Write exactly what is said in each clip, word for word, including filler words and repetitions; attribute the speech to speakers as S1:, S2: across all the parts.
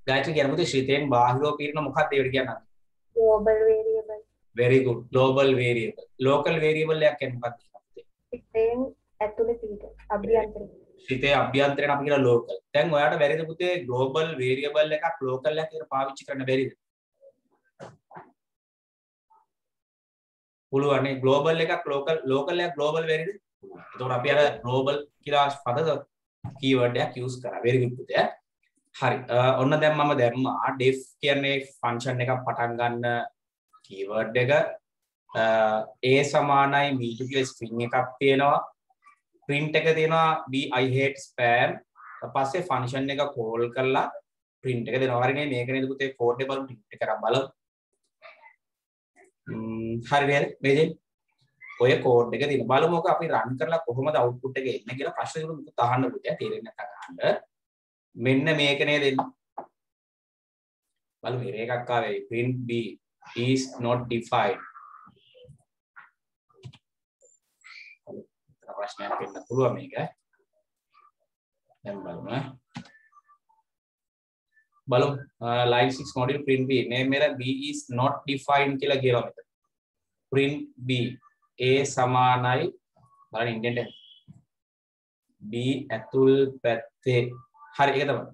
S1: ගායත්‍රි කියන පුතේ ශ්‍රිතෙන් බාහිරව පිරෙන මොකක්ද ඒකට කියන්නේ?
S2: global variable.
S1: very good. global variable. local variable එකක් කියන්නේ මොකක්ද පුතේ?
S2: සිතෙන් ඇතුලේ පිට අභ්‍යන්තරේ.
S1: ශ්‍රිතේ අභ්‍යන්තරේන අපි කියන local. දැන් ඔයාලට බැරිද පුතේ global variable එකක් local එකක් කියලා පාවිච්චි කරන්න බැරිද? පුළුවන් නේ global එකක් local local එකක් global බැරිද? එතකොට අපි අර global කියලා පද keyword එකක් use කරා. very good පුතේ. හරි. ඔන්න දැන් මම දැම්මා def කියන්නේ function එකක් පටන් ගන්න keyword එක. a සමානයි me to කියලා string එකක් තියෙනවා. print එක තියෙනවා b I hate spam. ඊට පස්සේ function එක call කරලා print එක දෙනවා. හරි නේ මේක නේද පුතේ code එක බලමු print එක කරන් බලමු. ම්ම් හරි නේද? මේ දෙන්න. ඔය code එක තියෙන. බලමුකෝ අපි run කරලා කොහොමද output එක එන්නේ කියලා ප්‍රශ්න දෙකක් මුකුත් අහන්න පුතේ. තේරෙන්නේ නැත්නම් අහන්න. මෙන්න මේක නේද එන්නේ. බලමු ඉර එකක් ආවේ print b is not defined. ප්‍රශ්නයක් වෙන්න පුළුවන් මේක. දැන් බලමු. බලමු line six module print b name मेरा b is not defined කියලා කියනවා මෙතන. print b a සමානයි බලන්න ඉන්ඩෙන්ට් එක. b ඇතුල් පැත්තේ හරි ඒක තමයි.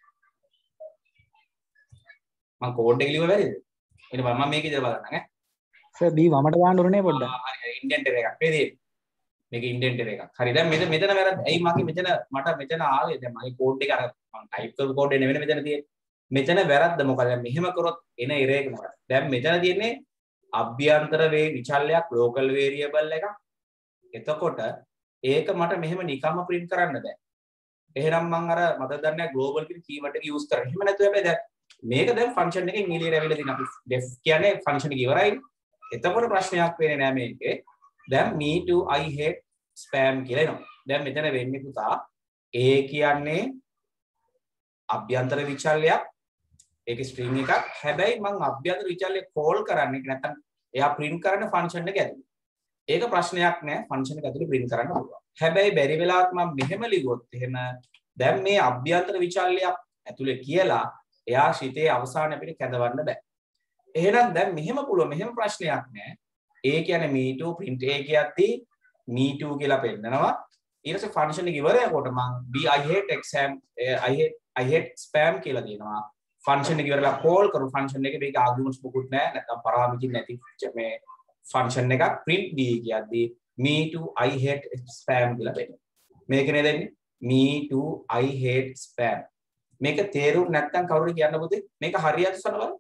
S1: මම කෝඩ් එක ලියුවා බැරිද? ඊට බලන්න මම මේක ඉදලා බලන්න ඈ.
S3: සර් b වමට දාන්න ඕනේ පොඩ්ඩක්.
S1: හරි ඉන්ඩෙන්ට් එකක් නේද? මේක ඉන්ඩෙන්ට් එකක්. හරි දැන් මෙතන මෙතන වැරද්ද. ඇයි මගේ මෙතන මට මෙතන ආවේ දැන් මගේ කෝඩ් එක අර මම ටයිප් කරපු කෝඩ් එක නෙවෙයි මෙතන තියෙන්නේ. මෙතන වැරද්ද මොකද? දැන් මෙහෙම කරොත් එන ඉර එක මොකද? දැන් මෙතන තියෙන්නේ අභ්‍යන්තර වේ විචල්‍යයක් local variable එකක්. එතකොට ඒක මට මෙහෙම නිකම්ම print කරන්න බෑ. එහෙනම් මම අර මතක දන්නේ global කියන keyword එක use කරා. එහෙම නැතුව හැබැයි දැන් මේක දැන් function එකෙන් එළියට ඇවිල්ලා තියෙන අපි def කියන්නේ function එක ඉවරයි. එතකොට ප්‍රශ්නයක් වෙන්නේ නෑ මේකේ. දැන් me too I hate spam කියලා එනවා. දැන් මෙතන වෙන්නේ පුතා a කියන්නේ අභ්‍යන්තර විචල්‍යයක්. ඒක string එකක්. හැබැයි මම අභ්‍යන්තර විචල්‍ය call කරන්නේ නැත්නම් එයා print කරන්න function එක ඇතුලේ. ඒක ප්‍රශ්නයක් නෑ function එක ඇතුලේ print කරන්න පුළුවන්. හැබැයි බැරි වෙලාවත් මම මෙහෙම ලිව්වොත් එහෙම දැන් මේ අභ්‍යන්තර විචල්‍යයක් ඇතුලේ කියලා එයා ශීතයේ අවසාන අපිට කැඳවන්න බෑ. එහෙනම් දැන් මෙහෙම පුළුවන් මෙහෙම ප්‍රශ්නයක් නෑ. a කියන්නේ me too print a කියද්දී me too කියලා පෙන්නනවා. ඊට පස්සේ function එක ඉවරයකොට මම b I hate exam I hate I hate spam කියලා දෙනවා. function එක ඉවරලා call කරු function එකේ මේක arguments මොකුත් නැහැ නැත්නම් parameter නැති මේ function එකක් print b කියද්දී me too I hate spam කියලා වෙනවා. මේක නේද එන්නේ me too I hate spam. මේක තේරුම් නැත්නම් කවුරුද කියන්න පුතේ? මේක හරියට සනවල.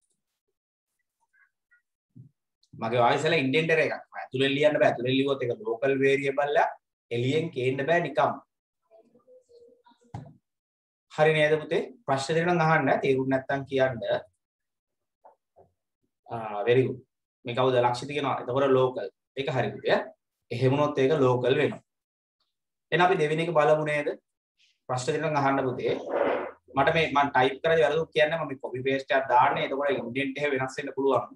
S1: මගේ ආයෙසලා ඉන්ඩෙන්ටර් එකක්. ඇතුලෙන් ලියන්න බෑ. ඇතුලෙන් ලිව්වොත් ඒක local variable එක එළියෙන් කේන්න බෑ නිකම්. හරි නේද පුතේ? ප්‍රශ්න දෙක නම් අහන්න. තේරුම් නැත්නම් කියන්න. ආ very good. මේ කවුද ලක්ෂිත කියනවා. එතකොට local. ඒක හරි පුතේ. එහෙම වුණොත් ඒක local වෙනවා. එහෙනම් අපි දෙවෙනි එක බලමු නේද? ප්‍රශ්න දෙක නම් අහන්න පුතේ. මට මේ මම ටයිප් කරලා වැරදුත් කියන්නේ මම copy paste එකක් දාන්නේ. එතකොට ඉන්ඩෙන්ට් එක වෙනස් වෙන්න පුළුවන්.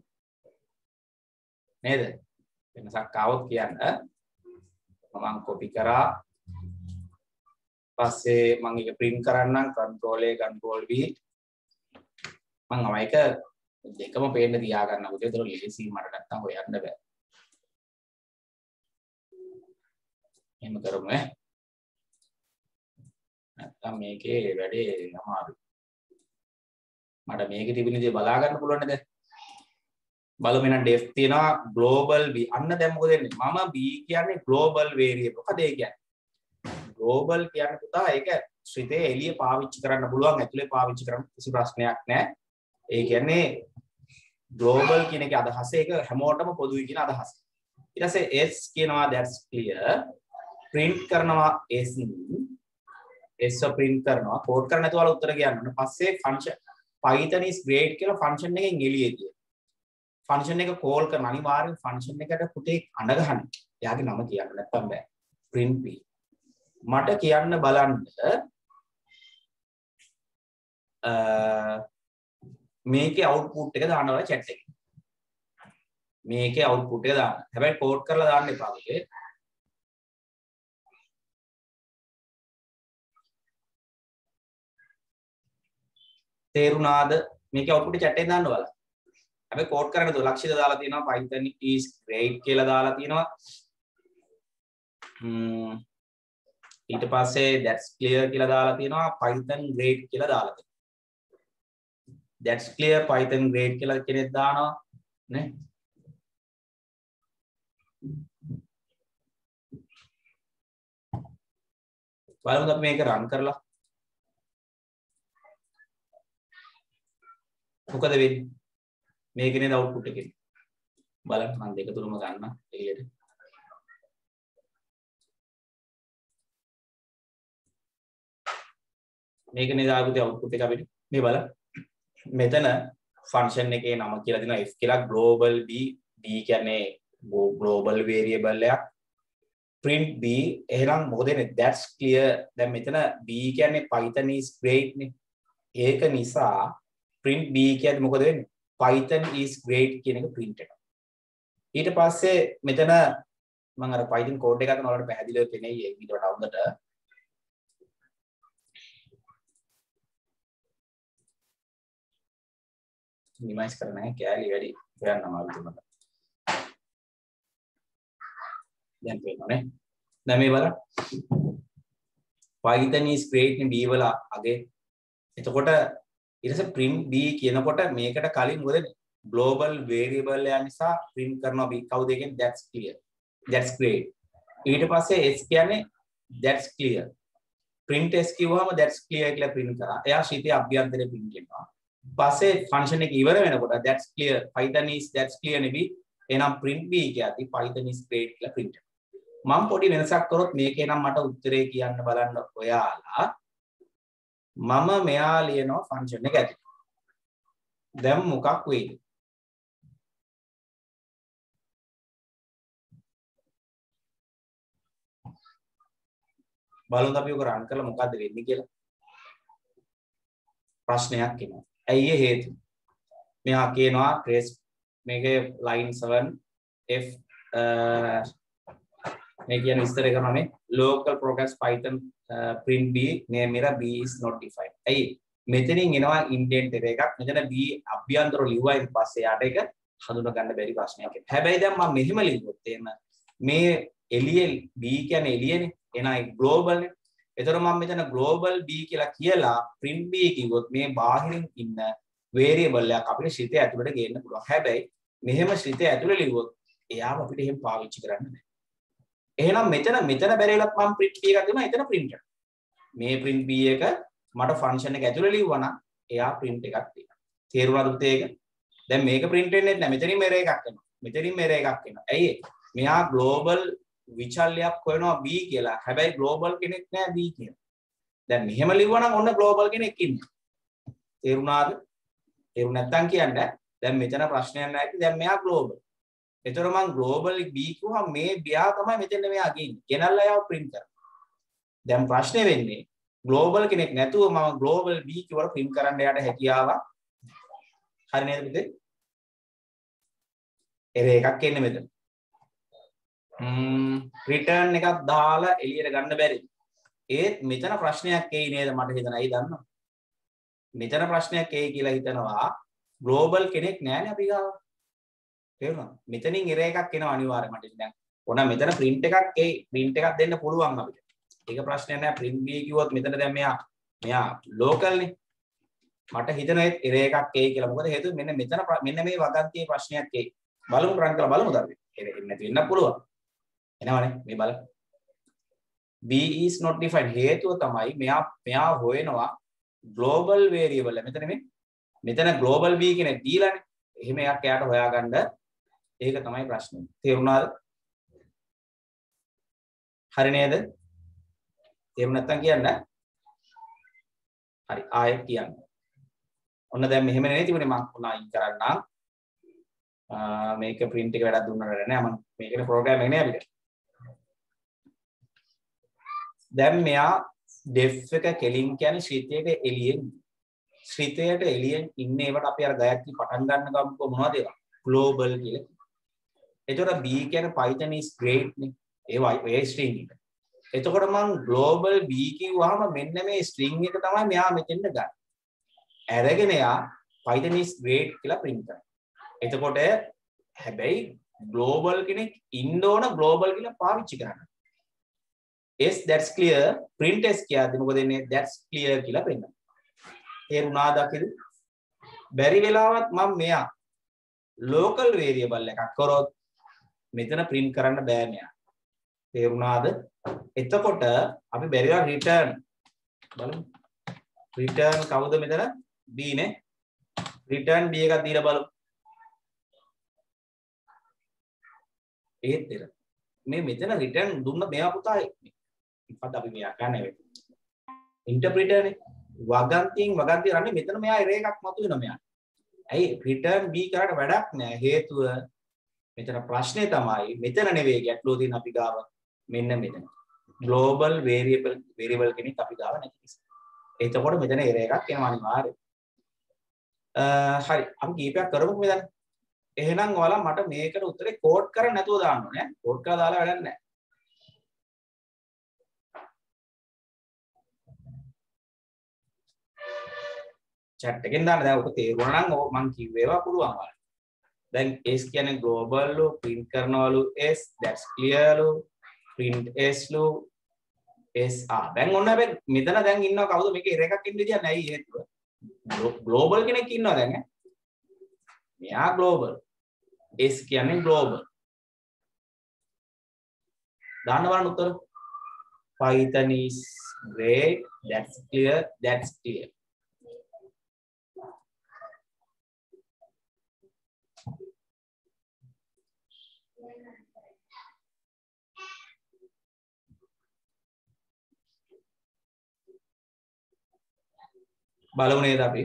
S1: නේද? වෙනසක් ආවොත් කියන්න. මම copy කරා. පස්සේ මම ඒක print කරන්නම් control A control V. මම අම එක දෙකම පේන්න තියා ගන්න පුතේ. ඒතර ලේසි මට නැත්තම් හොයන්න බෑ. එහෙම කරමු ඈ. නැත්තම් මේකේ වැඩේ අමාරුයි. මට මේකේ තිබෙන දේ බලා ගන්න පුළුවන් නේද? බලමු එහෙනම් def තියනවා global v. අන්න දැන් මොකද වෙන්නේ? මම b කියන්නේ global variable. මොකද ඒ කියන්නේ? global කියන්නේ පුතා ඒක ශ්‍රිතේ එළිය පාවිච්චි කරන්න පුළුවන් ඇතුලේ පාවිච්චි කරන්න කිසි ප්‍රශ්නයක් නැහැ. ඒ කියන්නේ global කියන එකේ අදහස ඒක හැමෝටම පොදුයි කියන අදහස. ඊට පස්සේ s කියනවා that's clear. print කරනවා s s print කරනවා කෝඩ් කරන්න නැතුව වල උත්තර කියන්න ඕනේ. පස්සේ function python is great කියලා function එකෙන් එළියේ තියෙන. function එක call කරන අනිවාර්යෙන් function එකට පුතේ අඬ ගන්න. එයාගේ නම කියන්න නැත්තම් බෑ. print p. මට කියන්න බලන්න අ මේකේ output එක දාන්න ඕන chat එකේ. මේකේ output එක දාන්න. හැබැයි code කරලා දාන්න එපා පුතේ. තේරුණාද? මේකේ output chat එකෙන් දාන්න බලන්න. අපි කෝඩ් කරන්න දු ලක්ෂිත දාලා තියෙනවා Python is great කියලා දාලා තියෙනවා. ම්ම් ඊට පස්සේ that's clear කියලා දාලා තියෙනවා Python great කියලා දාලා තියෙනවා. that's clear Python great කියලා කෙනෙක් දානවා නේ. බලමු අපි මේක run කරලා. මොකද වෙන්නේ? මේකේ නේද output එකේ. බලන්න මම දෙක තුනම ගන්න එළියට. මේක නේද ආපු output එක අපිට. මේ බලන්න. මෙතන function එකේ නම කියලා දෙනවා f කියලා global b b කියන්නේ global variable එකක්. print b එහෙනම් මොකද වෙන්නේ? that's clear. දැන් මෙතන b කියන්නේ Python is great නේ. ඒක නිසා print b කියන්නේ මොකද වෙන්නේ? Python is great කියන එක print වෙනවා. ඊට පස්සේ මෙතන මම අර Python code එක අතන ඔයාලට පැහැදිලිව පෙනෙයි ඒ ඊට වඩා හොඳට. minimize කරන්න නැහැ කැලි වැඩි හොයන්න අමාරුයි තුනට. දැන් පේනවනේ. දැන් මේ බලන්න. Python is great නේ b වල අගේ. එතකොට ඊට පස්සේ print b කියනකොට මේකට කලින් මොකද global variable එක නිසා print කරනවා b කවුද කියන්නේ that's clear that's great ඊට පස්සේ s කියන්නේ that's clear print s කිව්වම that's clear කියලා print කරා එයා ශීතයේ අභ්‍යන්තරේ print කරනවා පස්සේ function එක ඉවර වෙනකොට that's clear Python is that's clear නෙබි එහෙනම් print b කියද්දි Python is great කියලා print කරනවා මම පොඩි වෙනසක් කරොත් මේකේ නම් මට උත්තරේ කියන්න බලන්න ඔයාලා මම මෙයා ලියනවා ෆන්ක්ෂන් එක ඇතුළේ. දැන් මොකක් වෙයිද? බලමු අපි ඔක රන් කරලා මොකද්ද වෙන්නේ කියලා. ප්‍රශ්නයක් එනවා. ඇයි ඒ හේතුව? මෙයා කියනවා trace මේකේ line seven f මේ කියන විස්තර කරනවා මේ local progress Python Uh, print b name era b is not defined. ඇයි මෙතනින් එනවා indent එකක්. මෙතන b අභ්‍යන්තර ලිව්වා ඊට පස්සේ යාට ඒක හඳුනා ගන්න බැරි ප්‍රශ්නයක්. හැබැයි දැන් මම මෙහෙම ලිව්වොත් එහෙම මේ එළිය b කියන්නේ එළියනේ. එනයි global නේ. එතකොට මම මෙතන global b කියලා කියලා print b කිව්වොත් මේ බාහිරින් ඉන්න variable එකක් අපිට ශීතය ඇතුළට ගේන්න පුළුවන්. හැබැයි මෙහෙම ශීතය ඇතුළේ ලිව්වොත් එයාම අපිට එහෙම පාවිච්චි කරන්න බෑ. එහෙනම් මෙතන මෙතන බැරිලත් මම print b එකක් දෙනවා එතන print එක. මේ print b එක මට function එක ඇතුලේ ලිව්වා නම් එයා print එකක් දෙනවා. තේරුණාද පුතේ ඒක? දැන් මේක print වෙන්නේ නැහැ. මෙතනින් error එකක් එනවා. මෙතනින් error එකක් එනවා. ඇයි ඒ? මෙයා global විචල්‍යයක් හොයනවා b කියලා. හැබැයි global කෙනෙක් නෑ b කියලා. දැන් මෙහෙම ලිව්වා නම් ඔන්න global කෙනෙක් ඉන්නේ. තේරුණාද? තේරුණ නැත්තම් කියන්න. දැන් මෙතන ප්‍රශ්නයක් නැහැ. දැන් මෙයා global. එතකොට මම global b කිව්වම මේ බියා තමයි මෙතන මෙයා ගින්නේ. ගෙනල්ලා යාව print කරනවා. දැන් ප්‍රශ්නේ වෙන්නේ global කෙනෙක් නැතුව මම global b කිව්වට print කරන්න යට හැකියාවක් හරි නේද පුතේ? error එකක් එන්නේ මෙතන. ම්ම් return එකක් දාලා එළියට ගන්න බැරි. ඒත් මෙතන ප්‍රශ්නයක් එයි නේද මට හිතන. ඇයි දන්නවද? මෙතන ප්‍රශ්නයක් එයි කියලා හිතනවා global කෙනෙක් නැහැනේ අපි ගාව. තේරුණා? මෙතනින් error එකක් එනවා අනිවාර්යයෙන් මට දැන්. ඕන මෙතන print එකක් එයි print එකක් දෙන්න පුළුවන් අපිට. ඒක ප්‍රශ්නයක් නෑ print b කිව්වොත් මෙතන දැන් මෙයා මෙයා local නේ. මට හිතෙනවා ඒත් error එකක් එයි කියලා. මොකද හේතුව මෙන්න මෙතන මෙන්න මේ වගන්තියේ ප්‍රශ්නයක් එයි. බලමු run කරලා බලමු දරුවෝ. error එන්නේ නැති වෙන්න පුළුවන්. එනවනේ මේ බලන්න. b is not defined හේතුව තමයි මෙයා මෙයා හොයනවා global variable. මෙතන මේ මෙතන global b කෙනෙක් දීලානේ. එහෙම එකක් එයාට හොයාගන්න ඒක තමයි ප්‍රශ්නේ. තේරුණාද? හරි නේද? තේරුම් නැත්තම් කියන්න. හරි ආයෙත් කියන්න. ඔන්න දැන් මෙහෙම නේ තිබුණේ මම උනා අයින් කරන්නම්. මේක print එක වැඩක් දුන්නා නෑ මම මේකේ program එක නේ අපිට. දැන් මෙයා def එක කෙලින් කියන්නේ ශ්‍රිතයට එළියෙන් ශ්‍රිතයට එළියෙන් ඉන්න ඒවට අපි අර ගයක්ටි පටන් ගන්න ගමු මොනවද ඒවා global කියලා. එතකොට b කියන්නේ Python is great නේ. ඒවයි ඒ string එක. එතකොට මම global b කිව්වහම මෙන්න මේ string එක තමයි මෙයා මෙතෙන්ද ගන්න. අරගෙන යා Python is great කියලා print කරනවා. එතකොට හැබැයි global කෙනෙක් ඉන්න ඕන global කියලා පාවිච්චි කරන්න. yes that's clear print s කියද්දි මොකද එන්නේ that's clear කියලා print කරනවා. තේරුණාද අකිල? බැරි වෙලාවත් මම මෙයා local variable එකක් කරොත් මෙතන print කරන්න බෑ මෙයා. තේරුණාද? එතකොට අපි බැරිවා return බලමු. return කවුද මෙතන? b නේ. return b එකක් දීලා බලමු. ඒත් එර මේ මෙතන return දුන්න මේවා පුතා ඉතින් අපි මෙයා ගන්න වෙයි. interpreter නේ. වගන්තියෙන් වගන්තිය රන්නේ මෙතන මෙයා error එකක් මතුවෙනවා මෙයා. ඇයි return b කරාට වැඩක් නෑ. හේතුව මෙතන ප්‍රශ්නේ තමයි මෙතන නෙවෙයි ගැටලුව තියෙන අපි ගාව මෙන්න මෙතන. global variable variable කෙනෙක් අපි ගාව නැති නිසා. එතකොට මෙතන error එකක් එනවා අනිවාර්යයෙන්. අ හරි අපි කීපයක් කරමුකෝ මෙතන. එහෙනම් ඔයාලා මට මේකට උත්තරේ කෝඩ් කරන්න නැතුව දාන්න ඕනේ ඈ. කෝඩ් කරලා දාලා වැඩක් නැහැ. chat එකෙන් දාන්න. දැන් ඔක තේරුණා නම් මම කිව්වේවා පුළුවන් වල. දැන් s කියන්නේ global ලු print කරනවලු s that's clear ලු print s ලු s ආ දැන් ඔන්න හැබැයි මෙතන දැන් ඉන්නව කවුද මේකේ error එකක් එන්න විදියක් නැහැ හේතුව. global කෙනෙක් ඉන්නවා දැන් ඈ. මෙයා global s කියන්නේ global දාන්න බලන්න උත්තර Python is great that's clear that's clear බලමු නේද අපි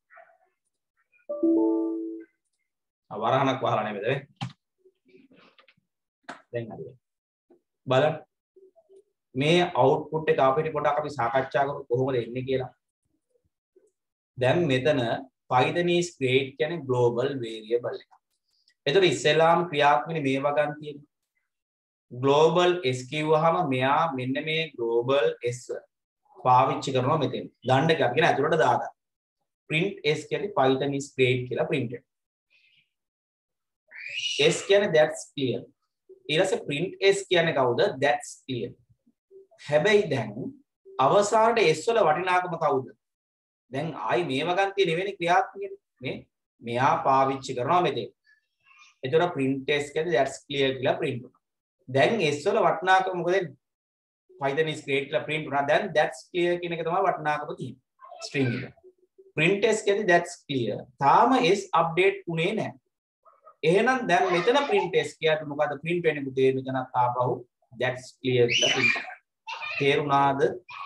S1: වරහනක් වහලා නෙමෙයිද දැන් හරි බලන්න මේ අවුට්පුට් එක අපිට පොඩ්ඩක් අපි සාකච්ඡා කරමු කොහොමද එන්නේ කියලා දැන් මෙතන Python is great කියන්නේ global variable එක. එතකොට ඉස්සෙල්ලාම ක්‍රියාත්මක මේ වගන් තියෙනවා. global s කිව්වහම මෙයා මෙන්න මේ global s පාවිච්චි කරනවා මෙතෙන්. දණ්ඩ එක අපි කියන ඇතුළට දාගන්න. print s කියන්නේ Python is great කියලා print එක. s කියන්නේ that's clear. ඊළඟට print s කියන්නේ කවුද? that's clear. හැබැයි දැන් අවසානට s වල වටිනාකම කවුද? දැන් ආයි මේ වගන්තිය නෙවෙයි ක්‍රියාත්මකනේ. මේ මෙයා පාවිච්චි කරනවා මෙතෙන්. එතකොට print s කියන්නේ that's clear කියලා print වෙනවා. දැන් s වල වටිනාකම මොකද? Python is great කියලා print වුණා. දැන් that's clear කියන එක තමයි වටිනාකම තියෙන්නේ. string එක. print s කියන්නේ that's clear. තාම s update උනේ නැහැ. එහෙනම් දැන් මෙතන print s කියද්දි මොකද print වෙන්නේ පුතේ මෙතන තාපහු that's clear කියලා print කරනවා. තේරුණාද?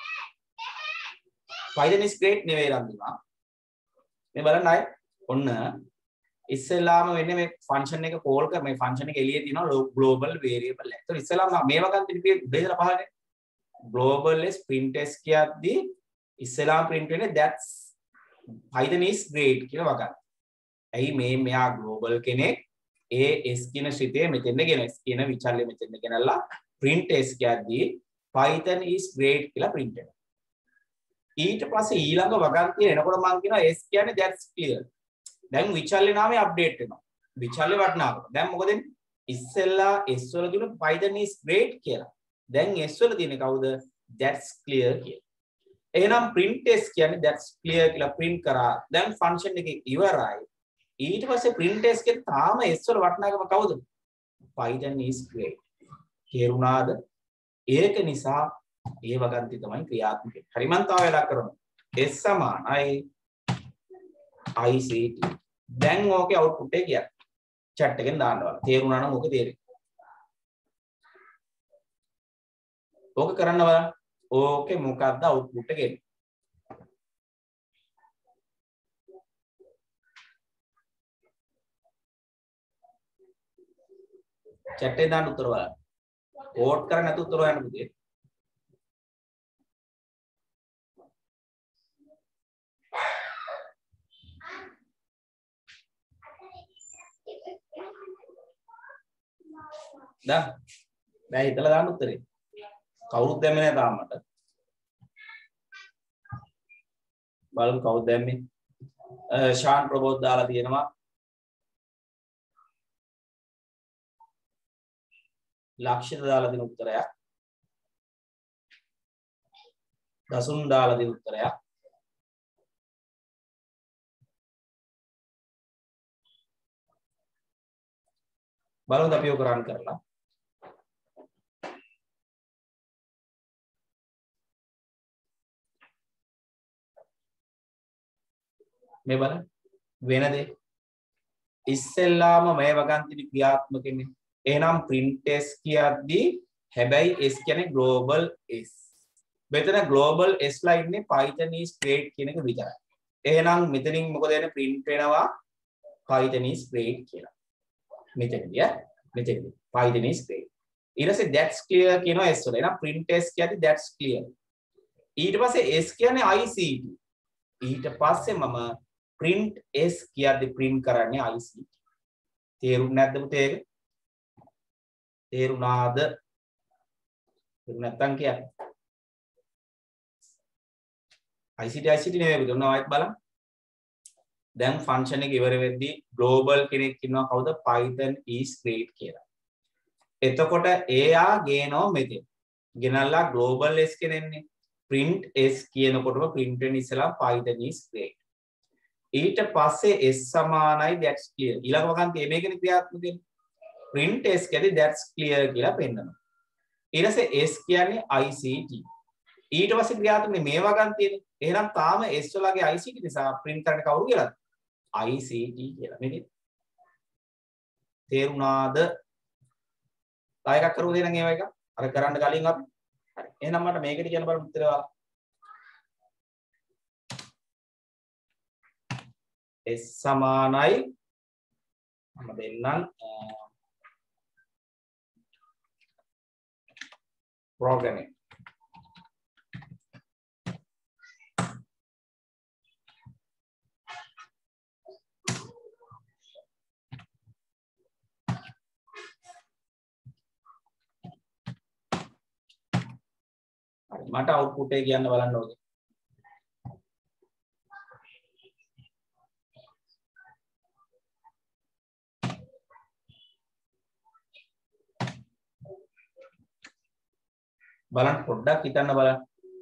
S1: Python is great නෙවෙයි රන්දිමා. මේ බලන්න අය ඔන්න ඉස්සෙල්ලාම වෙන්නේ මේ ෆන්ක්ෂන් එක කෝල් කර මේ ෆන්ක්ෂන් එක එළියේ තියෙනවා global variable එක. ඒතකොට ඉස්සෙල්ලාම මේ වගන් තිබි බෙදලා පහලනේ global s print s කියද්දි ඉස්සෙල්ලාම print වෙන්නේ that's Python is great කියලා වගන්. ඇයි මේ මෙයා global කෙනෙක් ඒ s කියන ශ්‍රිතය මෙතෙන්ද ගෙන s කියන විචල්‍ය මෙතෙන්ද ගෙනල්ලා print s කියද්දි Python is great කියලා print වෙනවා. ඊට පස්සේ ඊළඟ වගන්තිය එනකොට මම කියනවා s කියන්නේ that's clear. දැන් විචල්‍ය නාමය අප්ඩේට් වෙනවා. විචල්‍ය වටනාකම. දැන් මොකද වෙන්නේ? ඉස්සෙල්ලා s වල තිබුණ Python is great කියලා. දැන් s වල තියෙන්නේ කවුද? that's clear කියලා. එහෙනම් print s කියන්නේ that's clear කියලා print කරා. දැන් function එක ඉවරයි. ඊට පස්සේ print s එකේ තාම s වල වටනාකම කවුද? Python is great. තේරුණාද? ඒක නිසා ඒ වගන්ති තමයි ක්‍රියාත්මක වෙන්නේ. හරි මම තව වැඩක් කරනවා. s සමානයි ict. දැන් ඕකේ output එක කියන්න. chat එකෙන් දාන්න ඕන. තේරුණා නම් ඕකේ තේරෙයි. ඕක කරන්න බලන්න. ඕකේ මොකක්ද output එක එන්නේ? chat එකේ දාන්න උත්තර බලන්න. කෝඩ් කරන්න නැතුව උත්තර හොයන්න පුතේ. dah දැන් හිතලා දාන්න උත්තරේ. කවුරුත් දැම්මේ නැහැ තාම මට. බලමු කවුද දැම්මේ. ශාන් ප්‍රබෝධ දාලා තියෙනවා ලක්ෂිත දාලා දෙන උත්තරයක් දසුන් දාලා දෙන උත්තරයක් බලමු අපි ඔක රන් කරලා මේ බලන්න වෙන දේ ඉස්සෙල්ලාම මේ වගන්තිනි ක්‍රියාත්මක වෙන්නේ එහෙනම් print s කියද්දී හැබැයි s කියන්නේ global s මෙතන global s ලා ඉන්නේ pythonese create කියන එක විතරයි එහෙනම් මෙතනින් මොකද වෙන්නේ print වෙනවා pythonese create කියලා මෙතනදී ඈ මෙතනදී pythonese create ඊට පස්සේ that's clear කියනවා s වල එහෙනම් print s කියද්දී that's clear ඊට පස්සේ s කියන්නේ ict ඊට පස්සේ මම print s කියද්දී print කරන්නේ ict තේරුම් නැද්ද පුතේ ඒක තේරුණාද තේරුම් නැත්තම් කියන්නේ ict ict නෙවෙයි පුතේ ඔන්න ආයෙත් බලන්න දැන් ෆන්ක්ෂන් එක ඉවර වෙද්දී global කෙනෙක් ඉන්නවා කවුද python is create කියලා එතකොට එයා ගේනවා මෙතෙන් ගෙනල්ලා global s කෙනෙන්නේ print s කියනකොටම print වෙන ඉස්සලා python is create ඊට පස්සේ s සමානයි that's clear ඊළඟ වගන්තිය මේකනේ ක්‍රියාත්මක වෙන්නේ print s කියදී that's clear කියලා පෙන්නනවා ඊට පස්සේ s කියන්නේ ict ඊට පස්සේ ක්‍රියාත්මක මේ වගන්තියනේ එහෙනම් තාම s වලගේ ict නිසා print කරන්න කවුරු කියලාද ict කියලා මේක තේරුණාද තව එකක් කරුවද එහෙනම් ඒව එක අර කරන්න කලින් අපි හරි එහෙනම් මට මේකට කියන්න බලන්න උත්තර වාලා S සමානයි මම දෙන්නම් programming මට output එක කියන්න බලන්න ඕනේ බලන්න පොඩ්ඩක් හිතන්න බලන්න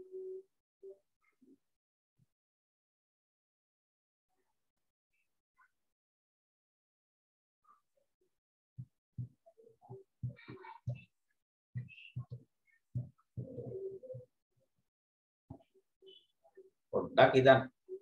S1: පොඩ්ඩක් හිතන්න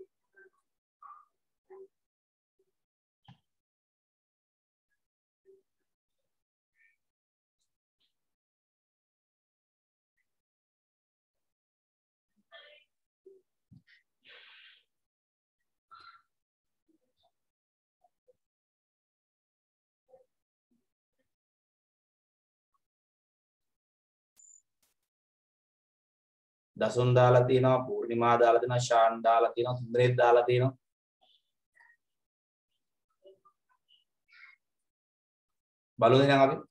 S1: දසුන් දාලා තියෙනවා පූර්ණිමා දාලා තියෙනවා ශාන් දාලා තියෙනවා සුන්දරේත් දාලා තියෙනවා බලමු දැන් අපි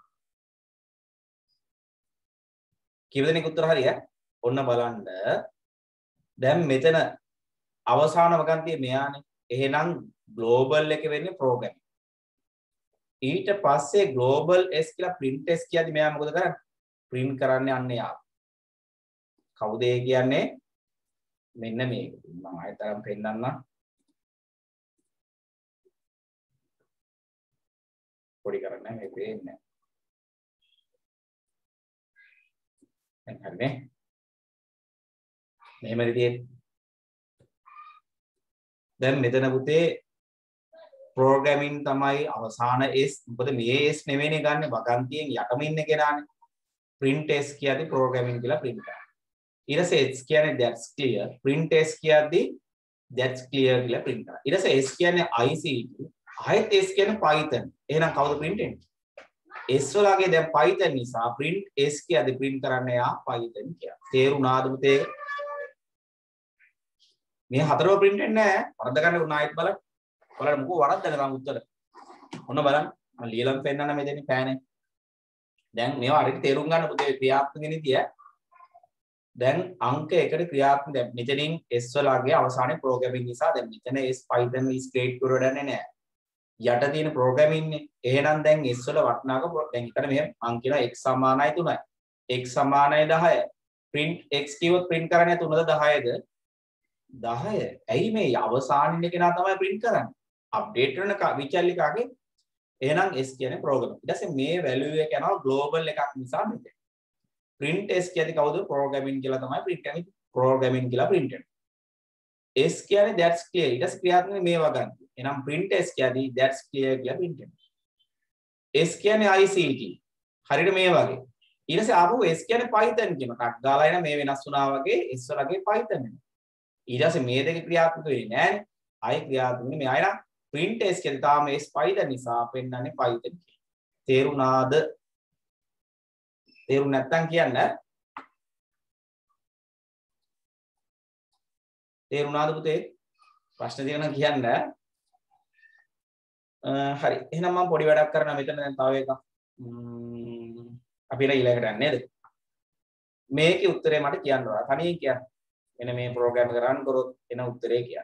S1: කීප දෙනෙක් උත්තර හරි ඈ ඔන්න බලන්න දැන් මෙතන අවසාන වගන්තිය මෙයානේ එහෙනම් global එක වෙන්නේ programming ඊට පස්සේ global s කියලා print s කියද්දි මෙයා මොකද කරන්නේ print කරන්නේ අන්න යා කවුද ඒ කියන්නේ මෙන්න මේක මම ආයතරම් පෙන්නන්න පොඩි කරන්නේ මේ පේන්නේ දැන් හරිනේ මෙහෙම විදිහට දැන් මෙතන පුතේ programming තමයි අවසාන s මොකද මේ s නෙවෙයිනේ ගන්න වගන්තියෙන් යටම ඉන්න කෙනානේ print s කියද්දි programming කියලා print කරනවා ඊට පස්සේ s කියන්නේ that's clear print s කියද්දි that's clear කියලා print කරනවා ඊට පස්සේ s කියන්නේ ict ආයෙත් s කියන්නේ python එහෙනම් කවුද print වෙන්නේ s වලගේ දැන් python නිසා print s කියද්දි print කරන්න යා python කියලා තේරුණාද පුතේ මේ හතරව print වෙන්නේ නැහැ වරද්ද ගන්න උන ආයෙත් බලන්න බලන්න මොකෝ වරද්දන ගම උත්තර ඔන්න බලන්න මම ලියලම් පෙන්නන්න මෙතන පෑනේ දැන් මේවා හරියට තේරුම් ගන්න පුතේ ක්‍රියාත්මක නිතිය දැන් අංක එකට ක්‍රියාත්මක දැන් මෙතනින් S වලගේ අවසානයේ ප්‍රෝග්‍රෑමින් නිසා දැන් මෙතන S Python is great පුරව දන්නේ නැහැ. යට තියෙන ප්‍රෝග්‍රෑමින් නේ. එහෙනම් දැන් S වල වටිනාකම දැන් එකට මෙහෙම මං කියනවා x සමානයි තුනයි. x සමානයි දහය. print x කිව්වොත් print කරන්නේ තුනද දහයද? දහය. ඇයි මේ අවසානින් එක නා තමයි print කරන්නේ. අප්ඩේට් කරන විචල් එකගේ එහෙනම් S කියන්නේ ප්‍රෝග්‍රෑම. ඊට පස්සේ මේ value එක යනවා global එකක් නිසා මෙතන. print s කියන්නේ කවුද? programming කියලා තමයි print කරන්නේ. programming කියලා print කරනවා. s කියන්නේ that's clear. ඊට පස්සේ ක්‍රියාත්මක මේ වගන්ති. එහෙනම් print s කියන්නේ that's clear කියලා print කරනවා. s කියන්නේ I C T. හරියට මේ වගේ. ඊට පස්සේ ආපහු s කියන්නේ python කියන එකක් දාලා එන මේ වෙනස් වුණා වගේ s වලගේ python වෙනවා. ඊට පස්සේ මේ දෙක ක්‍රියාත්මක වෙන්නේ නැහැනේ. ආයි ක්‍රියාත්මක වෙන්නේ මේ අය නම් print s කියන්නේ තාම s python නිසා පෙන්නන්නේ python කියලා. තේරුණාද? තේරුම් නැත්තම් කියන්න. තේරුණාද පුතේ? ප්‍රශ්න තියෙනවා කියන්න. හරි. එහෙනම් මම පොඩි වැඩක් කරනවා මෙතන දැන් තව එකක්. අපි ඊළඟට යන්නේ නේද? මේකේ උත්තරේ මට කියන්න ඕන. තනියෙන් කියන්න. මෙන්න මේ ප්‍රෝග්‍රෑම් එක රන් කරොත් එන උත්තරේ කියන්න.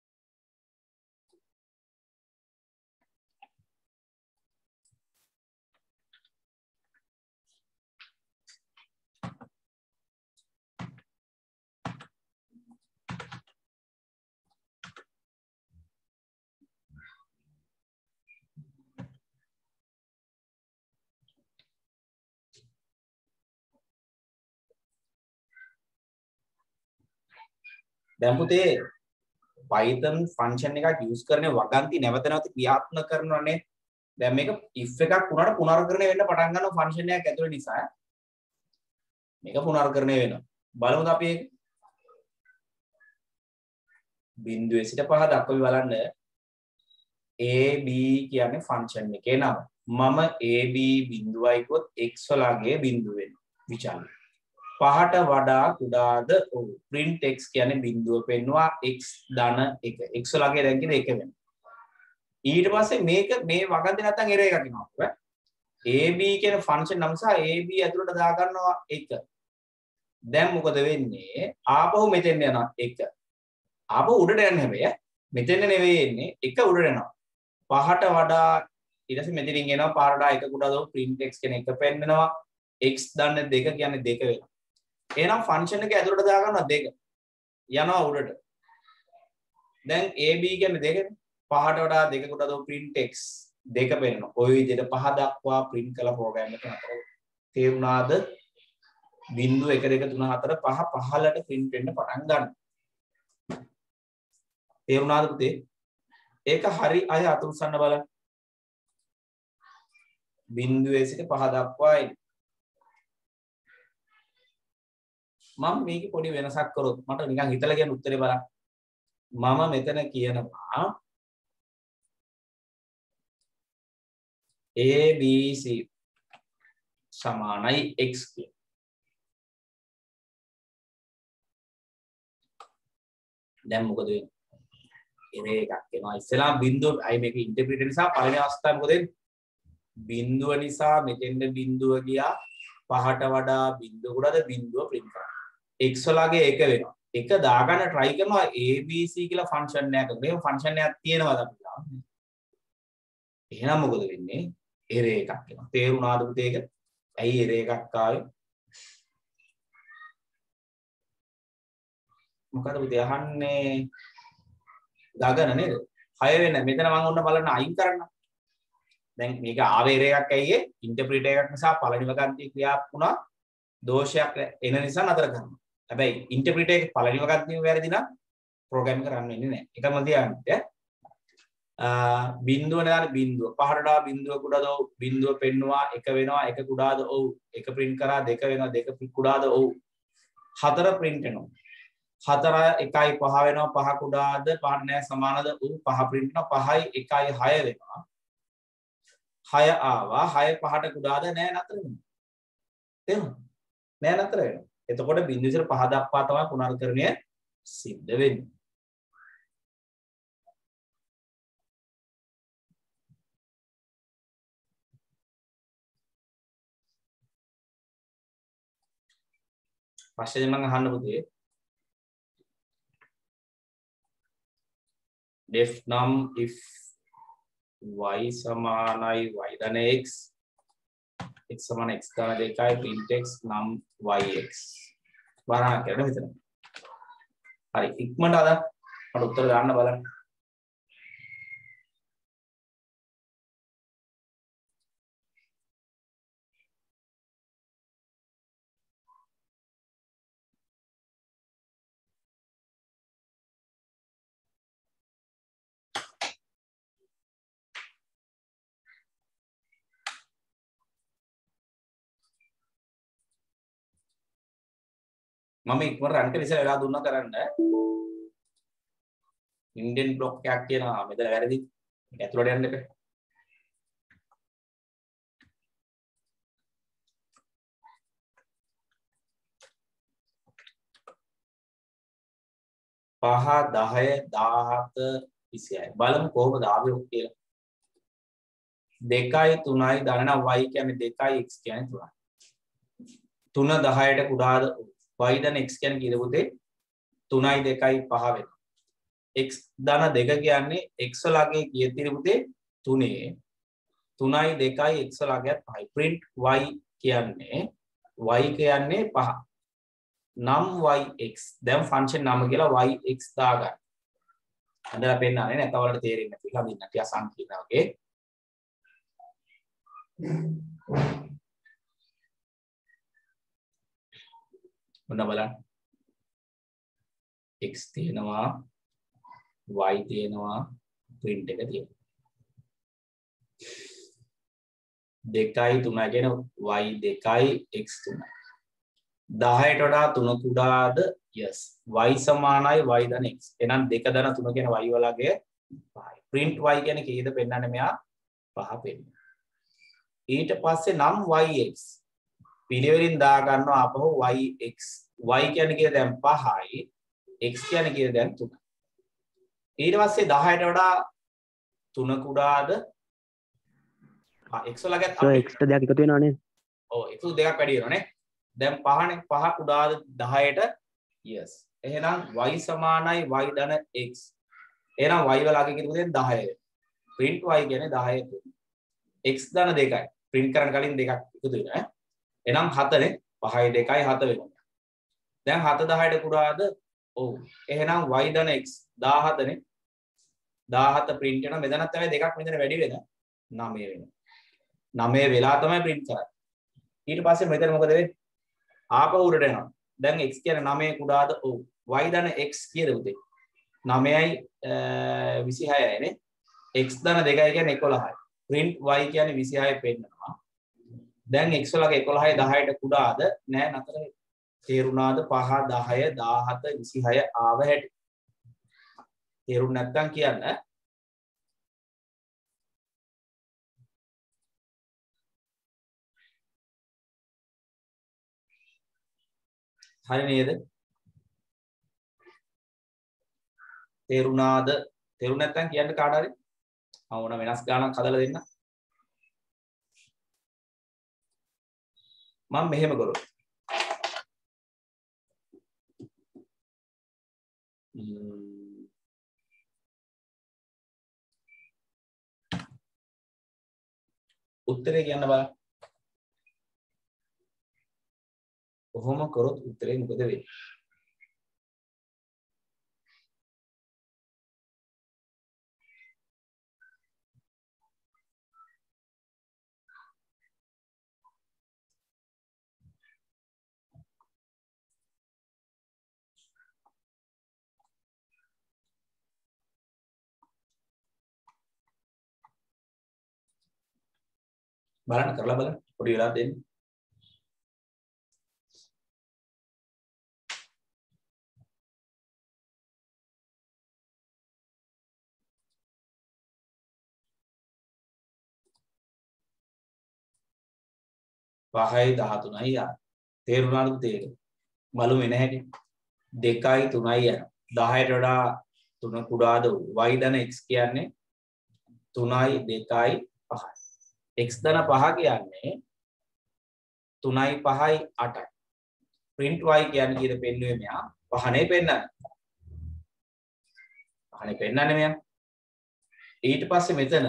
S1: දැන් පුතේ Python function එකක් use කරන්නේ වගන්ති නැවත නැවත ක්‍රියාත්මක කරනවානේ. දැන් මේක if එකක් වුණාට පුනර්කරණය වෙන්න පටන් ගන්නවා function එකක් ඇතුළේ නිසා. මේක පුනර්කරණය වෙනවා. බලමුද අපි ඒක? බිංදුවේ සිට පහ දක්වා බලන්න. A B කියන්නේ function එකේ නම. මම A B බිංදුවයි කිව්වොත් x වලගේ බිංදුව වෙනවා. විචාරය. පහට වඩා කුඩාද ඔව් print x කියන්නේ බිංදුව පෙන්නවා x ධන එක x වලගේ දැන් කියන එක වෙනවා ඊට පස්සේ මේක මේ වගන්ති නැත්තම් error එකක් එනවා ab කියන function නම සහ ab ඇතුළට දා ගන්නවා එක දැන් මොකද වෙන්නේ ආපහු මෙතෙන් යනවා එක ආපහු උඩට යන්නේ හැබැයි මෙතෙන් නෙවෙයි එන්නේ එක උඩට යනවා පහට වඩා ඊට පස්සේ මෙතනින් එනවා පහට වඩා එක කුඩාද print x කියන එක පෙන්නනවා x ධන දෙක කියන්නේ දෙක වෙනවා එහෙනම් ෆන්ක්ෂන් එක ඇතුළට දා ගන්නවා දෙක යනවා උඩට දැන් ab කියන්නේ දෙකනේ පහට වඩා දෙක කොට දෝ print x දෙක වෙනවා ඔය විදිහට පහ දක්වා print කළ ප්‍රෝග්‍රෑම් එක නතර තේරුණාද බිංදුව එක දෙක තුන හතර පහ පහළට print වෙන්න පටන් ගන්නවා තේරුණාද පුතේ ඒක හරි අය අත උස්සන්න බලන්න බිංදුවේ සිට පහ දක්වා මම මේක පොඩි වෙනසක් කරොත් මට නිකන් හිතලා කියන උත්තරේ බලන්න. මම මෙතන කියනවා A B C සමානයි x කියන. දැන් මොකද වෙන්නේ? error එකක් එනවා. ඉස්සෙල්ලා බිංදුව අයි මේක ඉන්ටර්ප්‍රිටර් නිසා පළවෙනි අවස්ථාවේ මොකද වෙන්නේ? බිංදුව නිසා මෙතෙන්ද බිංදුව ගියා. පහට වඩා බිංදුව කුඩාද බිංදුව print කරා. x වලගේ එක වෙනවා. එක දාගන්න try කරනවා A B C කියලා function එකක්. මේ function එකක් තියෙනවද අපි ගාව? එහෙනම් මොකද වෙන්නේ? error එකක් එනවා. තේරුණාද පුතේ ඒක? ඇයි error එකක් ආවේ? මොකද පුතේ අහන්නේ? ගගන නේද? හය වෙන මෙතන මම ඔන්න බලන්න අයින් කරන්න. දැන් මේක ආවේ error එකක් ඇයි ඒ? interpreter එකක් නිසා පළවෙනි වගන්තිය ක්‍රියාත්මක වුණා. දෝෂයක් එන නිසා නතර කරනවා. හැබැයි ඉන්ටර්ප්‍රිටර් එක පළවෙනි වගන්තියම වැරදි නම් ප්‍රෝග්‍රෑම් කරන්න වෙන්නේ නැහැ. ඒකම තියාගන්න. අ බිංදුව දාන බිංදුව පහට වඩා බිංදුව කුඩාද ඔව් බිංදුව පෙන්නවා එක වෙනවා එක කුඩාද ඔව් එක print කරා දෙක වෙනවා දෙක කුඩාද ඔව් හතර print වෙනවා. හතර එකයි පහ වෙනවා පහ කුඩාද පහ නෑ සමානද ඔව් පහ print වෙනවා පහයි එකයි හය වෙනවා. හය ආවා හය පහට කුඩාද නෑ නතර වෙනවා. තේරුණා? නෑ නතර වෙනවා. එතකොට බිංදුව ඉස්සර පහ දක්වා තමයි පුනර්කරණය සිද්ධ වෙන්නේ. ප්‍රශ්නේ මම අහන්න පුතේ. def num if y සමානයි y ධන x x සමාන x ධන දෙකයි print x num yx බාරා කරලා මෙතන. හරි ඉක්මනට අද මට උත්තර දාන්න බලන්න. මම ඉක්මනට රන් කරලා ඉස්සර වෙලා දුන්නා කරන්න. ඉන්ඩියන් බ්ලොක් එකක් තියෙනවා මෙතන වැරදි. මේක ඇතුළට යන්න එපා. පහ දහය දාහත විසිහය බලමු කොහොමද ආවේ ඔක් කියලා. දෙකයි තුනයි ධන y කියන්නේ දෙකයි x කියන්නේ තුනයි. තුන දහයට කුඩාද y ධන x කියන්නේ කීයද පුතේ? තුනයි දෙකයි පහ වෙනවා. x ධන දෙක කියන්නේ x ලගේ කීයද පුතේ? තුනේ. තුනයි දෙකයි x ලගයත් පහයි. print y කියන්නේ y කියන්නේ පහ. num yx දැන් ෆන්ක්ෂන් නම කියලා yx දාගන්න. හදලා පෙන්නන්නේ නැත්නම් වලට තේරෙන්නේ නැති කියලා හදින්න ටික සංකීර්ණ වගේ. මොන බලන්න x තියෙනවා y තියෙනවා print එක තියෙනවා. දෙකයි තුනයි කියන y දෙකයි x තුනයි. දහයට වඩා තුන කුඩාද yes y සමානයි y ධන x. එහෙනම් දෙක ධන තුන කියන y වලගේ පහයි. print y කියන්නේ කීයද පෙන්නන්නේ මෙයා පහ පෙන්නන. ඊට පස්සේ නම් yx පිළිවෙලින් දා ගන්නවා අපහු yx. y කියන්නේ කීයද දැන් පහයි. x කියන්නේ කීයද දැන් තුනයි. ඊට පස්සේ දහයට වඩා තුන කුඩාද ආ x වලගත්
S4: අපේ x ට දෙයක් එකතු වෙනවා නේද?
S1: ඔව් එකතු දෙකක් වැඩි වෙනවා නේ. දැන් පහනේ පහ කුඩාද දහයට yes. එහෙනම් y සමානයි y ධන x. එහෙනම් y වලගේ කිව්වද දහය. print y කියන්නේ දහය තුන. x ධන දෙකයි. print කරන්න කලින් දෙකක් එකතු වෙනවා ඈ. එහෙනම් හතනේ පහයි දෙකයි හත වෙනවා. දැන් හත දහයට කුඩාද? ඔව්. එහෙනම් y ධන x දාහතනේ. දාහත print වෙනවා. මෙතනත් තමයි දෙකක් මෙතන වැඩි වෙන නවය වෙනවා. නවය වෙලා තමයි print කරන්නේ. ඊට පස්සේ මෙතන මොකද වෙන්නේ? ආපහු උඩට යනවා. දැන් x කියන්නේ නවය කුඩාද? ඔව්. y ධන x කීයද උදේ? නවයයි විසිහයයි නේ. x ධන දෙකයි කියන්නේ එකොළහයි. print y කියන්නේ විසිහය පෙන්නනවා. දැන් x වලගේ එකොළහයි දහයට කුඩාද? නෑ නතර තේරුණාද? පහ දහය දාහත විසිහය ආව හැටි. තේරුම් නැත්නම් කියන්න. හරි නේද? තේරුණාද? තේරුම් නැත්නම් කියන්න කාට හරි. මම ඕන වෙනස් ගානක් හදලා දෙන්න. මම මෙහෙම කරොත්. උත්තරේ කියන්න බලන්න. කොහොම කරොත් උත්තරේ මොකද වෙන්නේ? බලන්න කරලා බලන්න පොඩි වෙලාවක් දෙන්න. පහයි දහතුනයි යා. තේරුණාද තේරෙ? බලමු එන හැටි. දෙකයි තුනයි යන. දහයට වඩා තුන කුඩාද y ධන x කියන්නේ තුනයි දෙකයි පහයි. x ධන පහ කියන්නේ තුනයි පහයි අටයි. print y කියන්නේ කීයද පෙන්නුවේ මෙයා පහනේ පෙන්නන්නේ. පහනේ පෙන්නන්නේ මෙයා. ඊට පස්සේ මෙතන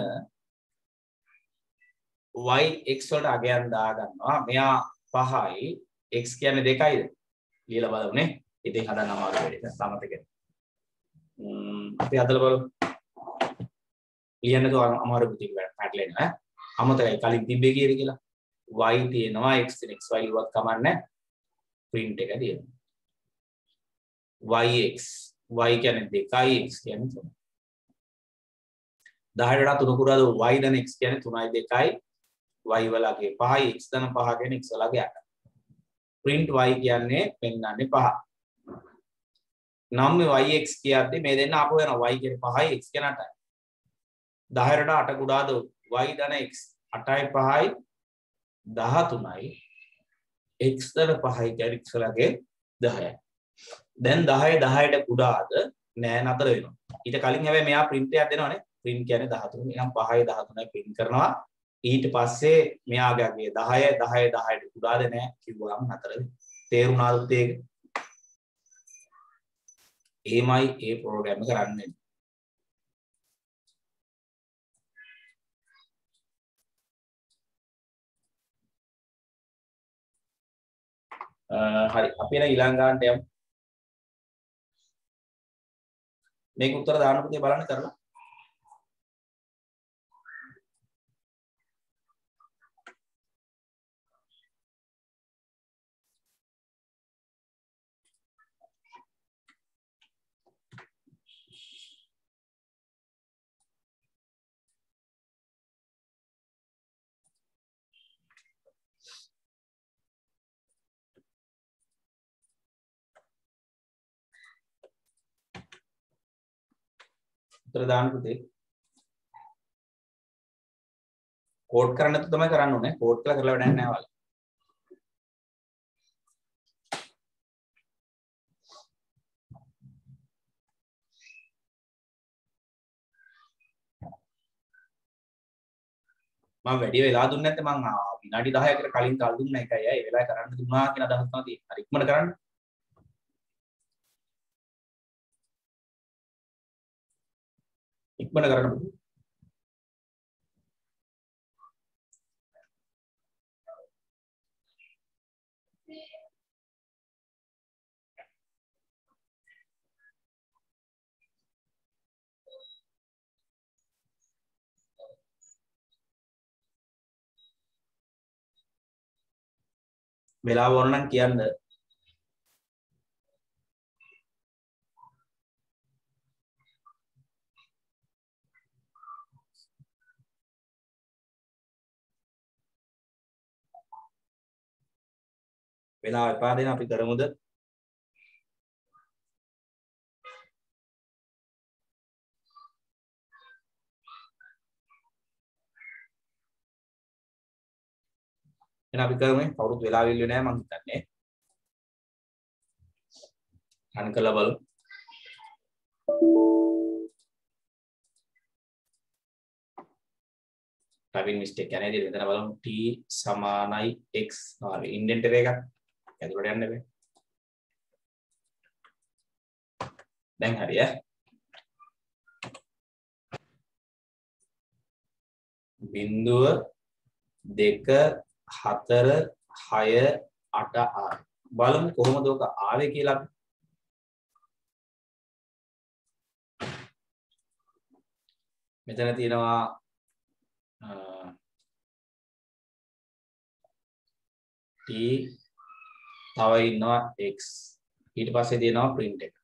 S1: y x වලට අගයන් දා ගන්නවා. මෙයා පහයි x කියන්නේ දෙකයිද? ලියලා බලමුනේ. ඉතින් හදන්න අමාරු වෙයි. සමතකේ. ම්ම් අපි හදලා බලමු. ලියන්න තෝ අමාරු පුතින් පැටලෙන ඈ. අමතකයි කලින් තිබ්බේ කීයද කියලා. y තියෙනවා x තියෙන xy ලියුවත් කමන්නේ. print එක තියෙනවා. yx y කියන්නේ දෙකයි x කියන්නේ තුනයි. දහයට වඩා තුන කුරාද y දන x කියන්නේ තුනයි දෙකයි y වලගේ පහයි x දන පහ කියන්නේ x වලගේ අටයි. print y කියන්නේ පෙන්නන්නේ පහ. නම් මේ yx කියද්දි මේ දෙන්න ආපහු යනවා y කියන්නේ පහයි x කියන්නේ අටයි. දහයට වඩා අට කුඩාද y දන x අටයි පහයි දහතුනයි x දන පහයි කියන්නේ x වලගේ දහයයි. දැන් දහය දහයට කුඩාද නෑ නතර වෙනවා. ඊට කලින් හැබැයි මෙයා print එකක් දෙනවනේ. print කියන්නේ දහතුන. එහෙනම් පහයි දහතුනයි print කරනවා. ඊට පස්සේ මෙයාගේ දහය දහය දහයට කුඩාද නෑ කිව්වම නතර වෙනවා. තේරුණාද ඒක? එහෙමයි ඒ ප්‍රෝග්‍රෑම් එක රන් වෙන්නේ. හරි අපි එන ඊළඟ ගානට යමු. මේක උත්තර දාන්න පුතේ බලන්න කරලා. උත්තර දාන්න පුතේ. කෝඩ් කරන්න නැත්නම් තමයි කරන්න ඕනේ. කෝඩ් කරලා කරලා වැඩක් නැහැ වල. මම වැඩි වෙලා දුන්නේ නැත්නම් මම විනාඩි දහයකට කලින් කල් දුන්නා එකයි. ඒ වෙලාවේ කරන්න දුන්නා කියන අදහස තමයි තියෙන්නේ. හරි ඉක්මනට කරන්න. ඉක්මනට කරන්න පුතේ. වෙලාව ඕන නම් කියන්න. වෙලාව එපා දෙන අපි කරමුද? එහෙනම් අපි කරමු. කවුරුත් වෙලාව ඉල්ලුවේ නැහැ මං හිතන්නේ. රන් කරලා බලමු. typing mistake යන්නේ ඉතින් මෙතන බලමු t සමානයි x හරි ඉන්ඩෙන්ටර් එකක් ඇතුළට යන්න බෑ. දැන් හරි ඈ. බිංදුව දෙක හතර හය අට ආறு බලමු කොහොමද ඔක ආවේ කියලා. මෙතන තියෙනවා t තව ඉන්නවා x ඊට පස්සේ තියෙනවා print එක.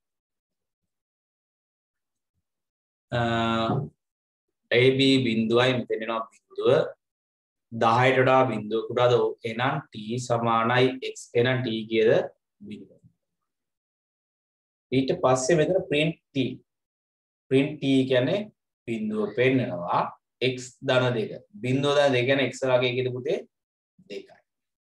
S1: ab බිංදුවයි මෙතන එනවා බිංදුව දහයට වඩා බිංදුව කුඩාද එහෙනම් t සමානයි x එහෙනම් t කියද බිංදුව. ඊට පස්සේ මෙතන print t print t කියන්නේ බිංදුව පෙන්නනවා x ධන දෙක බිංදුව ධන දෙක කියන්නේ x වගේ කීයද පුතේ දෙකයි.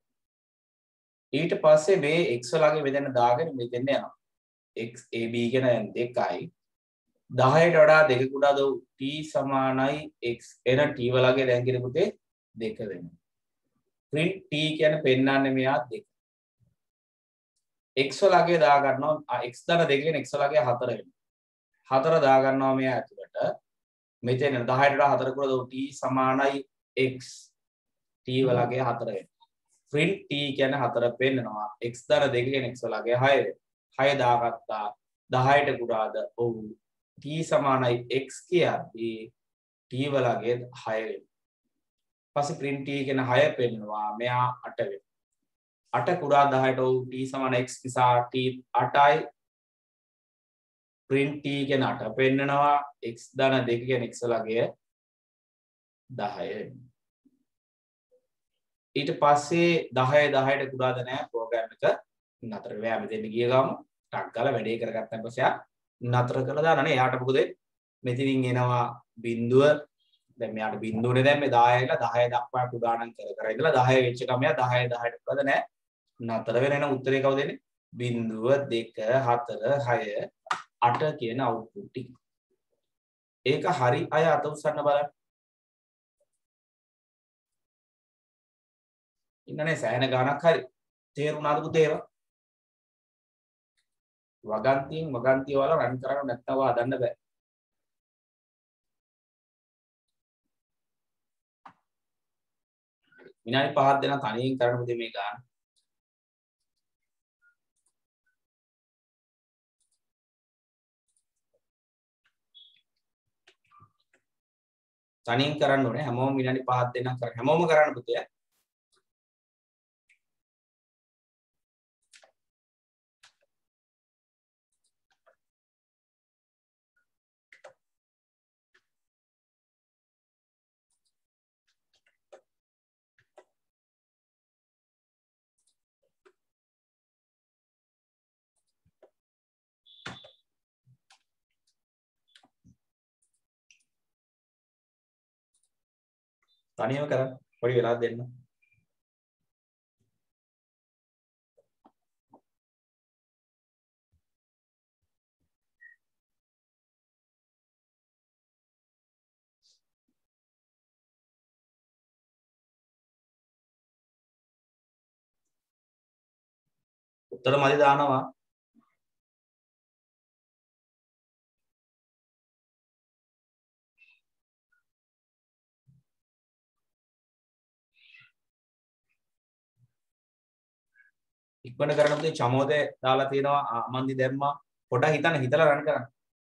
S1: ඊට පස්සේ මේ x වලගේ මෙතන දාගෙන මෙතෙන් යනවා x ab කියන දෙකයි දහයට වඩා දෙක කුඩාද t සමානයි x එහෙනම් t වලගේ දැන් කීයද පුතේ දෙක වෙනවා. print t කියන්නේ පෙන්නන්නේ මෙයා දෙක. x වලගේ දා ගන්නවා x ධන දෙකෙන් x වලගේ හතර වෙනවා. හතර දා ගන්නවා මෙයා ඇතුළට. මෙතන දහයට වඩා හතර කුල t සමානයි x. t වලගේ හතර වෙනවා. print t කියන්නේ හතර පෙන්නනවා. x ධන දෙකෙන් x වලගේ හය වෙනවා. හය දාගත්තා. දහයට කුඩාද? ඔව්. t සමානයි x කියද්දී t වලගේ හය වෙනවා. පස්සේ print t කියන හය පෙන්නනවා. මෙයා අට වෙනවා. අට කුඩා දහයට ඔව් t සමාන x නිසා t අටයි. print t කියන අට පෙන්නනවා. x ධන දෙක කියන x වලගේ දහය වෙනවා. ඊට පස්සේ දහය දහයට කුඩාද නැහැ ප්‍රෝග්‍රෑම් එක නතර වෙලා මෙතෙන් ගිය ගමන් ටක් ගාලා වැඩේ කරගත්තාන් පස්සේ නතර කරලා දානනේ. එයාට මොකද මෙතනින් එනවා බිඳුව. දැන් මෙයාට බිඳුවනේ දැන් මේ දහය ඉඳලා දහය දක්වා කුඩානම් කර කර ඉඳලා දහය වෙච්ච ගමන් එයා දහය දහයට කුඩාද නැහැ නතර වෙන එන උත්තරේ කවුද එන්නේ? බිඳුව දෙක හතර හය අට කියන අවුට්පුට් ටික. ඒක හරි අය අත උස්සන්න බලන්න. ඉන්නනේ සෑහෙන ගාණක් හරි. තේරුණාද පුතේ ඒවා? වගන්තියෙන් වගන්තිය වල රන් කරන්න නැත්නම් ඔයා හදන්න බෑ. විනාඩි පහක් දෙනා තනියෙන් කරන්න පුතේ මේ ගාන. තනියෙන් කරන්න ඕනේ. හැමෝම විනාඩි පහක් දෙනා කරන්න. හැමෝම කරන්න පුතේ. තනියම කරන්න. පොඩි වෙලාවක් දෙන්න. උත්තර මදි දානවා. ඉක්මනට කරන්න පුතේ. චමෝදේ දාලා තියෙනවා. මන්දි දැම්මා. පොඩ්ඩක් හිතන්න හිතලා රන් කරන්න.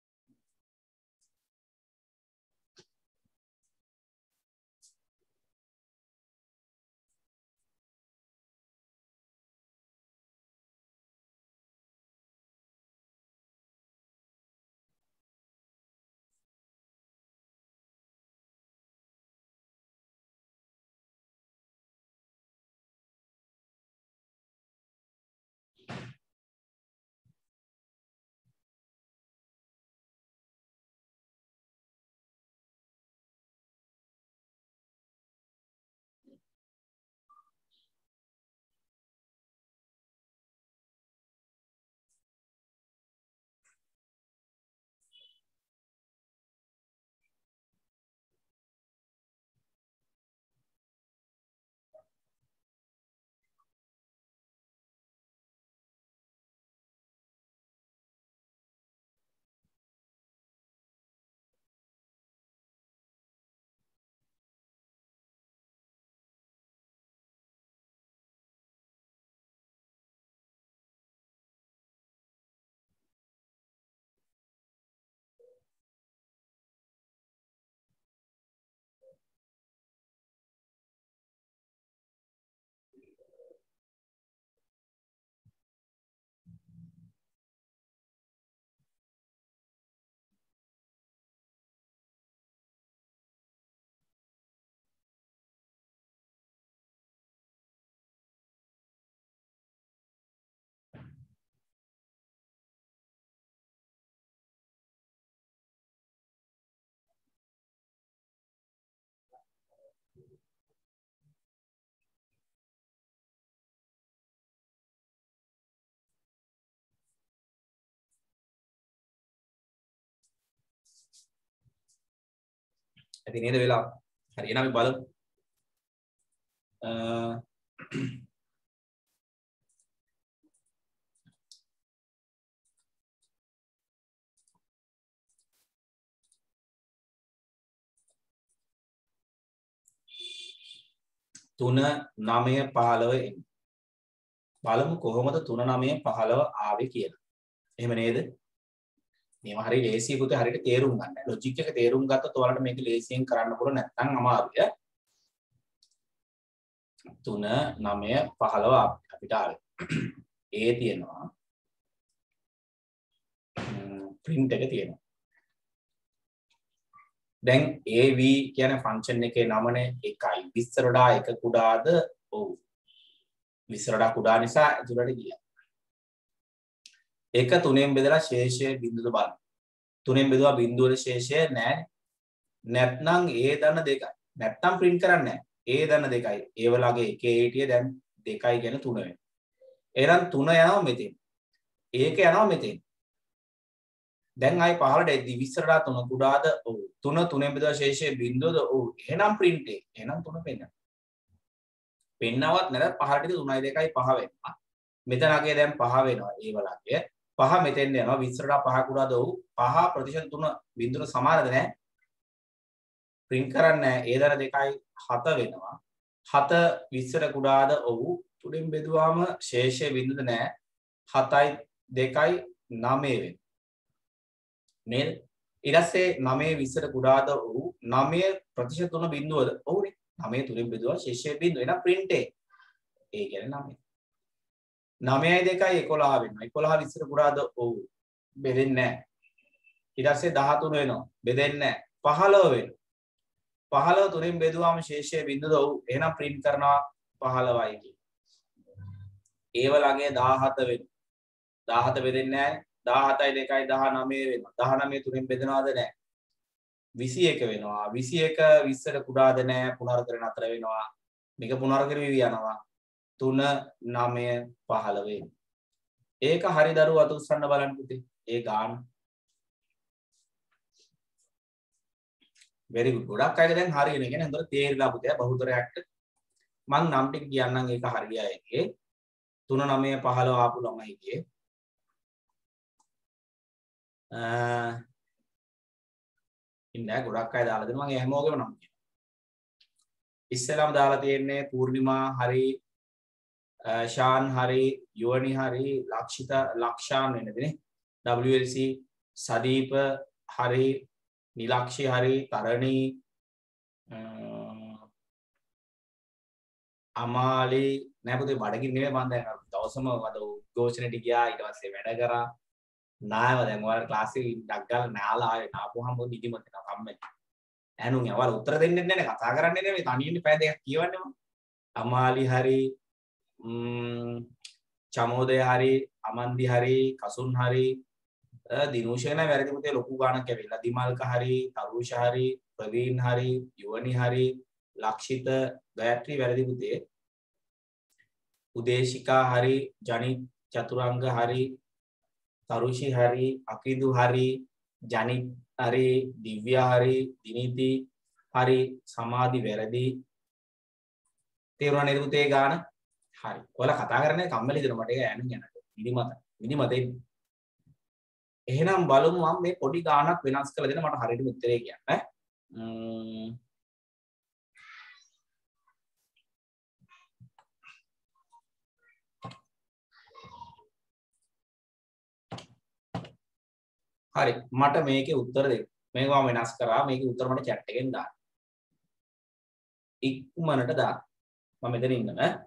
S1: ඇති නේද වෙලාව? හරි එහෙනම් අපි බලමු. තුන නවය පහළව එන්නේ. බලමු කොහොමද තුන නවය පහළව ආවේ කියලා. එහෙම නේද? මේව හරිය ලේසියි පුතේ හරියට තේරුම් ගන්න. ලොජික් එක තේරුම් ගත්තොත් ඔයාලට මේක ලේසියෙන් කරන්න පුළුවන් නැත්නම් අමාරුයි. තුන නවය පහළව අපිට ආවේ. A තියෙනවා. print එක තියෙනවා. දැන් A V කියන ෆන්ක්ෂන් එකේ නමනේ එකයි. විස්තර වඩා එක කුඩාද? ඔව්. විස්තර වඩා කුඩා නිසා ඇතුළට ගියා. එක තුනෙන් බෙදලා ශේෂය බිඳුවද බලන්න. තුනෙන් බෙදුවා බිඳුවද ශේෂය නැහැ. නැත්නම් A දන්න දෙකයි. නැත්නම් print කරන්නේ නැහැ. A දන්න දෙකයි. ඒ වලගේ එකේ හිටිය දැන් දෙකයි කියන තුන වෙනවා. එහෙනම් තුන යනවා මෙතෙන්. ඒක යනවා මෙතෙන්. දැන් ආයි පහළට එද්දි විස්තරලා තුන කුඩාද? ඔව්. තුන තුනෙන් බෙදුවා ශේෂය බිඳුවද? ඔව්. එහෙනම් print එක. එහෙනම් තුන පෙන්නන. පෙන්නවත් නැත්නම් පහළට ඉඳි තුනයි දෙකයි පහ වෙනවා. මෙතන අගේ දැන් පහ වෙනවා. ඒ වලගේ. පහ මෙතෙන් යනවා. විස්තරලා පහ කුඩාද? ඔව්. පහ ප්‍රතිශත තුන බිඳුවට සමානද නැහැ? print කරන්නේ නැහැ. ඒ දර දෙකයි හත වෙනවා. හත විස්තර කුඩාද? ඔව්. තුනෙන් බෙදුවාම ශේෂය බිඳුවද නැහැ. හතයි දෙකයි නවය වෙනවා. නේද? ඊට පස්සේ නවය විස්තර කුඩාද? ඔව්. නවය ප්‍රතිශත තුන බිඳුවද? ඔව්නේ. නවය තුනෙන් බෙදුවා ශේෂය බිඳුව. එහෙනම් print එක. ඒ කියන්නේ නවය. නවයයි දෙකයි එකොළහ වෙනවා. එකොළහ විස්තර කුඩාද? ඔව්. බෙදෙන්නේ නැහැ. ඊට පස්සේ දහතුන වෙනවා. බෙදෙන්නේ නැහැ. පහළොව වෙනවා. පහළොව තුනෙන් බෙදුවාම ශේෂය බිඳුවද? ඔව්. එහෙනම් print කරනවා පහළොවයි කියන. ඒව ළඟේ දහහත වෙනවා. දහහත බෙදෙන්නේ නැහැ. දහහතයි දෙකයි දහනවය වෙනවා. දහනවය තුනෙන් බෙදනවද? නැහැ. විසි එක වෙනවා. විසි එක විස්තර කුඩාද? නැහැ. පුනර්කරන අතර වෙනවා. මේක පුනර්කර වෙවි යනවා. තුන නවය පහළොව වෙනවා. ඒක හරි දරුවෝ අත උස්සන්න බලන්න පුතේ. ඒ ගාන. very good. ගොඩක් අය දැන් හරියන එක නේ. හොඳට තේරිලා පුතේ බහුතරයක්ට. මං නම් ටික කියන්නම් ඒක හරියයි එකේ. තුන නවය පහළොව ආපු ළමයිගේ අ ඉන්නේ ගොඩක් අය දාලා දෙනවා. මම හැමෝගෙම නම් කියනවා. ඉස්සෙල්ලාම දාලා තියෙන්නේ පූර්ණිමා හරි, ශාන් හරි, යුවනි හරි, ලක්ෂිත Lakshan වෙනදනේ. W L C Sadeepa හරි, නිලක්ෂි හරි, තරණී අමාලි නෑ පුතේ බඩගින්න නෙමෙයි මම දැන් දවසම වද උද්ඝෝෂණයට ගියා. ඊට පස්සේ වැඩ කරා. නායම දැන් ඔයාලා ක්ලාස් එකේ ඩක් ගාලා නාලා ආවේ නාපුවාම මොකද නිදිමත වෙනවා කම්මැලි. ඈනුන් ඔයාලා උත්තර දෙන්නේ නැහැ කතා කරන්නේ නෙමෙයි තනියෙන් පැය දෙකක් කියවන්නේ මම. අමාලි හරි ම්ම් චමෝදය හරි අමන්දි හරි කසුන් හරි දිනුෂේන වැරදි පුතේ ලොකු ගාණක් ඇවිල්ලා. දිමල්ක හරි තරුෂ හරි ප්‍රවීන් හරි යුවනි හරි ලක්ෂිත ගයත්‍රි වැරදි පුතේ. උදේශිකා හරි ජනිත් චතුරංග හරි තරුෂි හරි අකිදු හරි ජනිත් හරි දිව්‍යා හරි දිනිති හරි සමාධි වැරදි. තේරුණා නේද පුතේ ගාන? හරි. ඔයාලා කතා කරන්නේ කම්මැලි දෙන මට ඒක ඈනුන් යනට. නිදිමත. නිදිමත එන්නේ. එහෙනම් බලමු මම මේ පොඩි ගානක් වෙනස් කරලා දෙන්න මට හරියට උත්තරේ කියන්න ඈ. ම්ම් හරි මට මේකේ උත්තර දෙන්න. මේක මම වෙනස් කරා. මේකේ උත්තර මට chat එකෙන් දාන්න. ඉක්මනට දාන්න. මම මෙතන ඉන්නම් ඈ.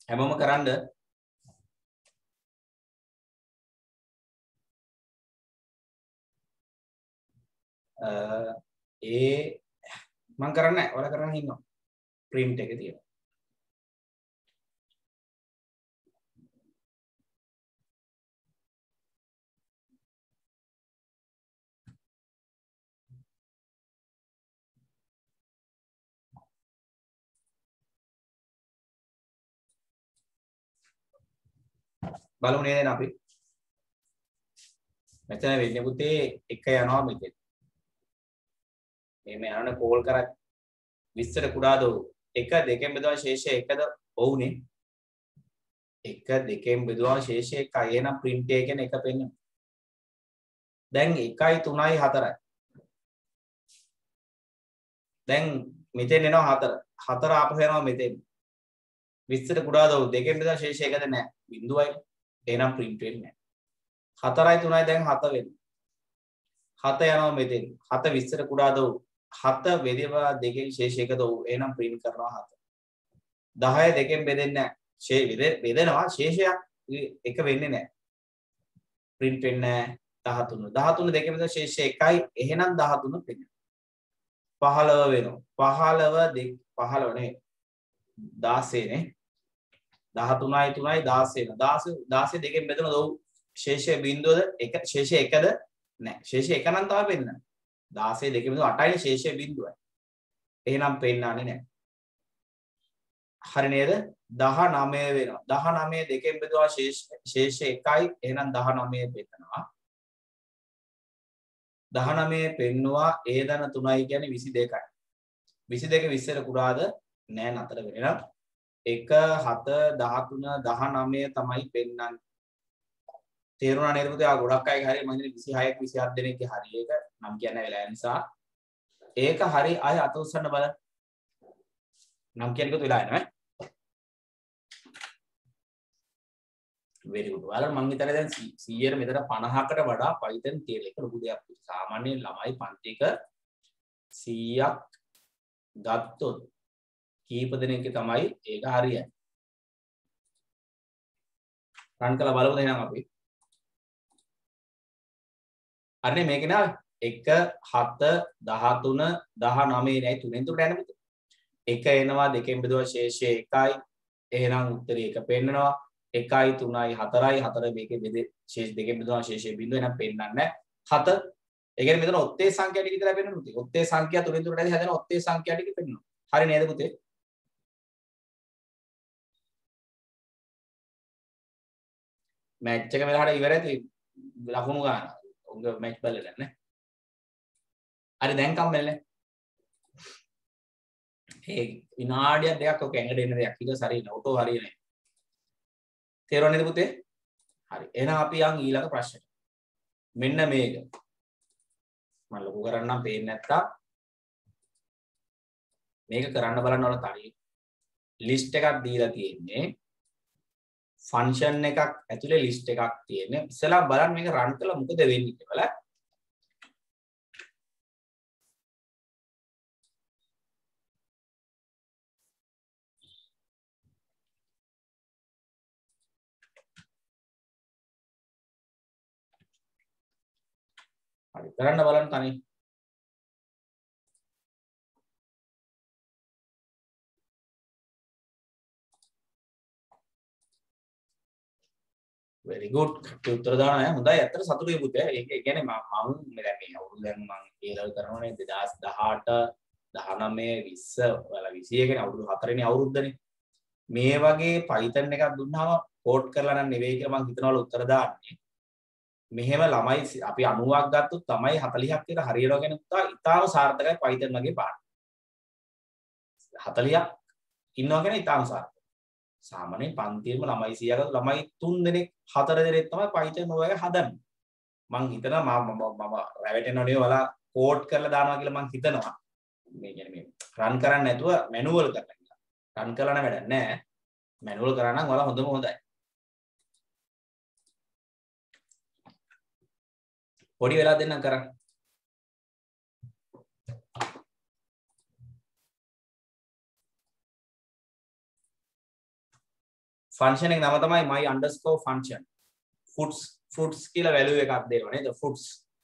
S1: හැමෝම කරන්න ඒ මම කරන්නේ නැහැ. ඔයාලා කරගෙන ඉන්නවා. print එකේ තියෙනවා. බලමු නේද අපි. මෙතන වෙන්නේ පුතේ එක යනවා මෙතෙන්. මේ මේ යනනේ කෝල් කරා විස්තර කුඩාද එක දෙකෙන් බෙදුවා ශේෂය එකද ඔව්නේ. එක දෙකෙන් බෙදුවා ශේෂය එකයි. එහෙනම් print එක කියන එක පෙන්නන. දැන් එකයි තුනයි හතරයි. දැන් මෙතෙන් එනවා හතර. හතර ආපහු යනවා මෙතෙන්. විස්තර කුඩාද දෙකෙන් බෙදුවා ශේෂය එකද නැහැ. බිඳුවයි. එහෙනම් print වෙන්නේ නැහැ. හතරයි තුනයි දැන් හත වෙනවා. හත යනවා මෙතෙන්. හත විස්තර කුඩාද හත බෙදෙවා දෙකෙන් ශේෂ එකද එහෙනම් print කරනවා හත. දහය දෙකෙන් බෙදෙන්නේ නැහැ. ශේ බෙදෙනවා ශේෂයක් එක වෙන්නේ නැහැ. print වෙන්නේ නැහැ දහතුන. දහතුන දෙකෙන් බෙදෙන ශේෂය එකයි එහෙනම් දහතුන වෙනවා. පහළව වෙනවා. පහළව දෙක පහළව නේ. දාසය නේ. දහතුනයි තුනයි දාසය වෙනවා. දාසය දාසය දෙකෙන් බෙදෙනවා ඔව්. ශේෂය බිඳුවද එක ශේෂය එකද නැහැ. ශේෂය එක නම් තමයි පෙන්නන්නේ. දාසය දෙකෙන් බෙදුවා අටයි ශේෂය බිඳුවයි. එහෙනම් පෙන්නන්නේ නැහැ. හරි නේද? දහනවය වෙනවා. දහනවය දෙකෙන් බෙදුවා ශේෂ ශේෂය එකයි එහෙනම් දහනවය පෙන්නනවා. දහනවය පෙන්නවා ඒ දන තුනයි කියන්නේ විසි දෙකයි. විසි දෙක විස්තර කුඩාද නෑ නතර වෙනවා. එක හත දහතුන දහනවය තමයි පෙන්නන්නේ. තේරුණා නේද පුතේ? ආ ගොඩක් අය හරිය මම හිතන්නේ විසි හයක විසි හත් දෙනෙක්ගේ හරි ඒක නම් කියන්න වෙලා නිසා ඒක හරි ආය අත උස්සන්න බලන්න. නම් කියන්නකොත් වෙලා යනවා ඈ. very good. ඔයාලා මම හිතන්නේ දැන් සීයට මෙතන පනහකට වඩා Python තියෙන එක ලොකු දෙයක්. සාමාන්‍යයෙන් ළමයි පන්තික සීයක් ගත්තොත් කීප දෙනෙක්ගේ තමයි ඒක හරියන්නේ. රන් කළා බලමු එහෙනම් අපි. හරිනේ මේක නේ එක හත දහතුන දහනවය නයි තුනෙන් තුනට යන පුතේ. එක එනවා දෙකෙන් බෙදුවා ශේෂය එකයි. එහෙනම් උත්තරේ එක පෙන්නනවා. එකයි තුනයි හතරයි හතර මේකේ බෙද ශේෂ දෙකෙන් බෙදුවා ශේෂය බිඳුව එහෙනම් පෙන්නන්නේ නැහැ. හත ඒ කියන්නේ මෙතන ඔත්තේ සංඛ්‍යා ටික විතරයි පෙන්නන්නේ පුතේ. ඔත්තේ සංඛ්‍යා තුනෙන් තුනට ඇදී හැදෙන ඔත්තේ සංඛ්‍යා ටික පෙන්නනවා. හරි නේද පුතේ? මැච් එක වෙලාවට ඉවරයි ති ලකුණු ගන්න. උංග මැච් බලලා නේ. හරි දැන් කම්මැලිනේ. ඒ විනාඩියක් දෙකක් ඔක ඇඟට එන දෙයක්. ඊට සරියන ඔටෝ හරියන්නේ. තේරුණා නේද පුතේ? හරි. එහෙනම් අපි යන් ඊළඟ ප්‍රශ්නෙට. මෙන්න මේක. මම ලොකු කරන්නම් පේන්නේ නැත්තම් මේක කරන්න බලන්න ඕන තරි ලිස්ට් එකක් දීලා තියෙන්නේ. ෆන්ක්ෂන් එකක් ඇතුලේ ලිස්ට් එකක් තියෙන්නේ. ඉස්සලා බලන්න මේක රන් කළා මොකද වෙන්නේ කියලා. හරි කරන්න බලන්න තනි. very good. උත්තර දාන අය හොඳයි. ඇත්තට සතුටුයි පුතේ. ඒක කියන්නේ මම මම දැන් මේ අවුරුදු දැන් මම ඒ ලෙවල් කරනවානේ දෙදාස් දහඅට දහනවය විස්ස වල විසි එක නේ අවුරුදු හතරනේ අවුරුද්දනේ. මේ වගේ Python එකක් දුන්නාම කෝඩ් කරලා නම් නෙවෙයි කියලා මම හිතනවල උත්තර දාන්නේ. මෙහෙම ළමයි අපි අනූවක් ගත්තොත් තමයි හතළිහක් කියලා හරියනවා කියන උත්තා ඉතාම සාර්ථකයි Python වගේ පාඩම. හතළිහක් ඉන්නවා කියන්නේ ඉතාම සාර්ථකයි. සාමාන්‍යයෙන් පන්තියේම ළමයි සීයක් ළමයි තුන් දෙනෙක් හතර දෙනෙක් තමයි Python ඔය වගේ හදන්නේ. මං හිතනවා මම මම රැවටෙනව නෙවෙයි ඔයාලා කෝඩ් කරලා දානවා කියලා මං හිතනවා. මේ කියන්නේ මේ රන් කරන්නේ නැතුව මැනුවල් කරලා කියලා. රන් කරලා නම් වැඩක් නැහැ. මැනුවල් කරා නම් ඔයාලා හොඳම හොඳයි. පොඩි වෙලා දෙන්නම් කරන්න. ෆන්ක්ෂන් එක නම තමයි my underscore function foods foods කියලා value එකක් දෙනවා නේද foods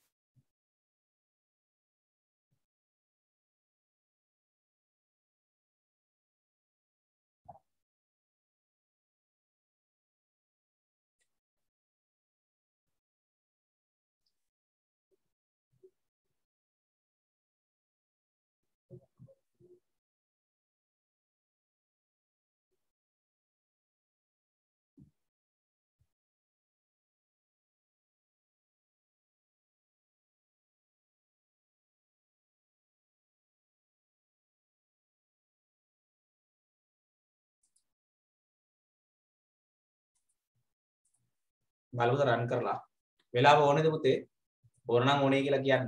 S1: බලමුද රන් කරලා වෙලාව ඕනේද පුතේ ඕන නම් ඕනේ කියලා කියන්න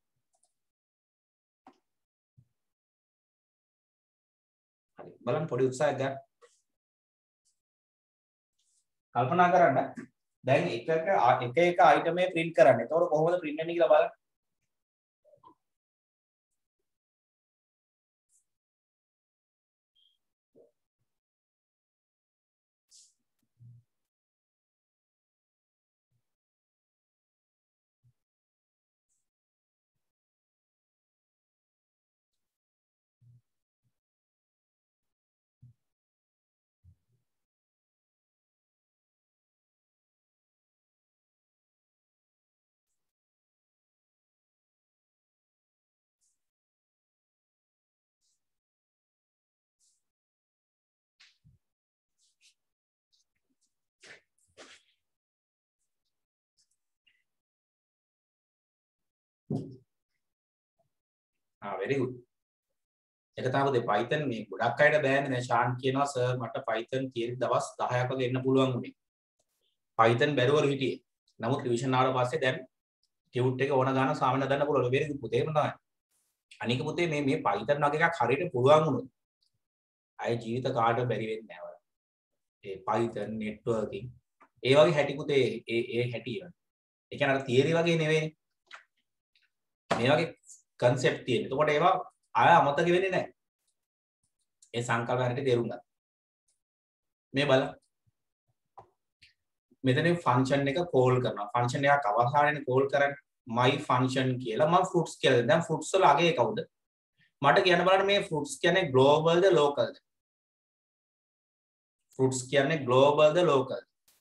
S1: හරි බලන්න පොඩි උත්සාහයක් ගන්න කල්පනා කරන්න දැන් එක එක එක එක item එක print කරන්න. එතකොට කොහොමද print වෙන්නේ කියලා බලන්න. Ah, very good. ඒක තමයි Python මේ ගොඩක් අයට බෑනේ දැන් ශාන් කියනවා සර් මට Python කියන දවස් දහයක් වගේ එන්න පුළුවන් උනේ. Python බැරුවලු හිටියේ. නමුත් රිවිෂන් ආවට පස්සේ දැන් ටියුට් එක ඕන ගන්න සාමාන්‍ය දන්න පුළුවන්. very good පුතේ එහෙම තමයි. අනික පුතේ මේ මේ Python වගේ එකක් හරියට පුළුවන් වුණොත් අය ජීවිත කාටවත් බැරි වෙන්නේ නැහැ වල. ඒ Python networking ඒ වගේ හැටි පුතේ ඒ ඒ හැටි ඒ කියන්නේ අර තියරි වගේ නෙවෙයි. මේ වගේ concept තියෙන. එතකොට ඒවා ආය අමතක වෙන්නේ නැහැ. ඒ සංකල්ප හරියට තේරුම් ගන්න. මේ බලන්න. මෙතන ෆන්ක්ෂන් එක කෝල් කරනවා. ෆන්ක්ෂන් එකක් අවසානයේ කෝල් කරන්නේ my function කියලා. මම fruits කියලා දෙනවා. දැන් fruits වල අගේ කවුද? මට කියන්න බලන්න මේ fruits කියන්නේ global ද local ද? fruits කියන්නේ global ද local?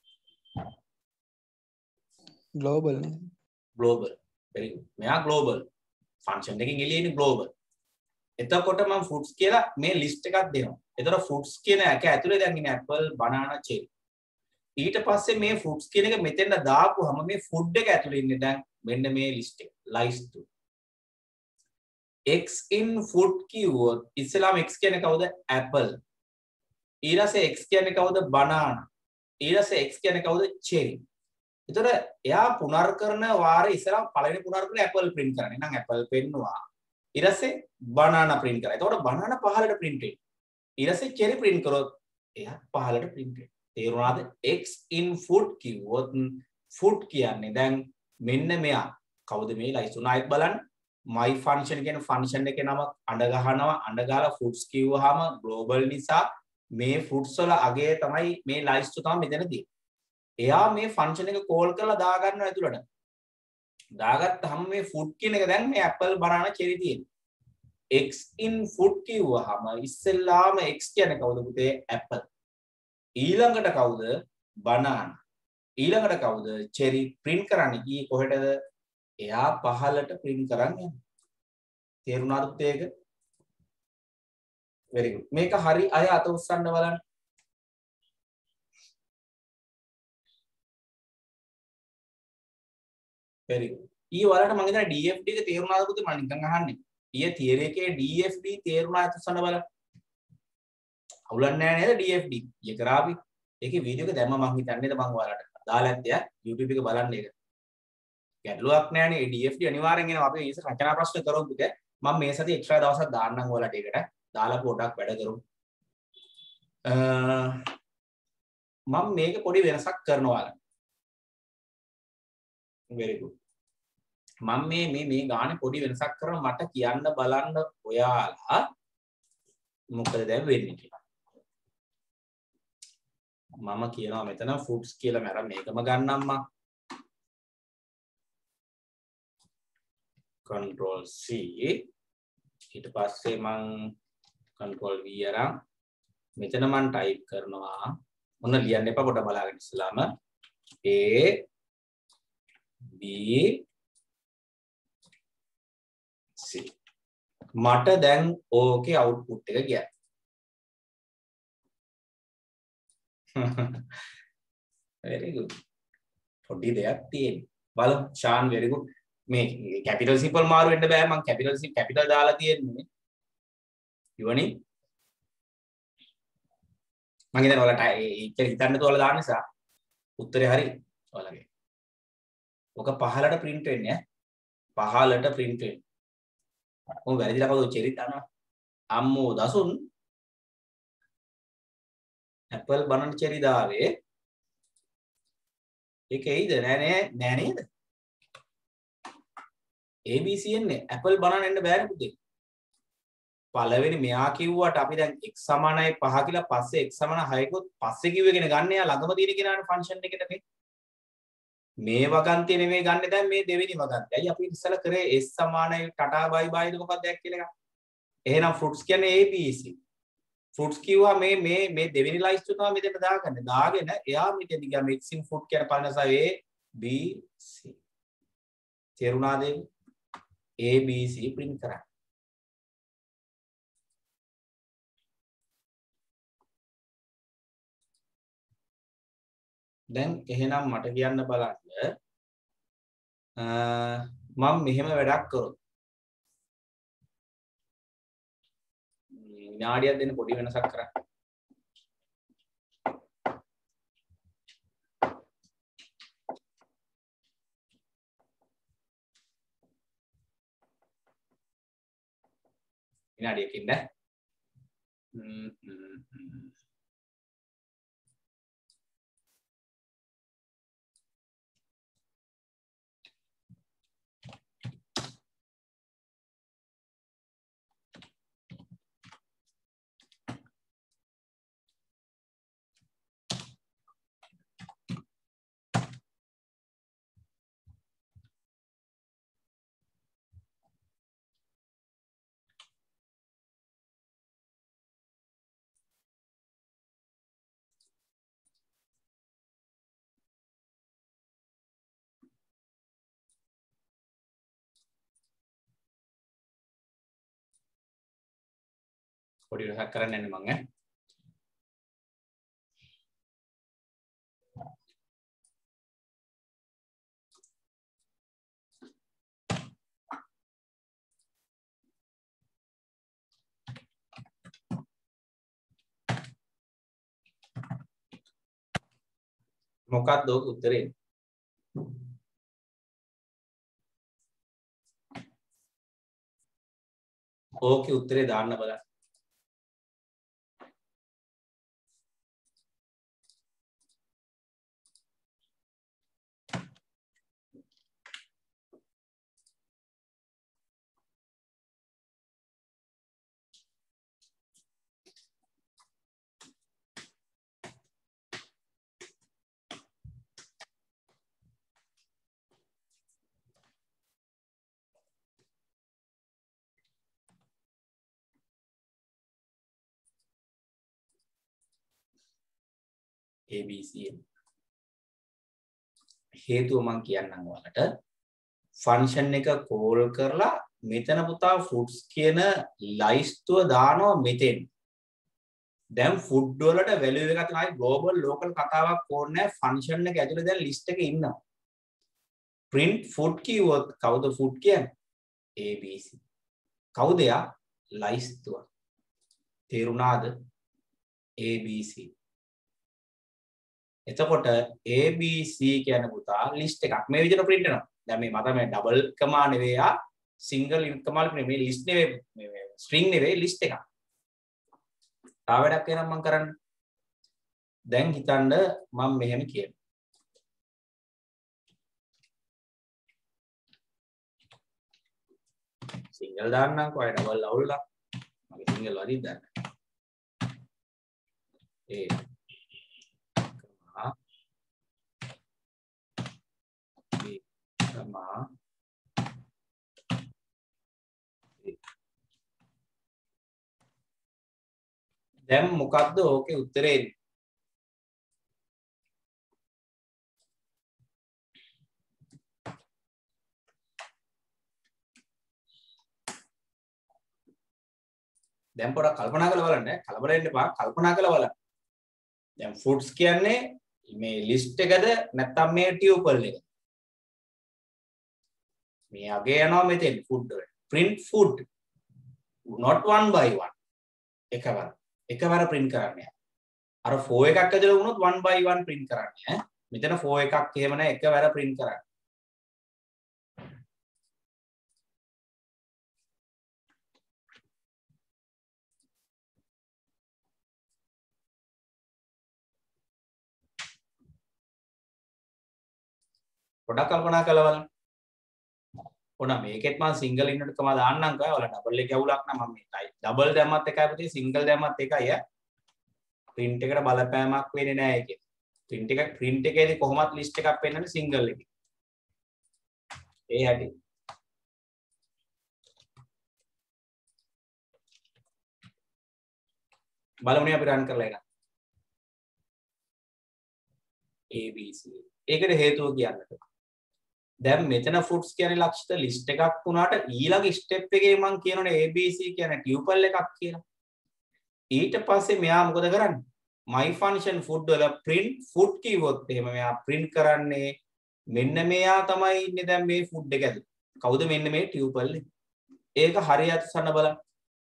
S3: global නේ.
S1: global. very good. මෙයා global. function එකකින් එළියෙන්නේ global. එතකොට මම fruits කියලා මේ list එකක් දෙනවා. එතකොට fruits කියන එක ඇතුලේ දැන් ඉන්නේ apple, banana, cherry. ඊට පස්සේ මේ fruits කියන එක මෙතෙන්ට දාපුවම මේ food එක ඇතුලේ ඉන්නේ දැන් මෙන්න මේ list එක. list two. X in food කිව්වොත් ඉස්සෙල්ලාම X කියන්නේ කවුද? apple. ඊළඟට X කියන්නේ කවුද? banana. ඊළඟට X කියන්නේ කවුද? cherry. එතකොට එයා පුනර්කරන වාරේ ඉස්සෙල්ලාම පළවෙනි පුනර්කරන apple print කරන්නේ. එහෙනම් apple පෙන්නවා. ඊළඟට banana print කරා. එතකොට banana පහළට print වෙනවා. ඊළඟට cherry print කරොත් එයා පහළට print වෙනවා. තේරුණාද? X in food කිව්වොත් food කියන්නේ දැන් මෙන්න මෙයා. කවුද මේ ලයිස්ට් උන ආයෙත් බලන්න. my function කියන function එකේ නම අඬ ගහනවා. අඬ ගහලා foods කිව්වහම global නිසා මේ foods වල අගය තමයි මේ ලයිස්ට් තමයි මෙතන තියෙන්නේ. එයා මේ function එක call කරලා දා ගන්නවා ඇතුළට. දාගත්තාම මේ food කියන එක දැන් මේ apple banana cherry තියෙන්නේ. X in food කිව්වහම ඉස්සෙල්ලාම X කියන්නේ කවුද පුතේ? apple. ඊළඟට කවුද? banana. ඊළඟට කවුද? cherry print කරන්නේ කී කොහෙටද? එයා පහළට print කරන්නේ. තේරුණාද පුතේ ඒක? very good. මේක හරි අය අත උස්සන්න බලන්න. very good. ඊ වලට මම හිතන්නේ D F D එක තේරුණාද පුතේ? මම නිකන් අහන්නේ. ඊයේ තියරි එකේ D F D තේරුණා අත උස්සන්න බලන්න. අවුලක් නැහැ නේද D F D? ඊය කරාවි. ඒකේ වීඩියෝ එක දැම්ම මම හිතන්නේ මම ඔයාලට දාලා ඇත්තේ YouTube එක බලන්න ඒක. ගැටලුවක් නැහැනේ D F D අනිවාර්යෙන් එනවා. අපි ඊස රචනා ප්‍රශ්න කරමු පුතේ. මම මේ සතියේ එක්ස්ට්‍රා දවසක් දාන්නම් ඔයාලට ඒකට. දාලා පොඩක් වැඩ කරමු. මම මේක පොඩි වෙනසක් කරනවා ඔයාලට. very good. මම මේ මේ මේ ගානේ පොඩි වෙනසක් කරන මට කියන්න බලන්න ඔයාලා මොකද දැන් වෙන්නේ කියලා. මම කියනවා මෙතන ෆුඩ්ස් කියලා මම අර මේකම ගන්නම්මා control C ඊට පස්සේ මං control V අරන් මෙතන මං ටයිප් කරනවා ඔන්න ලියන්න එපා පොඩ්ඩක් බලාගන්න ඉස්සලාම A B C මට දැන් ඕකේ අවුට්පුට් එක ගියා very good පොඩි දෙයක් තියෙනවා බලමු ෂාන් very good මේ කැපිටල් සිම්පල් මාරු වෙන්න බෑ මම කැපිටල් සි කැපිටල් දාලා තියෙන්නේ ඉවනේ මම හිතන්නේ ඔයාලට ඒක හිතන්න තෝරලා දාන්න නිසා උත්තරේ හරි ඔයාලගේ ඔක පහලට print වෙන්නේ ඈ පහලට print වෙන්නේ මොකද වැරදිලා කවුද චෙරි දානවා අම්මෝ දසුන් ඇපල් බනන චෙරි දාවේ ඒක එයිද නෑ නෑ නෑ නේද A B C එන්නේ ඇපල් බනන එන්න බෑනේ පුතේ පළවෙනි මෙයා කිව්වට අපි දැන් x සමානයි පහ කියලා පස්සේ x සමාන හයකොත් පස්සේ කිව්වගෙන ගන්න යා ළඟම තියෙන කෙනානේ ෆන්ක්ෂන් එකට මේ මේ වගන්තිය නෙමෙයි ගන්න දැන් මේ දෙවෙනි වගන්තිය. අයි අපි ඉස්සලා කරේ s සමානයි ටටා බයි බයිද මොකක්ද දැක් කියලා එකක්. එහෙනම් ෆෘට්ස් කියන්නේ A B C. ෆෘට්ස් කිව්වා මේ මේ මේ දෙවෙනි ලයිස්ට් එක තමයි මෙතන දාගන්නේ. දාගෙන එයා මෙතන ගියා මික්සින් ෆෘට් කියන පළනස A B C. තේරුණාද? A B C print කරා. දැන් එහෙනම් මට කියන්න බලන්න මම මෙහෙම වැඩක් කරොත් විනාඩියක් දෙන්න පොඩි වෙනසක් කරා විනාඩියකින් ද පොඩි වෙනසක් කරන්න යන්නේ මම ඈ මොකක්ද ඔක උත්තරේ ඕකේ උත්තරේ දාන්න බලන්න A B C හේතුව මම කියන්නම් ඔයාලට ෆන්ක්ෂන් එක කෝල් කරලා මෙතන පුතා ෆෘට්ස් කියන ලයිස්තුව දානවා මෙතෙන් දැන් ෆුඩ් වලට වැලියු එකක් තමයි ග්ලෝබල් ලෝකල් කතාවක් ඕනේ නැහැ ෆන්ක්ෂන් එක ඇතුලේ දැන් ලිස්ට් එකේ ඉන්නවා print food කිව්වොත් කවුද ෆුඩ් කියන්නේ A B C කවුද යා ලයිස්තුව තේරුණාද A B C එතකොට A B C කියන පුතා ලිස්ට් එකක් මේ විදිහට print වෙනවා. දැන් මේ මත මේ ඩබල් කමා නෙවෙයි ආ සිංගල් කමා නෙවෙයි මේ ලිස්ට් නෙවෙයි මේ ස්ට්‍රින්ග් නෙවෙයි ලිස්ට් එකක්. තා වැඩක් වෙනම් මම කරන්න. දැන් හිතන්න මම මෙහෙම කියනවා. සිංගල් දාන්නම්කෝ අය ඩබල් අවුල්ලා. මගේ සිංගල් වදින් දාන්න. ඒ තමා තමා දැන් මොකද්ද ඕකේ උත්තරේ? දැන් පොඩක් කල්පනා කරලා බලන්න. කලබල වෙන්න එපා. කල්පනා කරලා බලන්න. දැන් ෆුඩ්ස් කියන්නේ මේ ලිස්ට් එකද නැත්නම් මේ ටියුපල් එක? මේ අගේ යනවා මෙතෙන් ෆුඩ් වල. print food not one by one. එකවර. එකවර print කරන්නේ. අර four එකක් ඇතුළේ වුණොත් one by one print කරන්නේ. මෙතන four එකක් එහෙම නැහැ එකවර print කරන්නේ. පොඩක් කල්පනා කරලා බලන්න. ඔන්න මේකෙත් මම සිංගල් ඉන්නට තමයි දාන්නම් කය. ඔයාලා ඩබල් එක ඇවුලක් නම් මම මේ ටයිප් ඩබල් දැම්මත් එකයි පුතේ සිංගල් දැම්මත් එකයි ඈ. print එකට බලපෑමක් වෙන්නේ නැහැ ඒකේ. print එක print එකේදී කොහොමත් list එකක් පෙන්නන්නේ සිංගල් එකේ. ඒ හැටි. බලමුනේ අපි රන් කරලා එක. A B C. ඒකට හේතුව කියන්නට. දැන් මෙතන ෆුඩ්ස් කියන්නේ ලක්ෂිත ලිස්ට් එකක් වුණාට ඊළඟ ස්ටෙප් එකේ මම කියනෝනේ A B C කියන්නේ ටියුපල් එකක් කියලා. ඊට පස්සේ මෙයා මොකද කරන්නේ? my function food වල print food කිව්වොත් එහෙම මෙයා print කරන්නේ මෙන්න මෙයා තමයි ඉන්නේ දැන් මේ ෆුඩ් එක ඇතුලේ. කවුද මෙන්න මේ ටියුපල් එක. ඒක හරියට සන්න බලන්න.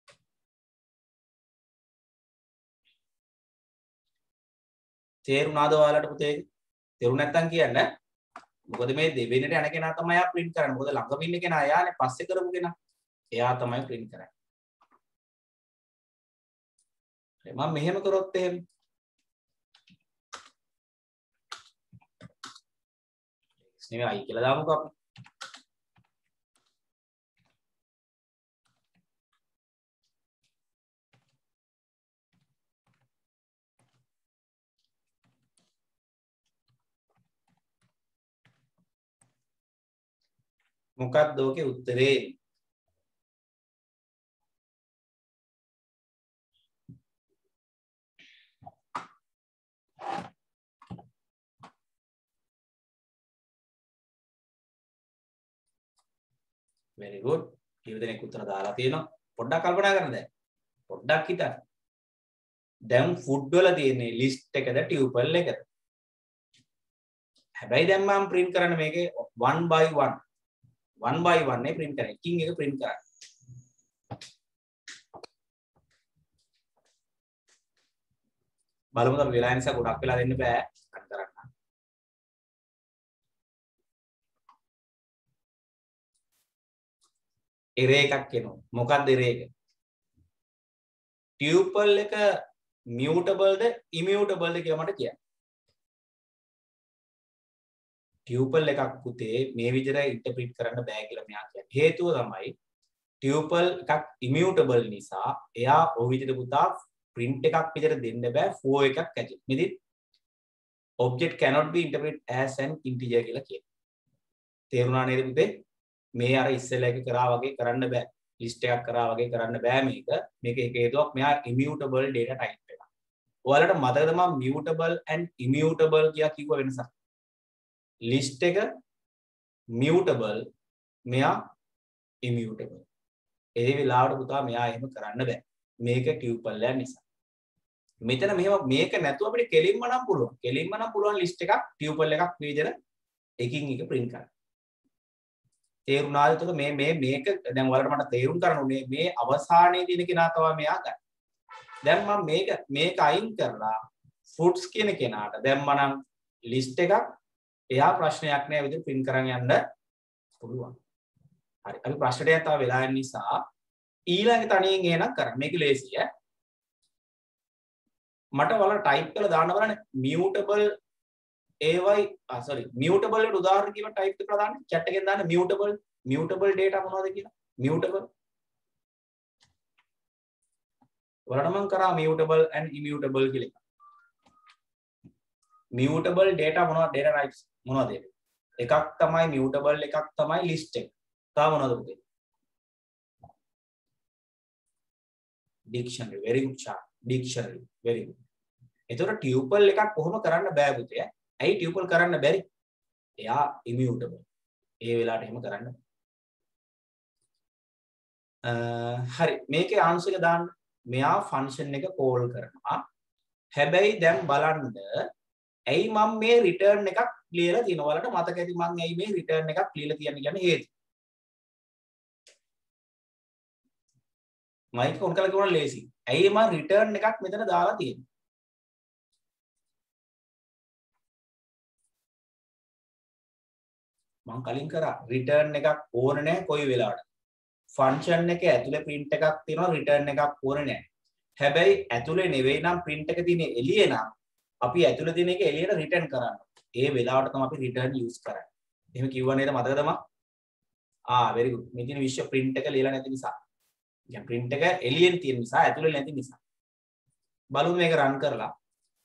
S1: තේරුණාද ඔයාලට පුතේ? තේරුණ නැත්තම් කියන්න. මොකද මේ දෙවෙනිට යන කෙනා තමයි ආ print කරන්නේ. මොකද ළඟම ඉන්න කෙනා යානේ පස්සේ කරපු කෙනා. එයා තමයි print කරන්නේ. මම මෙහෙම කරොත් එහෙම නෙවෙයි i කියලා දාමුකෝ අපි. මොකක්ද ඕකේ උත්තරේ? very good. කීප දෙනෙක් උත්තර දාලා තියෙනවා. පොඩ්ඩක් කල්පනා කරන්න දැන්. පොඩ්ඩක් හිතන්න. දැන් ෆුඩ් වල තියෙන්නේ ලිස්ට් එකද ටියුපල් එකද? හැබැයි දැන් මම print කරන්න මේකේ one by one. one by one නේ print කරන්නේ. එකින් එක print කරන්නේ. බලමු අපි වෙලා නිසා ගොඩක් වෙලා දෙන්න බෑ. කන් කරන්න. array එකක් එනවා. මොකක්ද array එක? tuple එක mutable ද immutable ද කියලා මට කියන්න. tuple එකක් පුතේ මේ විදිහට ඉන්ටර්ප්‍රිට් කරන්න බෑ කියලා මෙයා කියන්නේ. හේතුව තමයි tuple එකක් immutable නිසා එයා ඔය විදිහට පුතා print එකක් විදිහට දෙන්න බෑ for එකක් ඇතුළේ. මෙතන object cannot be interpreted as an integer කියලා කියනවා. තේරුණා නේද පුතේ? මේ අර ඉස්සෙල්ලා එක කරා වගේ කරන්න බෑ. list එකක් කරා වගේ කරන්න බෑ මේක. මේක එක හේතුවක් මෙයා immutable data type එකක්. ඔයාලට මතකද මම mutable and immutable කියලා කිව්ව වෙනසක්? list එක mutable මෙයා immutable. ඒ වෙලාවට පුතා මෙයා එහෙම කරන්න බෑ. මේක tuple එක නිසා. මෙතන මෙහෙම මේක නැතුව අපිට කෙලින්ම නම් පුළුවන්. කෙලින්ම නම් පුළුවන් list එකක් tuple එකක් මේ විදිහට එකින් එක print කරන්න. තේරුණාද? එතකොට මේ මේ මේක දැන් ඔයාලට මට තේරුම් කරන්න උනේ මේ අවසානයේ තියෙන කෙනා තමයි මෙයා ගන්න. දැන් මම මේක මේක අයින් කරලා fruits කියන කෙනාට දැම්ම නම් list එකක් එයා ප්‍රශ්නයක් නෑ විදිහට print කරන් යන්න පුළුවන්. හරි. අපි ප්‍රශ්නයට තව වෙලා යන නිසා ඊළඟ තනියෙන් එනක් කරන්න. මේක ලේසියි ඈ. මට ඔයාලා type කරලා දාන්න බලන්න mutable ay ah sorry mutable වලට උදාහරණ කිව්ව type කරලා දාන්න chat එකෙන් දාන්න mutable mutable data මොනවද කියලා mutable ඔයාලට මම කරා mutable and immutable කියලා. mutable data මොනවද data types මොනවද එකක් තමයි mutable එකක් තමයි list එක. තව මොනවද පුතේ? dictionary very good chart dictionary very good. එතකොට tuple එකක් කොහොම කරන්න බෑ පුතේ. ඇයි tuple කරන්න බැරි? එයා immutable. ඒ වෙලාවට එහෙම කරන්න බෑ. හරි මේකේ ආන්සර් එක දාන්න. මෙයා ෆන්ක්ෂන් එක කෝල් කරනවා. හැබැයි දැන් බලන්න ඇයි මම මේ රිටර්න් එකක් ලියලා තියෙනවා. ඔයාලට මතක ඇති මම ඇයි මේ රිටර්න් එකක් ලියලා තියන්නේ කියන්නේ හේතුව. මයික් ඔන් කරලා කියනවා ලේසි. ඇයි මම රිටර්න් එකක් මෙතන දාලා තියෙන්නේ? මම කලින් කරා රිටර්න් එකක් ඕනේ නැහැ කොයි වෙලාවට. ෆන්ක්ෂන් එකේ ඇතුලේ print එකක් තියෙනවා රිටර්න් එකක් ඕනේ නැහැ. හැබැයි ඇතුලේ නෙවෙයි නම් print එක තියෙන්නේ එළියේ නම් අපි ඇතුලේ තියෙන එක එළියට රිටර්න් කරන්න. ඒ වෙලාවට තමයි අපි රිටර්න් යූස් කරන්නේ. එහෙම කිව්වා නේද මතකද මම? ආ very good. මේ තියෙන විශ්ව print එක ලියලා නැති නිසා. يعني print එක එළියෙන් තියෙන නිසා ඇතුලේ නැති නිසා. බලමු මේක run කරලා.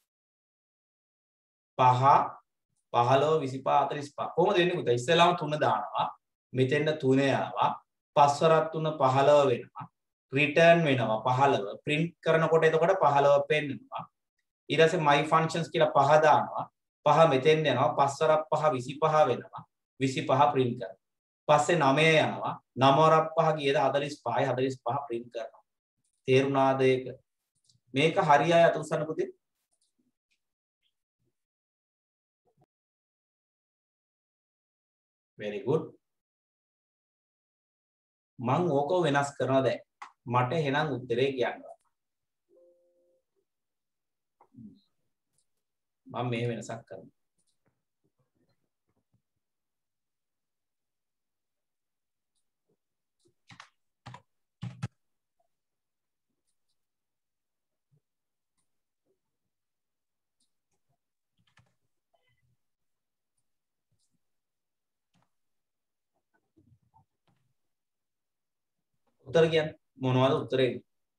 S1: පහ පහළොව විසිපහ හතළිස් පහ කොහොමද වෙන්නේ පුතා? ඉස්සෙල්ලාම තුන දානවා. මෙතෙන්ද තුන යනවා. පස් වරක් තුන පහළොව වෙනවා. රිටර්න් වෙනවා පහළොව. print කරනකොට එතකොට පහළොව පෙන්නනවා. ඊට පස්සේ my functions කියලා පහ දානවා. පහ මෙතෙන් යනවා. පස් වරක් පහ විසිපහ වෙනවා. විසිපහ print කරනවා. පස්සේ නවය යනවා. නව වරක් පහ ගියද හතළිස් පහයි හතළිස් පහ print කරනවා. තේරුණාද ඒක? මේක හරියයි අත උස්සන්න පුතේ. very good. මං ඕක වෙනස් කරනවා දැන්. මට එහෙනම් උත්තරේ කියන්න. මම මේ වෙනසක් කරනවා. උත්තර කියන්න මොනවද උත්තරේ?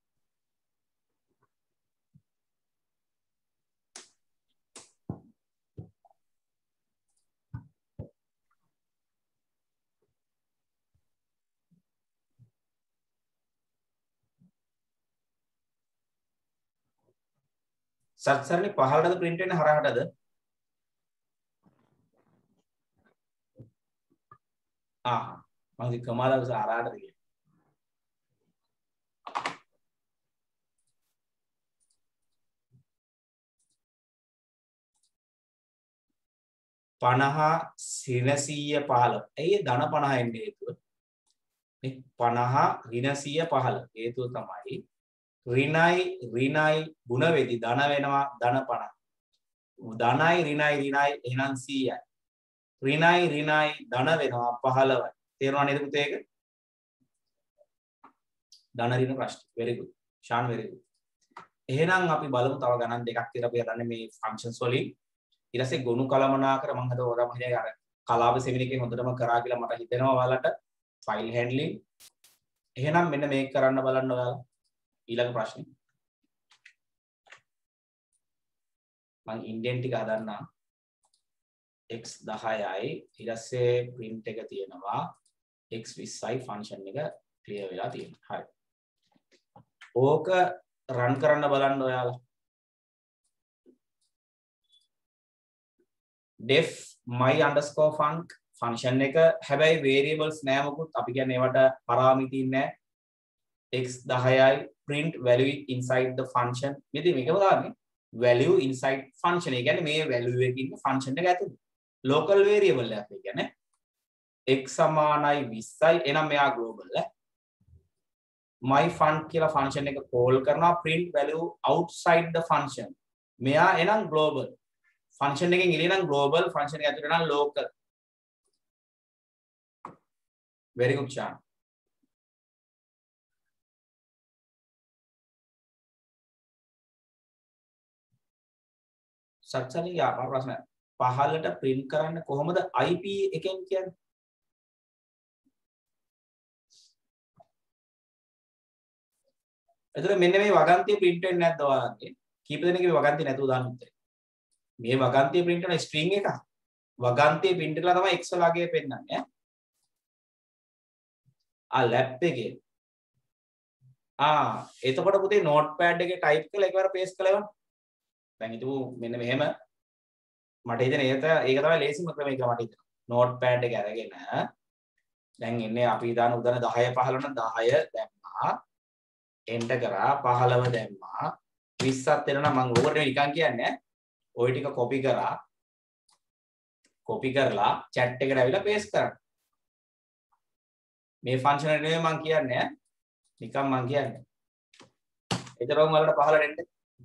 S1: සත්සරණි පහළටද print වෙන්නේ හරහටද? ආ මම ඉතින් කමාලවස හරහටද කියන්නේ. පනහ ඍණ පහළොව. ඇයි ධන පනහ එන්නේ හේතුව? මේ පනහ ඍණ පහළොව. හේතුව තමයි ඍණයි ඍණයි ගුණ වෙදි ධන වෙනවා ධන පනහ. ධනයි ඍණයි ඍණයි එහෙනම් සීයයි. ඍණයි ඍණයි ධන වෙනවා පහළොවයි. තේරුණා නේද පුතේ ඒක? ධන ඍණ ප්‍රශ්න. very good. Shan very good. එහෙනම් අපි බලමු තව ගණන් දෙකක් කියලා අපි හදන්නේ මේ functions වලින්. ඊට පස්සේ ගොනු කළමනාකර මම හද ඔයාලම හිතේ අර කලාප සෙමින එකේ හොඳටම කරා කියලා මට හිතෙනවා ඔයාලට ෆයිල් හැන්ඩ්ලින්. එහෙනම් මෙන්න මේක කරන්න බලන්න ඔයාලා. ඊළඟ ප්‍රශ්නේ. මම ඉන්ඩෙන්ට් ටික හදන්නම්. x දහයයි ඊට පස්සේ print එක තියෙනවා x විස්සයි ෆන්ක්ෂන් එක ක්ලියර් වෙලා තියෙනවා. හරි. ඕක රන් කරන්න බලන්න ඔයාලා. def my underscore func function එක හැබැයි variables නෑ මොකුත් අපි කියන්නේ ඒවට parameter නෑ x දහයයි print value inside the function මෙතන මේකම දාන්නේ value inside function ඒ කියන්නේ මේ value එකකින් ඉන්න function එක ඇතුළේ local variable එකක් ඒ කියන්නේ x සමානයි විස්සයි එනම් මෙයා global ඈ my func කියලා function එක call කරනවා print value outside the function මෙයා එනම් global function එකෙන් එළිය නම් global function එක ඇතුළේ නම් local very good Shan සත්සලි Yapa ප්‍රශ්න පහළට print කරන්න කොහොමද I P එකෙන් කියන්නේ එතකොට මෙන්න මේ වගන්තිය print වෙන්නේ නැද්ද ඔයාලගේ කීප දෙනෙක්ගේ වගන්තිය නැතුව දාන්න උත්තරේ මේ වගන්තිය print කරන string එක වගන්තිය print කරලා තමයි x වල අගය පෙන්නන්නේ ආ lab එකේ ආ එතකොට පුතේ notepad එකේ type කරලා එකවර paste කරලා එවන්න දැන් හිතමු මෙන්න මෙහෙම මට හිතෙන ඒක ඒක තමයි ලේසිම ක්‍රමය කියලා මට හිතෙනවා notepad එක අරගෙන දැන් ඉන්නේ අපි දාන උදාන දහය පහළොව නම් දහය දැම්මා enter කරා පහළොව දැම්මා විස්සක් වෙනවා නම් මම ඕකට නිකන් කියන්නේ ওই ටික copy කරා copy කරලා chat එකට ඇවිල්ලා paste කරන්න මේ function එක නෙමෙයි මම කියන්නේ නිකන් මම කියන්නේ ඒතරම් වලට පහළට එන්න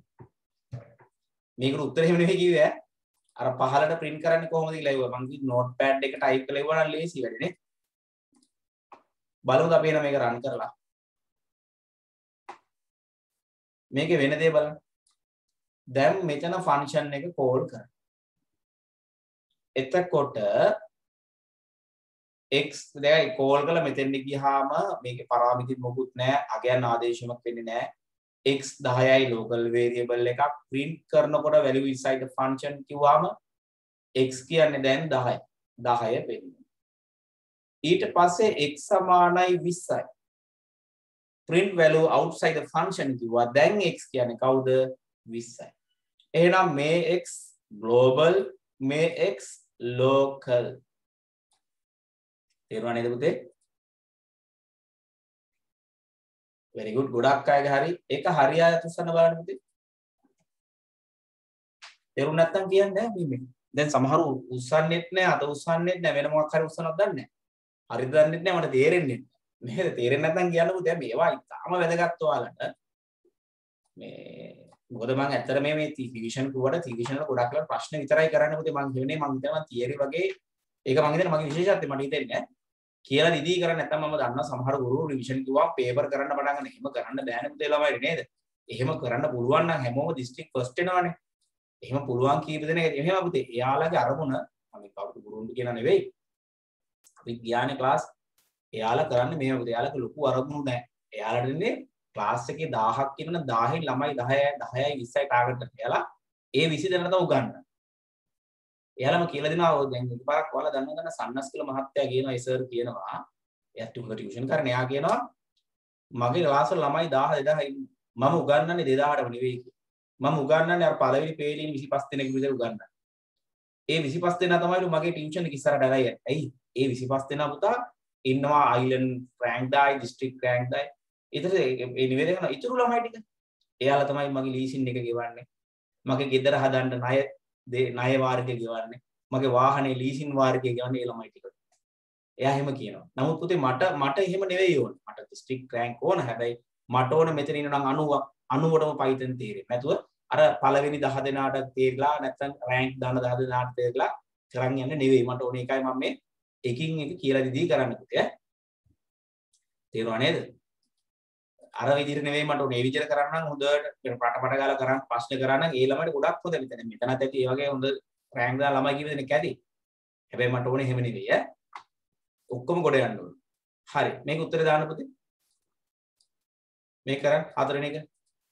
S1: මේකට උත්තර එහෙම නෙවෙයි කිව්වේ අර පහළට print කරන්නේ කොහොමද කියලා ඉවුවා මම කිව්වේ notepad එක type කරලා ඉවුවා නම් ලේසි වැඩනේ බලමුද අපි එන මේක run කරලා මේකේ වෙන දේ බලන්න දැන් මෙතන function එක call කරා එතකොට x දැන් call කරලා මෙතෙන්ට ගියාම මේකේ පරාමිති මොකුත් නැහැ අගයන් ආදේශයක් වෙන්නේ නැහැ x දහයයි local variable එකක් print කරනකොට value inside the function කිව්වම x කියන්නේ දැන් දහය දහය වෙන්නේ ඊට පස්සේ x සමානයි විස්සයි print value outside the function කිව්වා දැන් x කියන්නේ කවුද විස්සයි එහෙනම් මේ x global මේ x local තේරුණා නේද පුතේ very good ගොඩක් අයගේ හරි ඒක හරියට උස්සන්න බලන්න පුතේ තේරුණ නැත්තම් කියන්නේ මේ දැන් සමහරු උස්සන්නෙත් නෑ අත උස්සන්නෙත් නෑ වෙන මොකක් හරි උස්සනක් දන්නේ නෑ හරිද දන්නෙත් නෑ මට තේරෙන්නේ නෑ නේද තේරෙන්නේ නැත්තම් කියන්න පුතේ මේවා ඉතාලම වැදගත් ඔයාලට මේ මොකද මම ඇත්තට මේ මේ ෆිසිෂන් කුවට ෆිසිෂන් වල ගොඩක් වෙලාවට ප්‍රශ්න විතරයි කරන්නේ පුතේ මම කියන්නේ මම හිතනවා තියරි වගේ ඒක මම හිතන්නේ මගේ විශේෂත්වය මට හිතෙන්නේ නෑ කියලා දිදී කරන්නේ නැත්තම් මම දන්නවා සමහර ගුරු රිවිෂන් කිව්වා පේපර් කරන්න පටන් ගන්න එහෙම කරන්න බෑනේ පුතේ ළමයි නේද එහෙම කරන්න පුළුවන් නම් හැමෝම දිස්ත්‍රික් ෆස්ට් වෙනවනේ එහෙම පුළුවන් කීප දෙනෙක් එහෙම පුතේ එයාලගේ අරමුණ මම කවුරු ගුරුන්ට කියන නෙවෙයි අපි ගියානේ ක්ලාස් එයාලා කරන්නේ මේව පුතේ එයාලගේ ලොකු අරමුණු නැහැ එයාලට ඉන්නේ ක්ලාස් එකේ දහයක් කියනන දහයෙන් ළමයි දහයයි දහයයි විස්සයි ටාගට් කරලා එයාලා ඒ විසි දෙනා තමයි උගන්වන්නේ එයාලම කියලා දෙනවා දැන් එකපාරක් ඔයාලා දන්න ගන්න සන්නස් කියලා මහත්තයා කියනවා ඒ සර් කියනවා එයා ටියුෂන් කරන එයා කියනවා මගේ ක්ලාස් වල ළමයි දහය දෙදහයි මම උගන්වන්නේ දෙදහටම නෙවෙයි මම උගන්වන්නේ අර පළවෙනි පේලින් විසිපස් දෙනෙක් විතර උගන්වන්නේ ඒ විසිපස් දෙනා තමයිලු මගේ ටියුෂන් එක ඉස්සරහට අරයි යන්නේ ඇයි ඒ විසිපස් දෙනා පුතා ඉන්නවා අයිලන්ඩ් රෑන්ක් දායි දිස්ත්‍රික් රෑන්ක් දායි ඊටර ඒ නිවේදනය කරන ඉතුරු ළමයි ටික එයාලා තමයි මගේ ලීසින් එක ගෙවන්නේ මගේ ගෙදර හදන්න ණය ණය වාරිකය ගෙවන්නේ මගේ වාහනේ ලීසින් වාරිකය ගෙවන්නේ ඒ ළමයි ටික. එයා එහෙම කියනවා. නමුත් පුතේ මට මට එහෙම නෙවෙයි ඕන. මට දිස්ත්‍රික් රෑන්ක් ඕන. හැබැයි මට ඕන මෙතන ඉන්න නම් අනූවක් අනූවටම පයිතන් තේරෙන්නේ. නැතුව අර පළවෙනි දහ දෙනාට තේරලා නැත්නම් රෑන්ක් දාන දහ දෙනාට තේරලා කරන් යන්නේ නෙවෙයි. මට ඕන එකයි මම මේ එකින් එක කියලා දිදී කරන්න පුතේ. තේරුණා නේද? අර විදිහට නෙවෙයි මට ඕනේ. ඒ විදිහට කරන්න නම් හොඳට පට පට ගාලා කරන් ප්‍රශ්න කරා නම් ඒ ළමයට ගොඩක් හොඳ මෙතන. මෙතනත් ඇති ඒ වගේ හොඳ රෑන්ක් දාලා ළමයි කීප දෙනෙක් ඇති. හැබැයි මට ඕනේ එහෙම නෙවෙයි ඈ. ඔක්කොම ගොඩ යන්න ඕනේ. හරි. මේක උත්තරේ දාන්න පුතේ. මේක කරන් හතරවෙනි එක.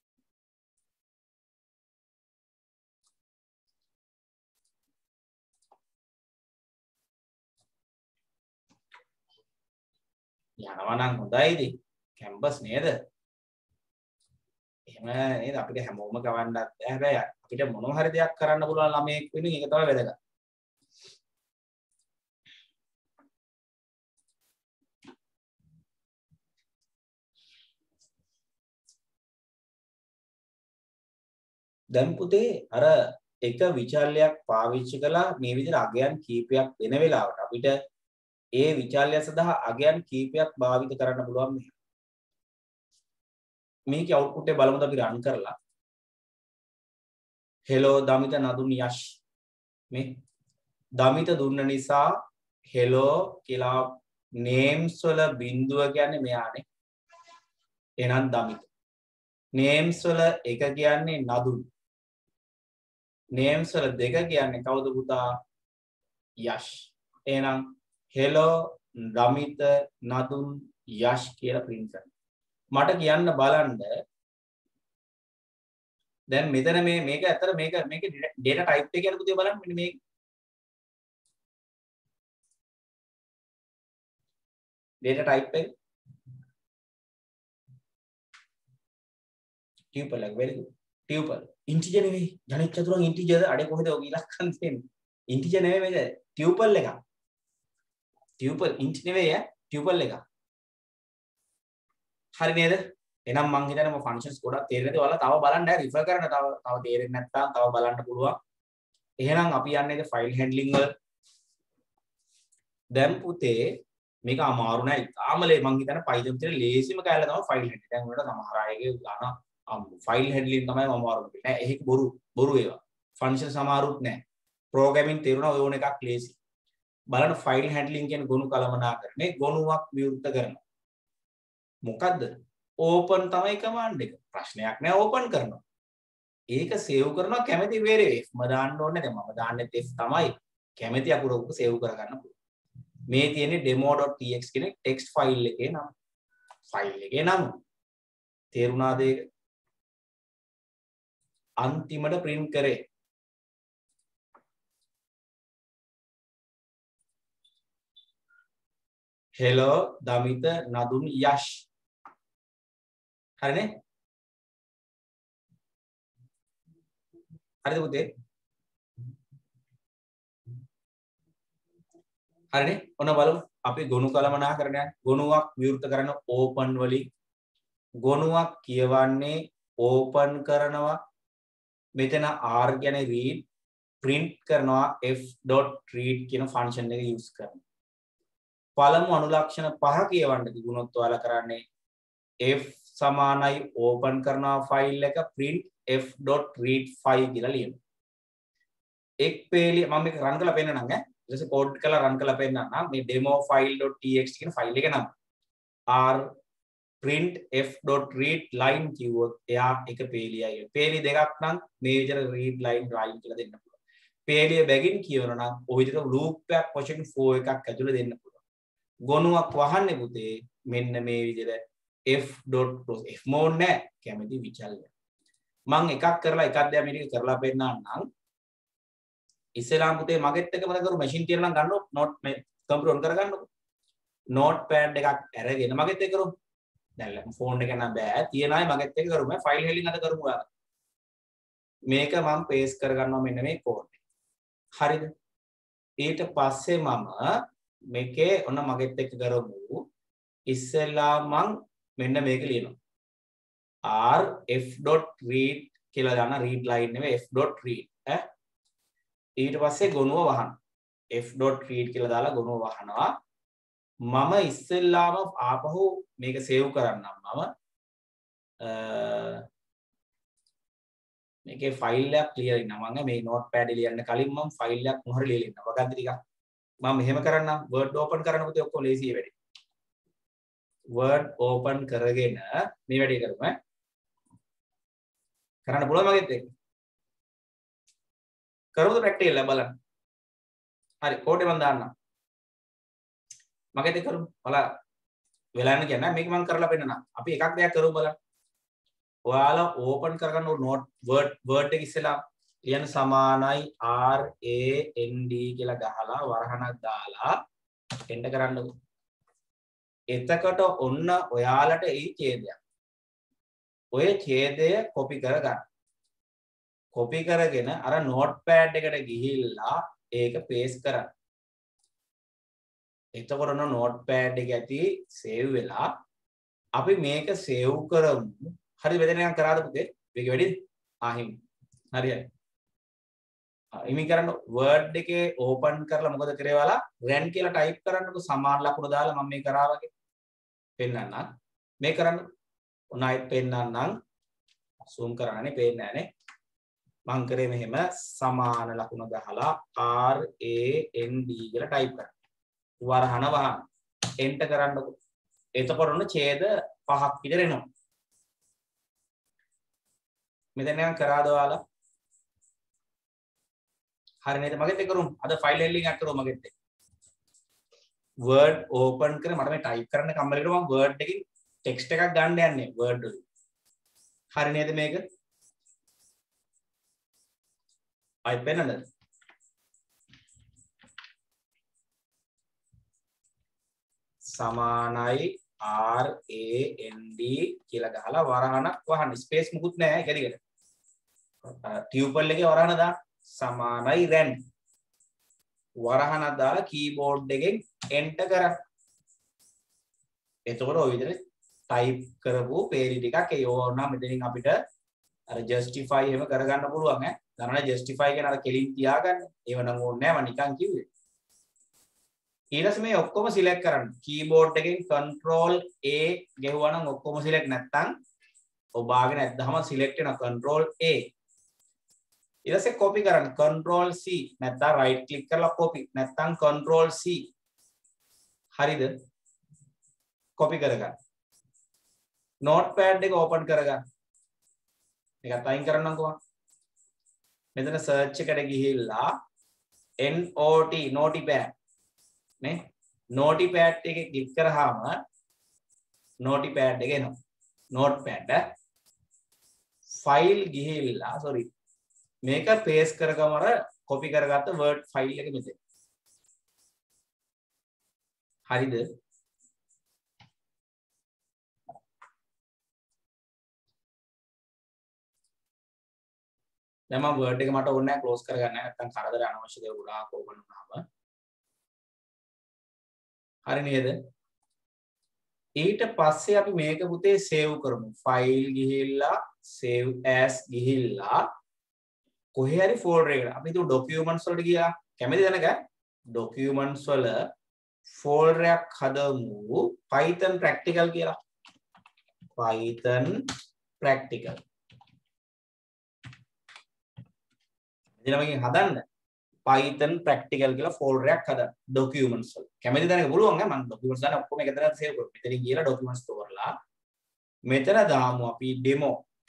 S1: යනවා නම් හොඳයිද? කැම්පස් නේද? එහෙම නේද අපිට හැමෝම ගවන්නත් බෑ හැබැයි අපිට මොනවා හරි දෙයක් කරන්න පුළුවන් ළමයෙක් වෙනුවෙන් ඒක තමයි වැදගත්. දැන් පුතේ අර එක විචල්‍යයක් පාවිච්චි කළා මේ විදිහට අගයන් කීපයක් දෙන වෙලාවට අපිට ඒ විචල්‍ය සඳහා අගයන් කීපයක් භාවිත කරන්න පුළුවන් මෙහෙම. මේකේ අවුට්පුට් එක බලමුද අපි රන් කරලා hello දමිත නදුන් යෂ් මේ දමිත දුන්න නිසා hello කියලා names වල බිඳුව කියන්නේ මෙයානේ එහෙනම් දමිත names වල එක කියන්නේ නදුන් names වල දෙක කියන්නේ කවුද පුතා යෂ් එහෙනම් hello දමිත නදුන් යෂ් කියලා print කරනවා මට කියන්න බලන්න දැන් මෙතන මේ මේක ඇත්තට මේක මේක data type එක කියන පුතේ බලන්න මෙන්න මේක data type එක tuple එක very good tuple integer නෙවෙයි ගණිත චතුරංග integer අඩේ කොහෙද ඔය ඉලක්කම් තියෙන්නේ integer නෙවෙයි මේක tuple එක tuple int නෙවෙයි ඈ tuple එක හරි නේද එහෙනම් මං හිතන්නේ මම ෆන්ක්ෂන්ස් ගොඩක් තේරෙන්නේ ඔයාලා තව බලන්න රිෆර් කරන්න තව තව තේරෙන්නේ නැත්නම් තව බලන්න පුළුවන් එහෙනම් අපි යන්නේ ඉතින් ෆයිල් හැන්ඩ්ලින් වල දැන් පුතේ මේක අමාරු නෑ ඉතාලම මං හිතන්නේ Python තියෙන ලේසිම කැලේ තමයි ෆයිල් හැන්ඩ්ලින් දැන් උනට සමහර අයගේ ගන්න ෆයිල් හැන්ඩ්ලින් තමයි අමාරු නෑ ඒක බොරු බොරු ඒවා ෆන්ක්ෂන් සමහරුත් නෑ ප්‍රෝග්‍රෑමින් තේරුණා ඔය ඕන එකක් ලේසි බලන්න ෆයිල් හැන්ඩ්ලින් කියන ගොනු කළමනාකරණය ගොනුවක් විවෘත කරනවා මොකද්ද ඕපන් තමයි කමාන්ඩ් එක ප්‍රශ්නයක් නෑ ඕපන් කරනවා ඒක සේව් කරනවා කැමති වේරියබල් f ම දාන්න ඕනේ දැන් මම දාන්නේ f තමයි කැමති අකුරක සේව් කරගන්න පුළුවන් මේ තියෙන්නේ demo.txt කියන ටෙක්ස්ට් ෆයිල් එකේ නම ෆයිල් එකේ නම තේරුණාද ඒක අන්තිමට print කරේ hello damita nadun yash හරිනේ හරිද පුතේ හරිනේ ඔන්න බලමු අපි ගොනු කළමනාකරණයක් ගොනුවක් විවෘත කරන ඕපන් වලින් ගොනුවක් කියවන්නේ ඕපන් කරනවා මෙතන r කියන්නේ read print කරනවා f.read කියන ෆන්ක්ෂන් එක යූස් කරනවා පළමු අනුලක්ෂණ පහ කියවන්න තිබුණොත් ඔයාලා කරන්නේ f සමානයි ඕපන් කරනවා ෆයිල් එක print f.read five කියලා ලියනවා එක් පේලිය මම මේක රන් කරලා පෙන්නන්නම් ඈ ඊට පස්සේ කෝඩ් කරලා රන් කරලා පෙන්නන්නම් මේ demo file.txt කියන ෆයිල් එක නම r print f.read line කිව්වොත් එයා එක පේලියයි පේලි දෙකක් නම් මේ විදිහට read line line කියලා දෙන්න පුළුවන් පේලිය බැගින් කියවනවා නම් ඔය විදිහට loop එකක් වශයෙන් for එකක් ඇතුළේ දෙන්න පුළුවන් ගොනුවක් වහන්නේ පුතේ මෙන්න මේ විදිහට f.close f mode නෑ කැමති විචල්ය මම එකක් කරලා එකක් දැන් මේක කරලා පෙන්නන්නම් ඉස්සෙල්ලාම පුතේ මගෙත් එක මත කරු මැෂින් තියෙනවා නම් ගන්නකො නෝට් මේ කම්පියුටර් ඔන් කරගන්නකො නෝට් පෑඩ් එකක් අරගෙන මගෙත් එක කරු දැන් ෆෝන් එක නම් බෑ තියන අය මගෙත් එක කරු මම ෆයිල් හැලින් අද කරමු ඔයාලා මේක මම පේස්ට් කරගන්නවා මෙන්න මේ කෝඩ් එක හරිද ඊට පස්සේ මම මේකේ ඔන්න මගෙත් එක කරමු ඉස්සෙල්ලා මම මෙන්න මේක ලියනවා r f.read කියලා දාන්න read line නෙවෙයි f.read ඈ ඊට පස්සේ ගොනුව වහන f.read කියලා දාලා ගොනුව වහනවා මම ඉස්සෙල්ලාම ආපහු මේක සේව් කරන්නම් මම මේකේ ෆයිල් එකක් ක්ලියර් ඉන්නවා මම මේ notepad එක ලියන්න කලින් මම ෆයිල් එකක් මොහොර ලියලා ඉන්නවා වගන්ති ටිකක් මම මෙහෙම කරන්නම් word open කරන්න පුතේ ඔක්කොම ලේසියි වැඩි word open කරගෙන මේ වැඩේ කරමු ඈ කරන්න පුළුවන් මගෙත් එක්ක කරමුද ප්‍රැක්ටිකල් එක බලන්න හරි කෝඩ් එක මම දාන්නම් මගෙත් එක්ක කරමු බලන්න වෙලා යන කියන්නේ මේක මම කරලා පෙන්නනවා අපි එකක් දෙයක් කරමු බලන්න ඔයාලා ඕපන් කරගන්න නෝට් වර්ඩ් වර්ඩ් එක ඉස්සෙල්ලා ලියන්න සමානයි r a n d කියලා ගහලා වරහණක් දාලා එන්ටර් කරන්නකො එතකොට ඔන්න ඔයාලට ඒ ඡේදයක් ඔය ඡේදය කොපි කරගන්න කොපි කරගෙන අර නෝට්පෑඩ් එකට ගිහිල්ලා ඒක පේස්ට් කරන්න එතකොට ඔන්න නෝට්පෑඩ් එක ඇති සේව් වෙලා අපි මේක සේව් කරමු හරි මෙතන නිකන් කරාද පුතේ මේක වැඩිද ආහිම් හරියයි ඉමි කරන්න වර්ඩ් එකේ ඕපන් කරලා මොකද කරේ ඔයාලා රන් කියලා ටයිප් කරන්නකො සමාන ලකුණු දාලා මම මේ කරා වගේ පෙන්නන්නම් මේ කරන්න ඔන්න ආයෙත් පෙන්නන්නම් zoom කරන්නේ පේන්නේ නැහනේ මං කරේ මෙහෙම සමාන ලකුණු ගහලා r a n d කියලා ටයිප් කරන්න වරහන වහන එන්ටර් කරන්නකො එතකොට ඔන්න ඡේද පහක් විතර එනවා මෙතන නිකන් කරාද ඔයාලා හරි නේද මගෙත් එක්ක කරුම් අද ෆයිල් හැන්ඩ්ලින් එකක් කරුවා මගෙත් එක්ක word open කරේ මට මේ ටයිප් කරන්න කම්මැලිට මම word එකකින් ටෙක්ස්ට් එකක් ගන්න යන්නේ word වලින් හරි නේද මේක ආයි පෙන්නන්නද සමානයි R A N D කියලා ගහලා වරහණක් වහන්න ස්පේස් මුකුත් නැහැ ඒක දිගට ටියුබල් එකේ වරහණ දාන්න සමානයි රැන් වරහණක් දාලා කීබෝඩ් එකෙන් එන්ටර් කරන්න එතකොට ඔය විදිහට ටයිප් කරපු පේජ් ටිකක් ඒ ඕන මෙතනින් අපිට අර ජස්ටිෆයි එහෙම කරගන්න පුළුවන් ඈ දන්නවනේ ජස්ටිෆයි කියන අර කෙලින් තියාගන්න ඒව නම් ඕනේ නැහැ මම නිකන් කිව්වේ ඊට පස්සේ මේ ඔක්කොම සිලෙක්ට් කරන්න කීබෝඩ් එකෙන් control A ගෙවුවා නම් ඔක්කොම සිලෙක්ට් නැත්නම් ඔබාගෙන නැත්නම් සිලෙක්ට් වෙනවා control A ඊට පස්සේ copy කරන්න control C නැත්නම් right click කරලා copy නැත්නම් control C හරිද copy කරගන්න notepad එක open කරගන්න මේකත් අයින් කරන්නම්කෝ මෙතන search එකට ගිහිල්ලා N O T notepad නේ notepad එකේ click කරාම notepad එක එනවා notepad file ගිහිල්ලා sorry මේක paste කරගම අර copy කරගත්ත word file එක මෙතන හරිද දැන් මම word එක මට ඕනේ නැහැ close කරගන්න නැත්නම් කරදර අනවශ්‍ය දේවල් ගොඩාක් open වුණාම හරි නේද ඊට පස්සේ අපි මේක පුතේ save කරමු file ගිහිල්ලා save as ගිහිල්ලා කොහේ හරි folder එකට අපි හිතුව documents වලට ගියා කැමති දැනග documents වල folder එකක් හදමු python practical කියලා python practical ඉතින් හදන්න python practical කියලා folder එකක් හදන්න documents වල කැමති දැනග පුළුවන් ඈ මම documents දාන ඔක්කොම එක තැනකට save කරමු මෙතනින් ගිහලා documents තෝරලා මෙතන දාමු අපි demo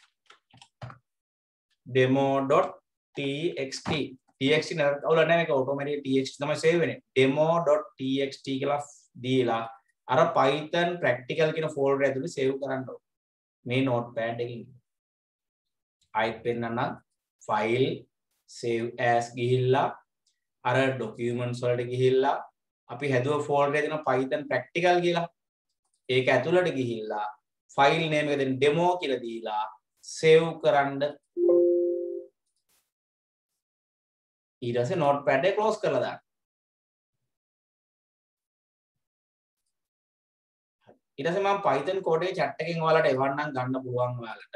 S1: demo.txt txt නේද අවුල නැහැ මේක automatic txt තමයි save වෙන්නේ demo.txt කියලා දීලා අර python practical කියන folder ඇතුලේ save කරන්න ඕනේ මේ notepad එකකින් ආයෙත් පෙන්නන්න file save as ගිහිල්ලා අර documents වලට ගිහිල්ලා අපි හැදුව folder එකේ තියෙන python practical කියලා ඒක ඇතුළට ගිහිල්ලා file name එක දෙන්න demo කියලා දීලා save කරන්න ඊට පස්සේ notepad එක close කරලා දාන්න ඊට පස්සේ මම python code එකේ chat එකෙන් ඔයාලට එවන්නම් ගන්න පුළුවන් ඔයාලට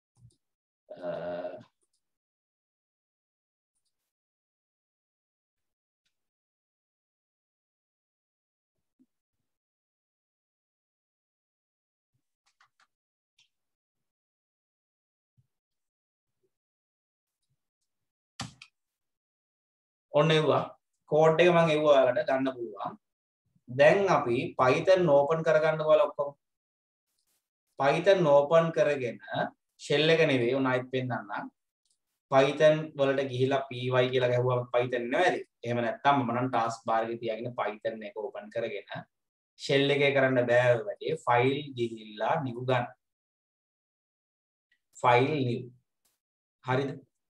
S1: ඔන්න එවුවා කෝඩ් එක මම එවුවා ඔයාලට ගන්න පුළුවන් දැන් අපි python open කරගන්න ඔයාලා ඔක්කොම python open කරගෙන shell එක නෙවෙයි උන් ආයෙත් පෙන්නන්නම් python වලට ගිහිලා py කියලා ගැහුවම python නෙවෙයි එහෙම නැත්නම් මම නම් task bar එකේ තියාගෙන python එක open කරගෙන shell එකේ කරන්න බෑ ඔය වැඩේ file ගිහිල්ලා new ගන්න file new හරිද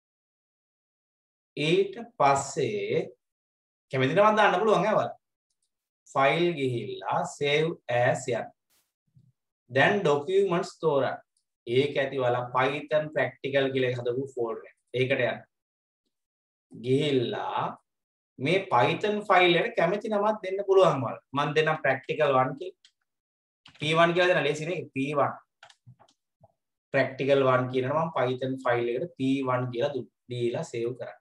S1: ඊට පස්සේ කැමති නම් දාන්න පුළුවන් ඈ ඔයාලා file ගිහිල්ලා save as යන්න දැන් documents තෝරන්න ඒක ඇති ඔයාලා python practical කියලා එක හදපු folder එක ඒකට යන්න ගිහිල්ලා මේ python file එකට කැමති නමක් දෙන්න පුළුවන් ඔයාලා මම දෙන්නම් practical one කියලා p one කියලා දෙන්න ලේසි නේ p one practical one කියනවා මම python file එකට p one කියලා දීලා save කරන්න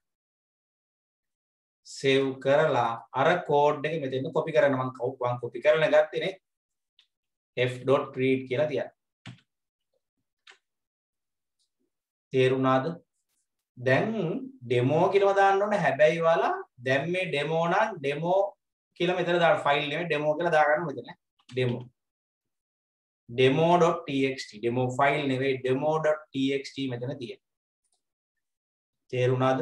S1: save කරලා අර code එක මෙතෙන් copy කරන්න මම මම copy කරලා ගත්තේ නේ f.read කියලා තියන්න තේරුණාද දැන් demo කියලාම දාන්න ඕනේ හැබැයි ඔයාලා දැන් මේ demo නම් demo කියලා මෙතන දාන්න file නෙමෙයි demo කියලා දාගන්න මෙතන demo demo.txt demo file නෙවෙයි demo.txt මෙතන තියෙන තේරුණාද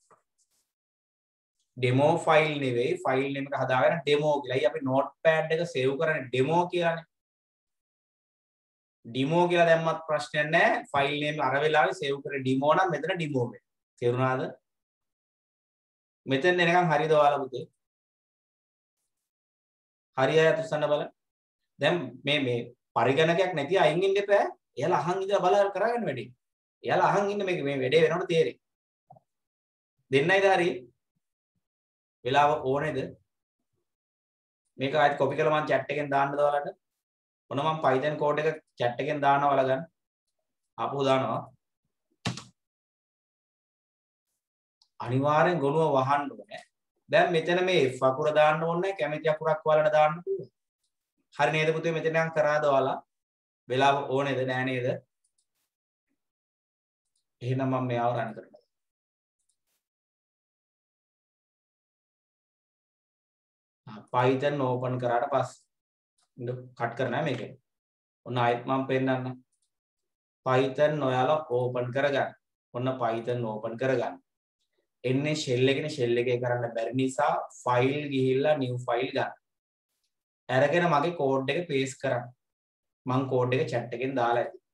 S1: demo file නෙවෙයි file name එක හදාගෙන demo කියලා. ඊ අපි notepad එක save කරන්නේ demo කියලානේ. demo කියලා දැම්මත් ප්‍රශ්නයක් නැහැ. file name අර වෙලාවේ save කරේ demo නම් මෙතන demo වෙනවා. තේරුණාද? මෙතෙන් එනකන් හරියද ඔයාලා පුතේ? හරියයි අතුස්සන්න බලන්න. දැන් මේ මේ පරිගණකයක් නැති අයින් ඉන්න එපා. එයාලා අහන් ඉඳලා බල කරගන්න වැඩි. එයාලා අහන් ඉන්න මේක මේ වැඩේ වෙනකොට තේරෙයි. දෙන්නයිද හරි? වෙලාව ඕනේද? මේක ආයෙත් කොපි කරලා මම chat එකෙන් දාන්නද ඔයාලට? මොන මම Python code එක chat එකෙන් දානවා ඔයාලා ගන්න. ආපහු දානවා. අනිවාර්යෙන් ගොනුව වහන්න ඕනේ. දැන් මෙතන මේ F අකුර දාන්න ඕනේ කැමති අකුරක් ඔයාලට දාන්න පුළුවන්. හරි නේද පුතේ මෙතන නම් කරාද ඔයාලා? වෙලාව ඕනේද නෑ නේද? එහෙනම් මම මෙයාව රන් කරනවා. Python open කරාට පස්සේ කට් කරනවා මේකෙන්. ඔන්න ආයෙත් මම පෙන්නන්න. Python ඔයාලා open කරගන්න. ඔන්න Python open කරගන්න. එන්නේ shell එකනේ shell එකේ කරන්න බැරි නිසා file ගිහිල්ලා new file ගන්න. අරගෙන මගේ code එක paste කරන්න. මම code එක chat එකෙන් දාලා ඇති.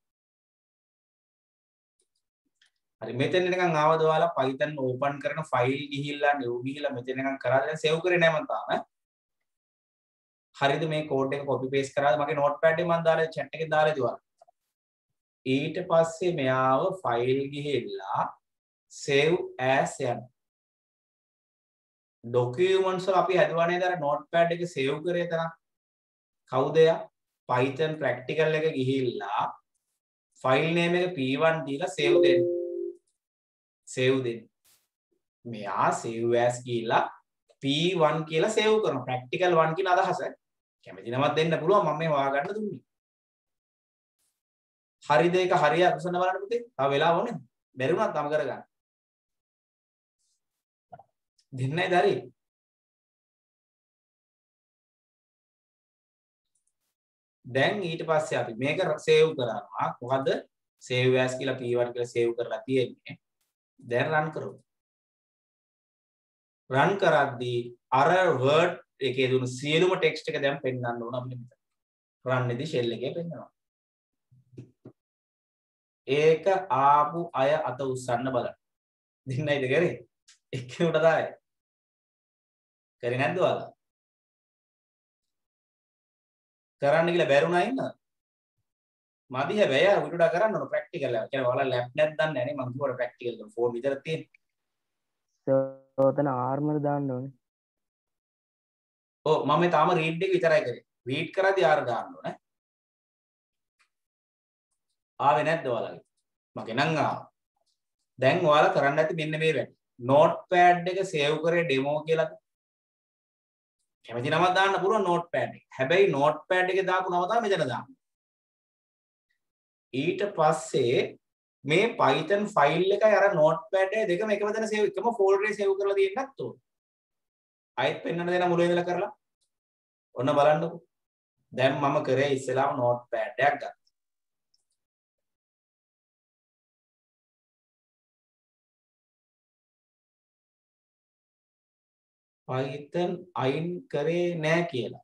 S1: හරි මෙතෙන් නිකන් ආවද ඔයාලා Python open කරන file ගිහිල්ලා new ගිහිල්ලා මෙතෙන් නිකන් කරාද දැන් save කරේ නැහැ මම තාම. හරිද මේ code එක copy paste කරාද මගේ notepad එකේ මම දාලා chat එකේ දාලා ඉදුවා. ඊට පස්සේ මෙයාව file ගිහිල්ලා save as යන documents වල අපි හදුවා නේද අර notepad එකේ save කරේ තරම් කවුද යා Python practical එක ගිහිල්ලා file name එක P one දීලා save දෙන්න save දෙන්න මෙයා save as කියලා P one කියලා save කරනවා practical one කියන අදහස කැමති නමක් දෙන්න පුළුවන් මම මේ හොයාගන්න දුන්නේ හරිද ඒක හරිය අකුසන බලන්න පුතේ තව වෙලාව ඕනේ බැරි වුණත් තම කරගන්න දෙන්නයි දරි දැන් ඊට පස්සේ අපි මේක සේව් කරනවා මොකද save as කියලා P one කියලා save කරලා තියෙන්නේ දැන් run කරමු run කරද්දී අර word එකේ දුණු සියලුම text එක දැන් පෙන්වන්න ඕන අපිට මෙතන run එකේ shell එකේ පෙන්වනවා ඒක ආපු අය අත උස්සන්න බලන්න දෙන්නයිද කරේ එක්කෙනෙකුට දායි කරේ නැද්ද ඔයාලා කරන්න කියලා බැරුණා ඉන්න මදි හැබැයි අර උඩට කරන්න ඕන ප්‍රැක්ටිකල් එක කියන්නේ ඔයාලා ලැබ් නැත් දන්නේ නැහැ නේ මම කිව්වට ප්‍රැක්ටිකල් කරන ෆෝන් විතර තියෙන්නේ
S3: සෝතන ආර්මර් දාන්න ඕනේ
S1: ඔව් මම තාම රීඩ් එක විතරයි කරේ රීඩ් කරද්දී ආර දාන්න ඕනේ ආවේ නැද්ද ඔයාලගේ මගේ නම් ආවා දැන් ඔයාලා කරන්න ඇති මෙන්න මේ වැඩ notepad එක save කරේ demo කියලා කැමති නමක් දාන්න පුළුවන් notepad එක හැබැයි notepad එකේ දාපු නම තමයි මෙතන දාන්න ඊට පස්සේ මේ Python file එකයි අර notepad එක දෙකම එකම තැන save එකම folder එකේ save කරලා තියෙන්නේ නැත්තෝ ආයෙත් පෙන්වන්න දෙන මුල ඉඳලා කරලා ඔන්න බලන්නකෝ දැන් මම කරේ ඉස්සෙල්ලාම notepad එකක් ගත්තා Python අයින් කරේ නෑ කියලා.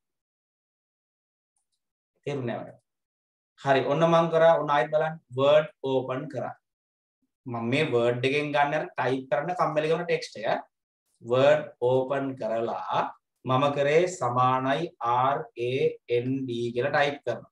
S1: තේරුණා නේද? හරි ඔන්න මම කරා ඔන්න ආයෙත් බලන්න word open කරා. මම මේ word එකෙන් ගන්න අර type කරන්න කම්මැලි කරන text එක word open කරලා මම කරේ සමානයි R A N D කියලා type කරනවා.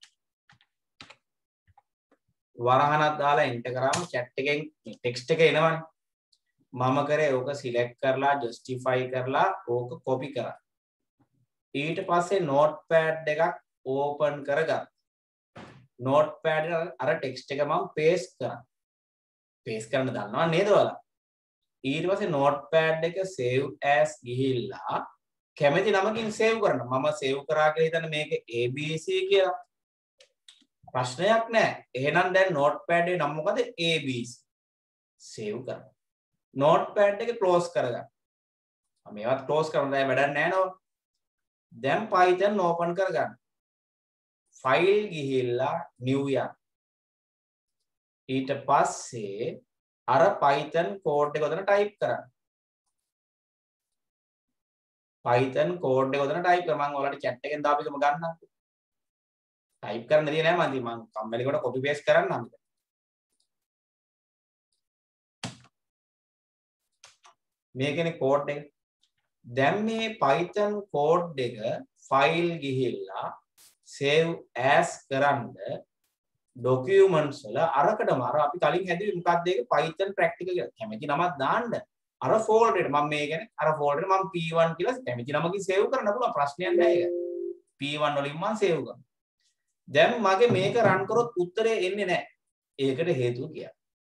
S1: වරහනක් දාලා enter කරාම chat එකෙන් text එක එනවනේ. මම කරේ ඕක select කරලා justify කරලා ඕක copy කරා ඊට පස්සේ notepad එකක් open කරගත්තා notepad එකට අර text එක මම paste කරා paste කරන්න දන්නව නේද ඔයාලා ඊට පස්සේ notepad එක save as ගිහිල්ලා කැමති නමකින් save කරන්න මම save කරා කියලා හිතන්න මේක A B C කියලා ප්‍රශ්නයක් නැහැ එහෙනම් දැන් notepad එකේ නම මොකද A B C save කරා notepad එක close කරගන්න. මම මේවත් close කරන්න දැන් වැඩක් නැහැ නෝ. දැන් Python open කරගන්න. file ගිහිල්ලා new යන්න. ඊට පස්සේ අර Python code එක උතන type කරන්න. Python code එක උතන type කර මම ඔයාලට chat එකෙන් දාපු එකම ගන්නම්. type කරන්න දෙන්නේ නැහැ මම මම කම්මැලි කොට copy paste කරන්නම්. මේකනේ කෝඩ් එක. දැන් මේ Python කෝඩ් එක ෆයිල් ගිහිල්ලා save as කරන්න documents වල අරකටම අර අපි කලින් හැදුවේ මොකක්ද ඒක Python practical කියලා. කැමති නමක් දාන්න. අර folder එකට මම මේ කියන්නේ අර folder එක මම P one කියලා කැමති නමකින් save කරන්න පුළුවන් ප්‍රශ්නයක් නැහැ ඒක. P one වලින් මම save කරනවා. දැන් මගේ මේක run කරොත් උත්තරේ එන්නේ නැහැ. ඒකට හේතුව කියන්නේ.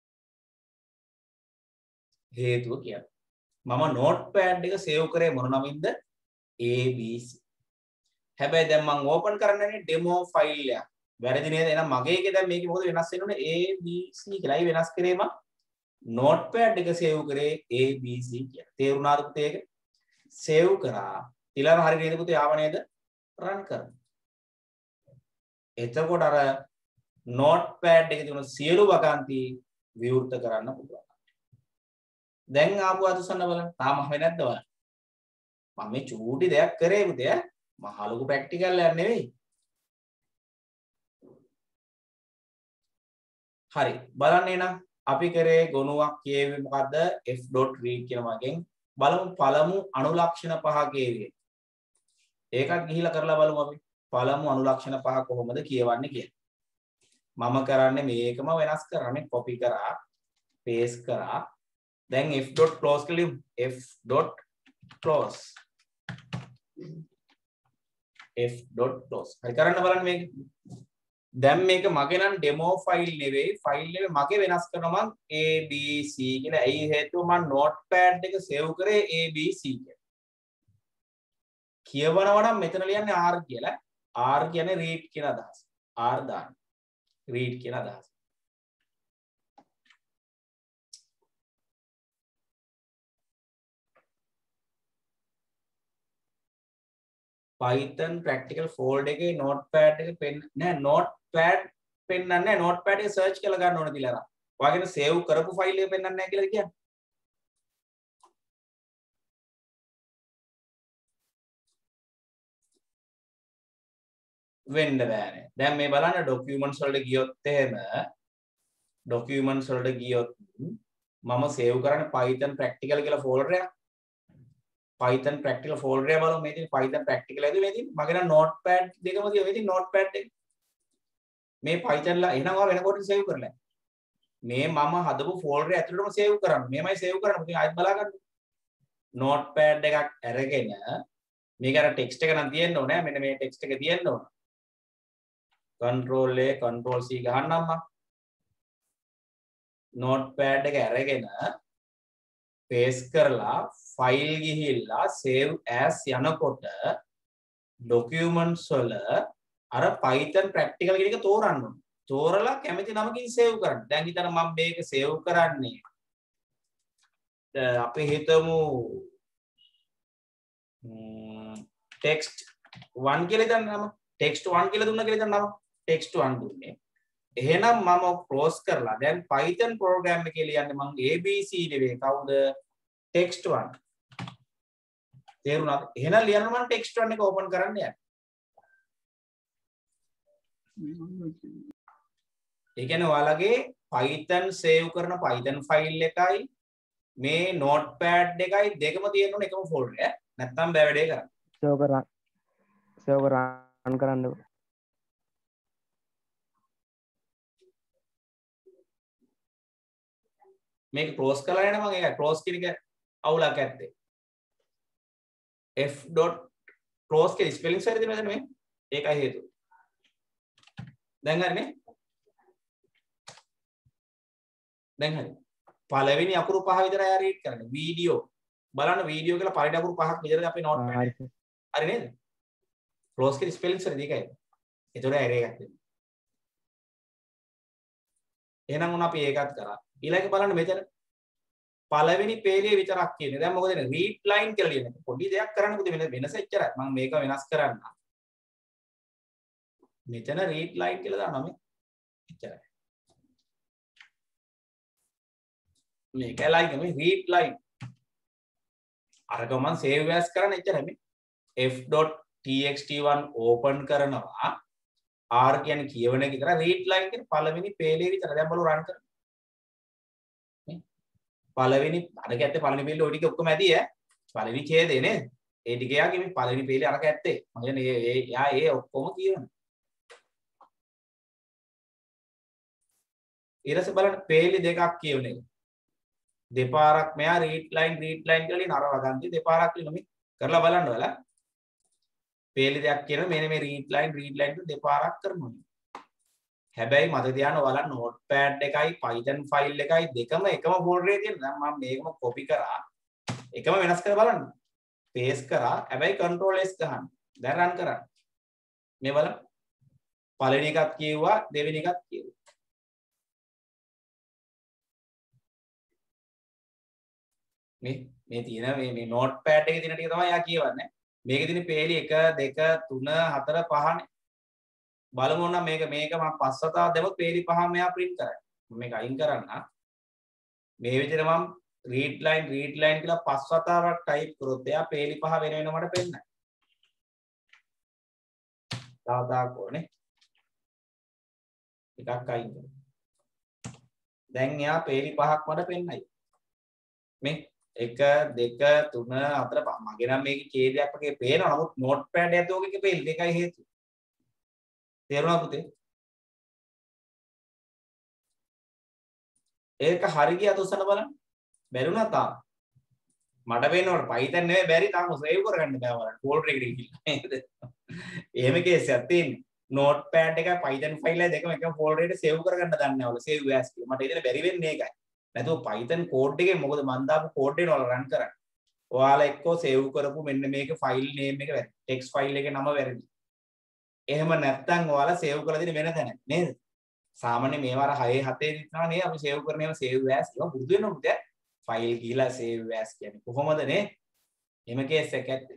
S1: හේතුව කියන්නේ. මම notepad එක save කරේ මොන නමින්ද? A B C. හැබැයි දැන් මම open කරන්නනේ demo file එක. වැරදි නේද? එහෙනම් මගේ එකේ දැන් මේකේ මොකද වෙනස් වෙන්නේ? A B C කියලා. අයි වෙනස් කරේ මම notepad එක save කරේ A B C කියලා. තේරුණාද පුතේ ඒක? save කරා. ඊළඟ හරිය නේද පුතේ? ආව නේද? run කරමු. එතකොට අර notepad එකේ තියෙන සියලු වගන්ති විවෘත කරන්න පුළුවන්. දැන් ආපු අදසන්න බලන්න. තාම වෙන්නේ නැද්ද බලන්න. මම මේ චූටි දෙයක් කරේ පුතේ. මහා ලොකු ප්‍රැක්ටිකල් එකක් නෙවෙයි. හරි. බලන්න එහෙනම් අපි කරේ ගොනුවක් කියවේ මොකද්ද? f.read කියන වගේ. බලමු පළමු අනුලක්ෂණ පහ කියවේ. ඒකත් ගිහිලා කරලා බලමු අපි. පළමු අනුලක්ෂණ පහ කොහොමද කියවන්නේ කියලා. මම කරන්නේ මේකම වෙනස් කරන්නේ copy කරා paste කරා. දැන් f.close කියලා f.close f.close හරි කරන්න බලන්න මේක. දැන් මේක මගේ නම් demo file නෙවෙයි file එක මගේ වෙනස් කරනවා මම A B C කියලා. ඇයි හේතුව මම notepad එක save කරේ A B C කියලා. කියවනවා නම් මෙතන ලියන්නේ R කියලා. R කියන්නේ read කියන අදහස. R දාන්න. read කියන අදහස. Python practical folder එකේ notepad එක pen නෑ notepad පෙන්නන්නේ නෑ notepad එක search කරලා ගන්න ඕන කියලා අර. ඔයාගෙන save කරපු file එක පෙන්නන්නේ නෑ කියලාද කියන්නේ? වෙන්න බෑනේ. දැන් මේ බලන්න documents වලට ගියොත් එහෙම documents වලට ගියොත් මම save කරන්නේ Python practical කියලා folder එකක්. Python practical folder එක බලමු. මේ තියෙන Python practical එකේ මේ තියෙන මගේ නම් notepad දෙකම තියෙනවා. මේ තියෙන notepad එක. මේ Python ලා එහෙනම් ඔයා වෙන කොටට save කරලා. මේ මම හදපු folder එක ඇතුළටම save කරන්න. මේමයි save කරන්න. ඉතින් ආයෙත් බලා ගන්න. notepad එකක් අරගෙන මේක අර text එක නම් තියෙන්න ඕනේ. මෙන්න මේ text එක තියෙන්න ඕනේ. control A control C ගහන්නම් මම. notepad එක අරගෙන paste කරලා file ගිහිල්ලා save as යනකොට documents වල අර Python practical කියන එක තෝරන්න ඕනේ. තෝරලා කැමති නමකින් save කරන්න. දැන් හිතන්න මම මේක save කරන්නේ අපි හිතමු text one කියලා ඉතින් නම text one කියලා දුන්නා කියලා ඉතින් නම text one දුන්නේ. එහෙනම් මම close කරලා දැන් Python program එකේ ලියන්නේ මම A B C නෙවෙයි කවුද text one. තේරුණාද? එහෙනම් ලියන්න මම text one එක open කරන්න යන්නේ. ඒ කියන්නේ ඔයාලගේ Python save කරන Python file එකයි මේ notepad එකයි දෙකම තියෙන්න ඕනේ එකම folder එක. නැත්තම් බෑ වැඩේ කරන්න.
S3: save කරා save කරා කරන්න.
S1: මේක close කරලා යන්න මම ඒක close කියන එක අවුලක් ඇත්තේ. f. close කියන ස්පෙලිං සරි දෙනවද මේ? ඒකයි හේතුව. දැන් හරිනේ? දැන් හරි. පළවෙනි අකුරු පහ විතරයි ආ රීඩ් කරන්නේ. වීඩියෝ. බලන්න වීඩියෝ කියලා පළවෙනි අකුරු පහක් විතරද අපේ notepad එකේ. හරි නේද? close කියන ස්පෙලිං සරි දෙකයි. ඒතකොට ඇරේ එකක් දෙන්න. එහෙනම් උන අපි ඒකත් කරා. ඊළඟ බලන්න මෙතන පළවෙනි පේලිය විතරක් කියන්නේ. දැන් මොකද එන්නේ? read line කියලා ලියන්නේ. පොඩි දෙයක් කරන්න පුතේ වෙන වෙනස එච්චරයි. මම මේක වෙනස් කරන්න. මෙතන read line කියලා දානවා මේ. එච්චරයි. මේක line මේ read line. අරක මම save as කරන්න එච්චරයි මේ. f.txt one open කරනවා. R කියන්නේ කියවන එක විතර read line කියන්නේ පළවෙනි පේලිය විතර. දැන් බලමු run කරමු. පළවෙනි අරක ඇත්තේ පළවෙනි පේලේ ওই ටික ඔක්කොම ඇති ඈ. පළවෙනි ඡේදේ නේද? ඒ ටික යාගේ මේ පළවෙනි පේලේ අරක ඇත්තේ. මම කියන්නේ ඒ යා ඒ ඔක්කොම කියවන. ඊට පස්සේ බලන්න පේලි දෙකක් කියවන එක. දෙපාරක් මෙයා රීඩ් ලයින් රීඩ් ලයින් කියලා ලියන අර වගන්ති දෙපාරක් ලියන මේ කරලා බලන්න ඔයාලා. පේලි දෙයක් කියනවා මෙන්න මේ රීඩ් ලයින් රීඩ් ලයින් දෙපාරක් කරනවා. හැබැයි මතක තියාගන්න ඔයාලා නෝට්පෑඩ් එකයි Python ෆයිල් එකයි දෙකම එකම ෆෝල්ඩරේ තියෙන. දැන් මම මේකම කොපි කරා. එකම වෙනස් කරලා බලන්න. පේස්ට් කරා. හැබැයි control S ගහන්න. දැන් රන් කරන්න. මේ බලන්න. පළවෙනි එකත් කියුවා දෙවෙනි එකත් කියුවා. මේ මේ තියෙන මේ මේ නෝට්පෑඩ් එකේ තියෙන ටික තමයි යා කියවන්නේ. මේකේ තියෙන පේලි එක දෙක තුන හතර පහනේ. බලමු නම් මේක මේක මම පස් වතාවක් දැම්මොත් පේලි පහම මෙයා print කරයි. මම මේක අයින් කරන්න. මේ විදිහට මම read line read line කියලා පස් වතාවක් type කරොත් එයා පේලි පහ වෙන වෙනම මට පෙන්නයි. දාදාක ඕනේ. එකක් අයින් කරමු. දැන් එයා පේලි පහක් මට පෙන්නයි. මේ එක දෙක තුන හතර පහ මගේ නම් මේකේ ඡේදයක් වගේ පේනවා. නමුත් notepad එකේ ඔකේ පේලි දෙකයි හේතුව. තේරුණා පුතේ? ඒක හරි ගියත් උස්සන බලන්න. බැරිුණා තාම. මට පේනකොට Python නෙවෙයි බැරි තාම සේව් කරගන්න බෑ බලන්න. ෆෝල්ඩර් එකට ගිහිල්ලා නේද? එහෙම කේස් එකක් තියෙන්නේ. notepad එකයි Python ෆයිල් එකයි දෙකම එකම ෆෝල්ඩර් එකට සේව් කරගන්න දන්නේ නැහැ. ඔයාලා save as කියලා. මට ඉතින් බැරි වෙන්නේ ඒකයි. නැතුව Python කෝඩ් එකේ මොකද මන් දාපු කෝඩ් එක ඔයාලා රන් කරන්නේ. ඔයාලා එක්කෝ සේව් කරපු මෙන්න මේක ෆයිල් නේම් එක වැරදි. ටෙක්ස්ට් ෆයිල් එකේ නම වැරදි. එහෙම නැත්නම් ඔයාලා සේව් කරලා දෙන වෙන තැන නේද? සාමාන්‍ය මේවා අර හය හතේ දිනවා නේ අපි සේව් කරන ඒවා save as ඒවා පුරුදු වෙන්න පුතේ. ෆයිල් කියලා save as කියන්නේ කොහොමද නේ? එහෙම කේස් එකක් ඇත්තේ.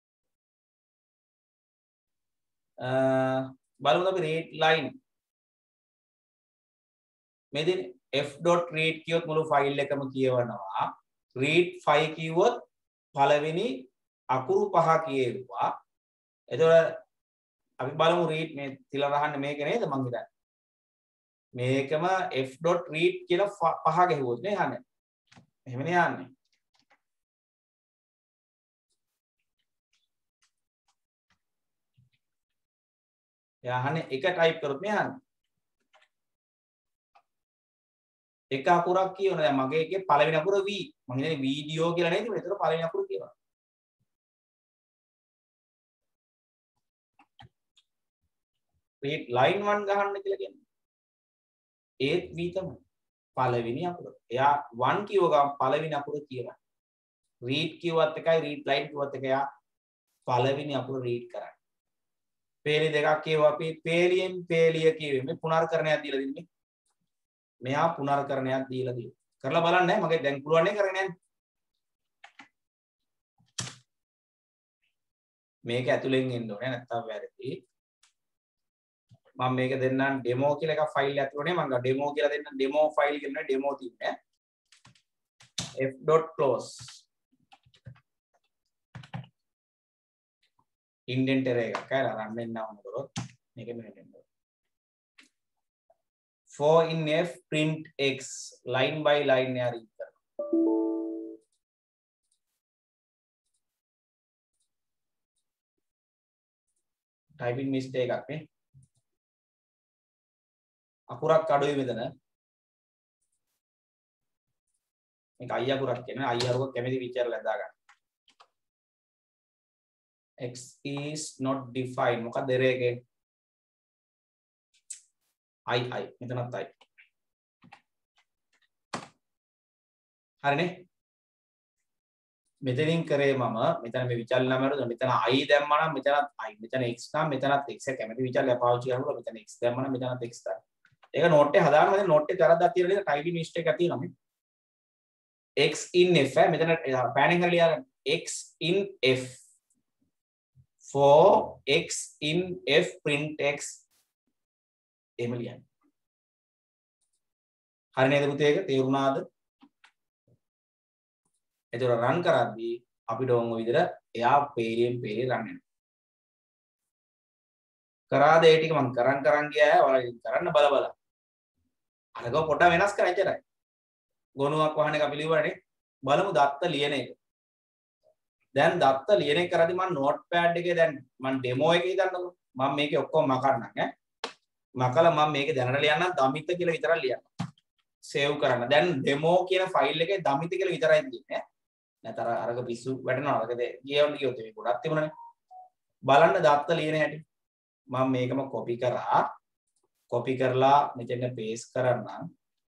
S1: අ බලමු අපි read line. මෙදින f.read කියොත් මුළු ෆයිල් එකම කියවනවා. read five කිව්වොත් පළවෙනි අකුරු පහ කියෙව්වා. එතකොට අපි බලමු read මේ තිලා රහන්න මේක නේද මං හිතන්නේ. මේකම f.read කියලා පහ ගැහුවොත් නේ යන්නේ. එහෙමනේ යන්නේ. යහනේ එක ටයිප් කරොත් නේ යන්නේ. එක අකුරක් කියවන දැන් මගේ එකේ පළවෙනි අකුර v. මං හිතන්නේ වීඩියෝ කියලා නේද? ඒතර පළවෙනි අකුර කියවනවා. read line one ගහන්න කියලා කියන්නේ. ඒත් v තමයි. පළවෙනි අකුර. එයා one කියව ගමන් පළවෙනි අකුර කියවන. read කිව්වත් එකයි read line කිව්වත් එකයි එයා පළවෙනි අකුර read කරන්නේ. පේලි දෙකක් කියව අපි පේලියෙන් පේලිය කියවේ. මේ පුනර්කරණයක් දීලා දෙන්නේ. මෙයා පුනර්කරණයක් දීලා දෙනවා. කරලා බලන්න මගේ දැන් පුළුවන් නේ කරගෙන යන්න. මේක ඇතුලෙන් එන්න ඕනේ නැත්තම් වැරදි. මම මේක දෙන්නම් ඩෙමෝ කියලා එකක් ෆයිල් එකක් ඇතුළේ මම ඩෙමෝ කියලා දෙන්නම් ඩෙමෝ ෆයිල් කියලා ඩෙමෝ තියන්නේ f.close ඉන්ඩෙන්ටර් එකක් කරලා රන් වෙන්න ඕන කරොත් මේක මෙහෙට එන්න for in f print x line by line එක රීඩ් කරනවා typing mistake එකක් නේ අකුරක් අඩුයි මෙතන මේක i අකුරක් කියන්නේ i අකුරක් කැමති විචාරල හදා ගන්න x is not defined මොකද දෙරේකේ i i මෙතනත් i හරිනේ මෙතනින් කරේ මම මෙතන මේ විචාර නමර මෙතන i දැම්මා නම් මෙතනත් i මෙතන x නම් මෙතනත් x කැමති විචාරල පාවිච්චි කරනවා මෙතන x දැම්මා නම් මෙතනත් x තමයි ඒක නෝට් එක හදාන්න මම නෝට් එක වැරද්දක් තියෙන නේද ටයිපින් මිස්ටේක් එකක් තියෙනවා මේ x in f මෙතන පෑනින් කරලා ලියා ගන්න x in f for x in f print x එහෙම ලියන්න හරි නේද පුතේ ඒක තේරුණාද එතකොට රන් කරද්දී අපිට ඕන විදිහට එයා පේලියෙන් පේලිය රන් වෙනවා කරාද ඒ ටික මම කරන් කරන් ගියා ඔයාලා කරන්න බල බල අරගව පොඩ්ඩක් වෙනස් කරා එච්චරයි ගොනුවක් වහන එක අපි ලියුවානේ. බලමු දත්ත ලියන එක. දැන් දත්ත ලියන එක කරද්දි මම නෝට්පෑඩ් එකේ දැන් මම ඩෙමෝ එකේ දාන්නකො. මම මේකේ ඔක්කොම මකන්නම් ඈ. මකලා මම මේකේ දැනට ලියන්නම් දමිත කියලා විතරක් ලියන්න. සේව් කරන්න. දැන් ඩෙමෝ කියන ෆයිල් එකේ දමිත කියලා විතරයි තියෙන්නේ. නැතර අරක පිස්සු වැටෙනවා. අරකද ගියවන්න ගියොත් මේ ගොඩක් තිබුණානේ. බලන්න දත්ත ලියන හැටි. මම මේකම කොපි කරා. කොපි කරලා මෙතන පේස්ට් කරන්නම්.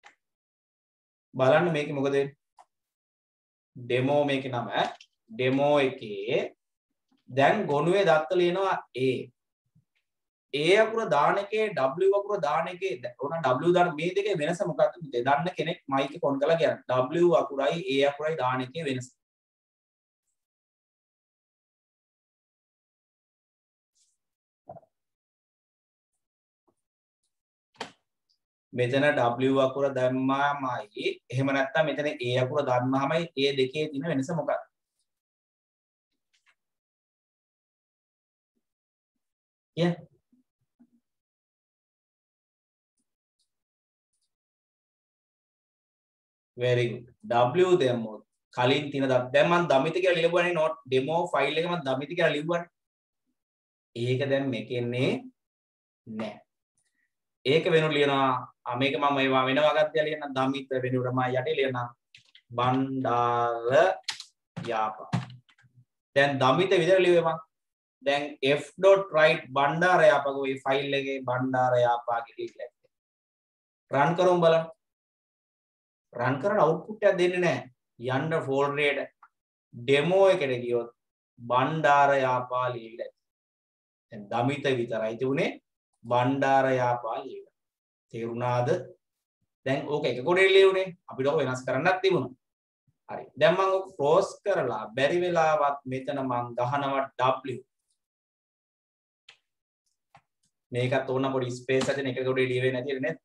S1: බලන්න මේකේ මොකද වෙන්නේ? ඩෙමෝ මේකේ නම ඩෙමෝ එකේ දැන් ගොනුවේ දත්ත ලියනවා A. A අකුර දාන එකේ W අකුර දාන එකේ ඕන W දාන මේ දෙකේ වෙනස මොකක්ද? දන්න කෙනෙක් මයික් එක ඔන් කරලා කියන්න. W අකුරයි A අකුරයි දාන එකේ වෙනස. මෙතන W අකුර දැම්මාමයි එහෙම නැත්නම් මෙතන A අකුර දාන්නාමයි ඒ දෙකේ තියෙන වෙනස මොකක්ද? Yeah. very good. W දැම්මොත් කලින් තියෙන දැන් මම දමිත කියලා ලියපුවානේ නෝට් ඩෙමෝ ෆයිල් එක මම දමිත කියලා ලියුවානේ. ඒක දැන් මේකෙන්නේ නැහැ. ඒක වෙනු ලියනවා මේක මම ඒවා වෙන වගත්තිය ලියන දමිත වෙනුවට මම යටි ලියනවා බණ්ඩාර යාපා. දැන් දමිත විතර ලියුවේ මම. දැන් f.write බණ්ඩාර යාපා ඔය ෆයිල් එකේ බණ්ඩාර යාපා කියලා රන් කරමු බලන්න. රන් කරලා අවුට්පුට් එකක් දෙන්නේ නැහැ. යන්න ෆෝල්ඩර් එකට ඩෙමෝ එකට ගියොත් බණ්ඩාර යාපා ලියවිලා. දැන් දමිත විතරයි තිබුණේ බණ්ඩාර යාපා ලියවිලා. තේරුණාද? දැන් ඕක එක කොටේ ලියුනේ. අපිට ඔක වෙනස් කරන්නත් තිබුණා. හරි. දැන් මම ඔක ක්ලෝස් කරලා බැරි වෙලාවත් මෙතන මම ගහනවා W. මේකත් ඕන පොඩි ස්පේස් එකකින් එක කොටේ ලියවෙන්නේ නැතිද නේද?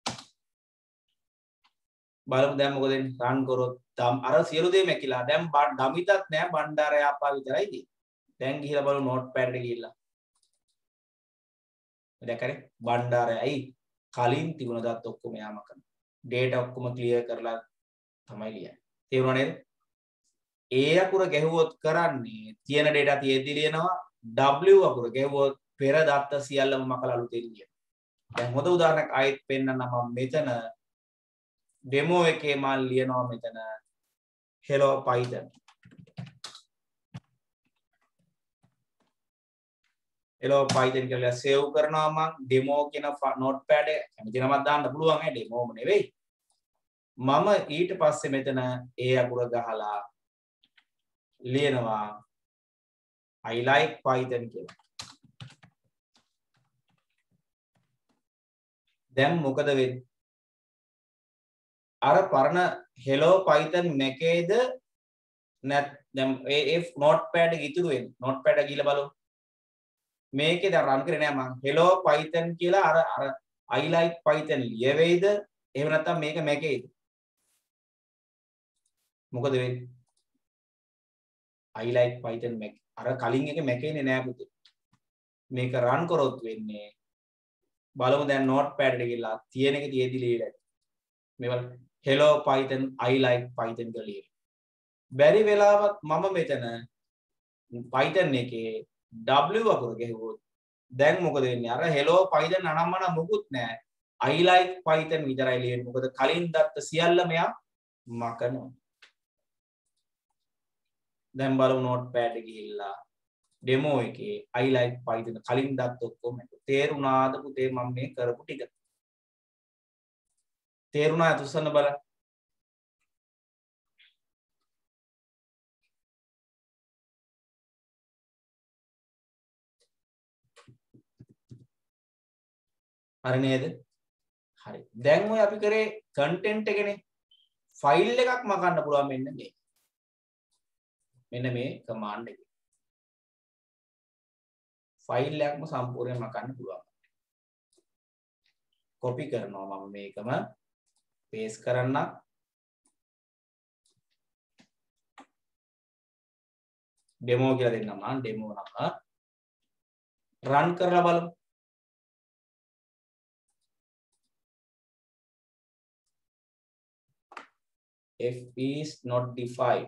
S1: බලමු දැන් මොකද වෙන්නේ? රන් කරොත් අර සියලු දේ මැකිලා. දැන් දමිතත් නෑ බණ්ඩාර යාපා විතරයි තියෙන්නේ. දැන් ගිහිලා බලමු නෝට්පෑඩ් එකට ගිහිල්ලා. දැක්කනේ? බණ්ඩාරයි කලින් තිබුණ දත් ඔක්කොම යාම කරනවා. data ඔක්කොම clear කරලා තමයි ලියන්නේ. තේරුණා නේද? A අකුර ගැහුවොත් කරන්නේ තියෙන data තියෙද්දි ලියනවා. W අකුර ගැහුවොත් පෙර දත්ත සියල්ලම මකලා අලුතෙන් ලියනවා. දැන් හොඳ උදාහරණයක් ආයෙත් පෙන්නන්න මම මෙතන demo එකේ මම ලියනවා මෙතන hello python. hello python කියලා save කරනවා මම demo කියන notepad එක කැමති නමක් දාන්න පුළුවන් ඈ demo ම නෙවෙයි. මම ඊට පස්සේ මෙතන A අකුර ගහලා ලියනවා I like python කියලා. දැන් මොකද වෙන්නේ? අර පරණ hello python මේකේද නැත් දැන් ඒ notepad එක ඉතුරු වෙන්නේ. notepad එක ගිහලා බලමු. මේකේ දැන් රන් කරේ නෑ මම hello python කියලා අර අර I like python ලියවෙයිද? එහෙම නැත්නම් මේක මේකේද? මොකද වෙන්නේ? I like python මේක අර කලින් එක මේකේනේ නෑ පුතේ. මේක රන් කරොත් වෙන්නේ බලමු දැන් notepad එකට ගිහලා තියෙන එක තියේදී ලියලා. මේ බලන්න hello python I like python කියලා ලියලා. බැරි වෙලාවත් මම මෙතන python එකේ W අකුර ගැහුවොත් දැන් මොකද වෙන්නේ? අර hello python අනම්මන මොකුත් නෑ. I like python විතරයි ලියන්නේ. මොකද කලින් දත්ත සියල්ල මෙයා මකනවා. දැන් බලමු notepad එක ගිහිල්ලා demo එකේ I like python කලින් දත්ත ඔක්කොම තේරුණාද පුතේ මම මේ කරපු ටික? තේරුණාද උස්සන්න බලන්න. හරි නේද? හරි. දැන් ඔය අපි කරේ content එකනේ. ෆයිල් එකක් මකන්න පුළුවන් මෙන්න මේ. මෙන්න මේ command එකේ. ෆයිල් එකක්ම සම්පූර්ණයෙන් මකන්න පුළුවන්. copy කරනවා මම මේකම paste කරන්න. demo කියලා දෙන්නම් මම demo නම. run කරලා බලමු. F is not defined.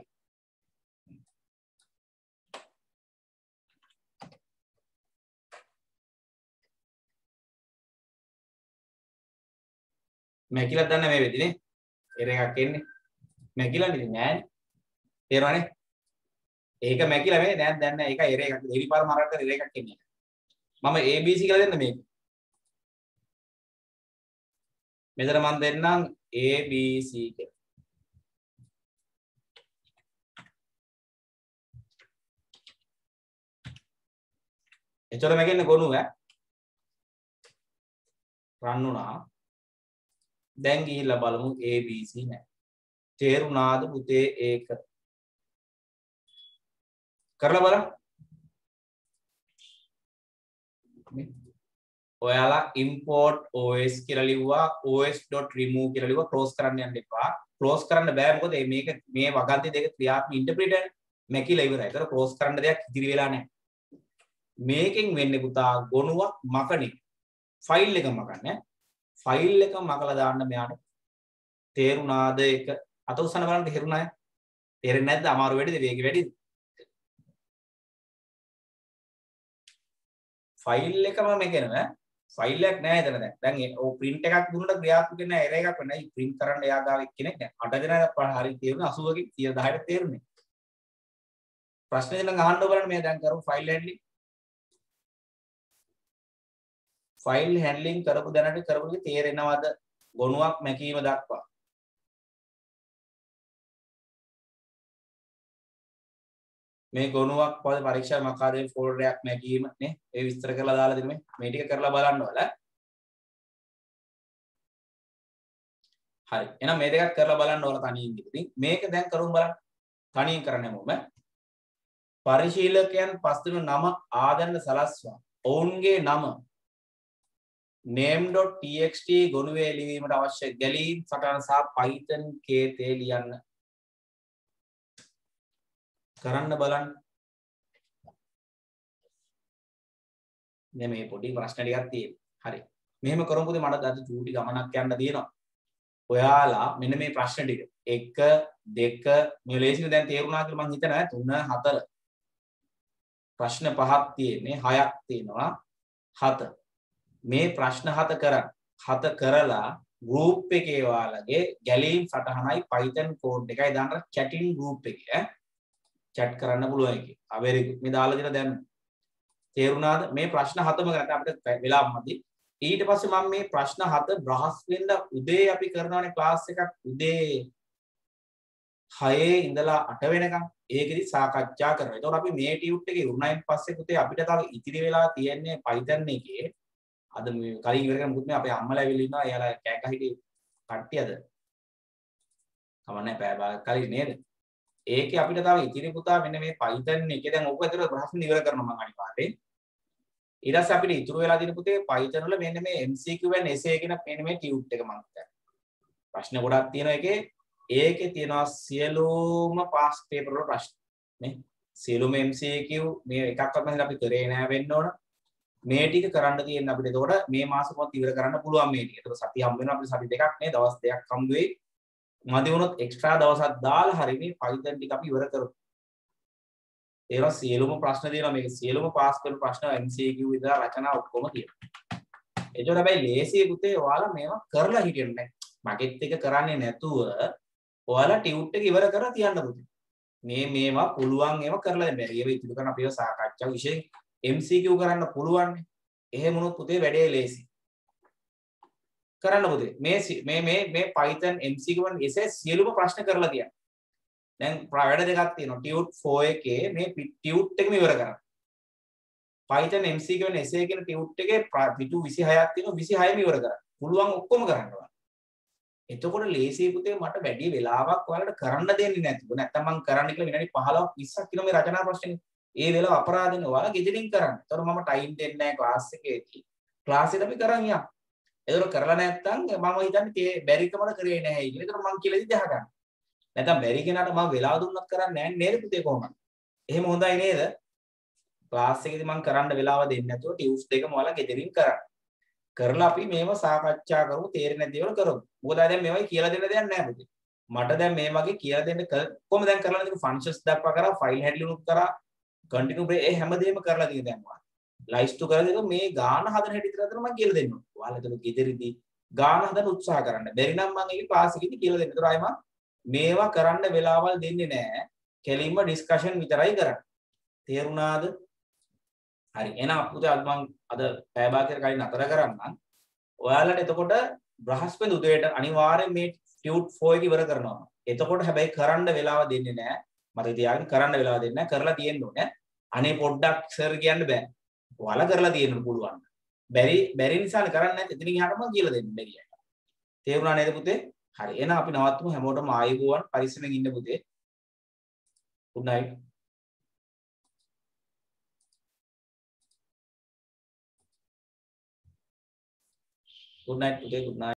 S1: මැකිලා දන්න මේ වෙදිනේ එර එකක් එන්නේ මැකිලා නෙවෙයි නෑ තේරෙනවනේ ඒක මැකිලා මේ නෑ දැන් නෑ ඒක එර එකක් දෙවි පාර මරකට එර එකක් එන්නේ මම A B C කියලා දෙන්න මේක මෙතන මම දෙන්නම් A B C කියලා එතකොට මැකෙන්නේ ගොනු ඈ රන් වුණා දැන් ගිහිල්ලා බලමු A B C නෑ තේරුණාද පුතේ ඒක කරලා බලන්න ඔයාලා import os කියලා ලිව්වා os.remove කියලා ලිව්වා close කරන්න යන්න එපා close කරන්න බෑ මොකද මේක මේ වගන්ති දෙක ක්‍රියාත්මක ඉන්ටර්ප්‍රිටර් මැකිලා ඉවරයි ඒතර close කරන්න දෙයක් ඉතිරි වෙලා නැහැ මේකෙන් වෙන්නේ පුතා ගොනුවක් මකණි ෆයිල් එක මකන්නේ ෆයිල් එක මකලා දාන්න මෙයාට තේරුණාද ඒක අත උස්සන බලන්න තේරුණාද තේරෙන්නේ නැද්ද අමාරු වැඩිද වේගෙ වැඩිද ෆයිල් එකම මේකේනම ෆයිල් එකක් නැහැ එතන දැන් දැන් ඔය print එකක් දුන්නට ක්‍රියාත්මක වෙන error එකක් වෙන්නේ print කරන්න එයා ගාව එක්කෙනෙක් නැහැ අට දෙනා හරි තේරුණා අසූවකින් සිය දහයට තේරුනේ ප්‍රශ්න දෙන්න අහන්න බලන්න මේ දැන් කරමු ෆයිල් handling ෆයිල් handling කරපු දැනට කරපු එක තේරෙනවද ගොනුවක් මැකීම දක්වා මේ ගොනුවක් පොද පරීක්ෂා මකාදේ ෆෝල්ඩර් එකක් මැකීම නේ ඒ විස්තර කරලා දාලා දෙන්න මේ මේ ටික කරලා බලන්න ඕල හරි එහෙනම් මේ දෙකක් කරලා බලන්න ඕල තනියෙන් ඉතින් මේක දැන් කරමු බලන්න තනියෙන් කරන්න යමුම පරිශීලකයන් පස් දෙන නම ආදන්න සලස්වා ඔවුන්ගේ නම name.txt ගොනුවේ ලිවීමට අවශ්‍ය ගැලීම් සටහන සහ Python කේතේ ලියන්න කරන්න බලන්න දැන් මේ පොඩි ප්‍රශ්න ටිකක් තියෙනවා හරි මෙහෙම කරමු පුතේ මට අද චූටි ගමනක් යන්න තියෙනවා ඔයාලා මෙන්න මේ ප්‍රශ්න ටික එක දෙක මේ ලේසියෙන් දැන් තේරුණා කියලා මම හිතනවා තුන හතර ප්‍රශ්න පහක් තියෙන්නේ හයක් තියෙනවා හත මේ ප්‍රශ්න හත කරන් හත කරලා group එකේ ඔයාලගේ ගැලීම් සටහනයි Python code එකයි දාන්න chatting group එකේ ඈ chat කරන්න පුළුවන් එකේ. ආ very good. මේ දාලා දෙන දැන් තේරුණාද? මේ ප්‍රශ්න හතම ගන්න අපිට වෙලාවක් මදි. ඊට පස්සේ මම මේ ප්‍රශ්න හත බ්‍රහස්පතින්දා උදේ අපි කරනවානේ ක්ලාස් එකක් උදේ හයේ ඉඳලා අට වෙනකම්. ඒකෙදි සාකච්ඡා කරනවා. ඒතකොට අපි මේ ටියුට් එකේ උරුණයින් පස්සේ පුතේ අපිට තව ඉතිරි වෙලා තියෙන්නේ Python එකේ අද මේ කලින් ඉවර කරලා මුකුත් මේ අපේ අම්මලා ඇවිල්ලා ඉන්නවා. එයාලා කෑ කහ හිටියේ කට්ටියද? කවන්නේ පෑ භාග කලින් නේද? ඒකේ අපිට තව ඉතිරි පුතා මෙන්න මේ Python එකේ දැන් ඔක ඇතුළේ ප්‍රශ්න ඉවර කරනවා මම අනිවාර්යෙන්. ඊට පස්සේ අපිට ඉතුරු වෙලා තියෙන පුතේ Python වල මෙන්න මේ M C Q and essay කියන මෙන්න මේ ටියුට් එක මම හිතන්නේ. ප්‍රශ්න ගොඩක් තියෙනවා එකේ. ඒකේ තියෙනවා සියලුම පාස් පේපර් වල ප්‍රශ්න. නේ? සියලුම M C Q මේ එකක්වත් මම අපි කරේ නෑ වෙන්න ඕන. මේ ටික කරන්න තියෙන අපිට එතකොට මේ මාස පොත් ඉවර කරන්න පුළුවන් මේ ටික. එතකොට සතිය හම්බ වෙනවා අපිට සති දෙකක් නේ දවස් දෙකක් හම්බ වෙයි. මදි වුණොත් එක්ස්ට්‍රා දවසක් දාලා හරි මේ Python ටික අපි ඉවර කරමු. ඒවා සියලුම ප්‍රශ්න දෙනවා මේක සියලුම පාස් කරන ප්‍රශ්න M C Q විතර රචනා ඔක්කොම තියෙනවා. එතකොට හැබැයි ලේසිය පුතේ ඔයාලා මේවා කරලා හිටියන්නේ නැහැ. මගෙත් එක කරන්නේ නැතුව ඔයාලා ටියුට් එක ඉවර කරලා තියන්න පුතේ. මේ මේවා පුළුවන් ඒවා කරලා දෙන්න බැරි. ඒවා ඉතුරු කරන අපිව සාකච්ඡා විශේෂ M C Q කරන්න පුළුවන්. එහෙම වුණොත් පුතේ වැඩේ ලේසි. කරන්න පුතේ. මේ මේ මේ මේ Python M C Q වල essay සියලුම ප්‍රශ්න කරලා තියන්න. දැන් වැඩ දෙකක් තියෙනවා. ටියුට් four එකේ මේ ටියුට් එකම ඉවර කරන්න. Python M C Q වල essay කියන ටියුට් එකේ පිටු විසිහයක් තියෙනවා. විසිහයම ඉවර කරන්න. පුළුවන් ඔක්කොම කරන්න ඕන. එතකොට ලේසි පුතේ මට වැඩි වෙලාවක් ඔයාලට කරන්න දෙන්නේ නැතිව නැත්නම් මම කරන්න කියලා විනාඩි පහළොවක් විස්සක් කියන මේ රචනා ප්‍රශ්නේ ඒ වෙලාව අපරාධනේ ඔයාලා ගෙදරින් කරන්න. ඒතර මම ටයිම් දෙන්නේ නැහැ ක්ලාස් එකේදී. ක්ලාස් එකට අපි කරන් යන්න. ඒතර කරලා නැත්නම් මම හිතන්නේ බැරිකමද කරේ නැහැ කියලා. ඒතර මම කියලා ඉතින් අහගන්න. නැත්නම් බැරි කෙනාට මම වෙලාව දුන්නත් කරන්නේ නැහැ නේද පුතේ කොහොමද? එහෙම හොඳයි නේද? ක්ලාස් එකේදී මම කරන්න වෙලාව දෙන්නේ නැතුව ටියුස් දෙකම ඔයාලා ගෙදරින් කරන්න. කරලා අපි මේව සාකච්ඡා කරමු තේරෙන්නේ නැති දේවල් කරමු. මොකද දැන් මේවයි කියලා දෙන්න දෙයක් නැහැ පුතේ. මට දැන් මේ වගේ කියලා දෙන්න කොහොමද දැන් කරලා තියෙන්නේ ෆන්ක්ෂන්ස් දක්වා කරා ෆයිල් හැන්ඩලින් උත් කරා කන්ටිනියු බ්‍රේක් ඒ හැමදේම කරලා තියෙන දැන් ඔයාලා ලයිස්තු කරලා දෙනවා මේ ගාන හදන හැටි විතර අතර මම කියලා දෙන්නම් ඔයාලා ඒක ගෙදරදී ගාන හදන්න උත්සාහ කරන්න බැරි නම් මම ඒක ක්ලාස් එකේදී කියලා දෙන්න. ඒතර ආයි මම මේවා කරන්න වෙලාවල් දෙන්නේ නැහැ. කෙලින්ම ඩිස්කෂන් විතරයි කරන්නේ. තේරුණාද? හරි. එහෙනම් අපුතේ අද මම අද පැය භාගයකට කලින් අතර කරන්නම්. ඔයාලට එතකොට බ්‍රහස්පති උදේට අනිවාර්යෙන් මේ ටියුට් ෆෝර් එක ඉවර කරනවා. එතකොට හැබැයි කරන්න වෙලාව දෙන්නේ නැහැ. මට තියාගෙන කරන්න වෙලාව දෙන්නේ නැහැ. කරලා තියෙන්න ඕනේ. අනේ පොඩ්ඩක් සර් කියන්න බෑ. ඔයාලා කරලා තියෙන්න පුළුවන්. බැරි බැරි නිසානේ කරන්නේ නැත්නම් එතනින් එහාට මම කියලා දෙන්න බැරි අයට. තේරුණා නේද පුතේ? හරි. එහෙනම් අපි නවත්තුමු හැමෝටම ආයුබෝවන් පරිස්සමෙන් ඉන්න පුතේ. good night. good night පුතේ good night.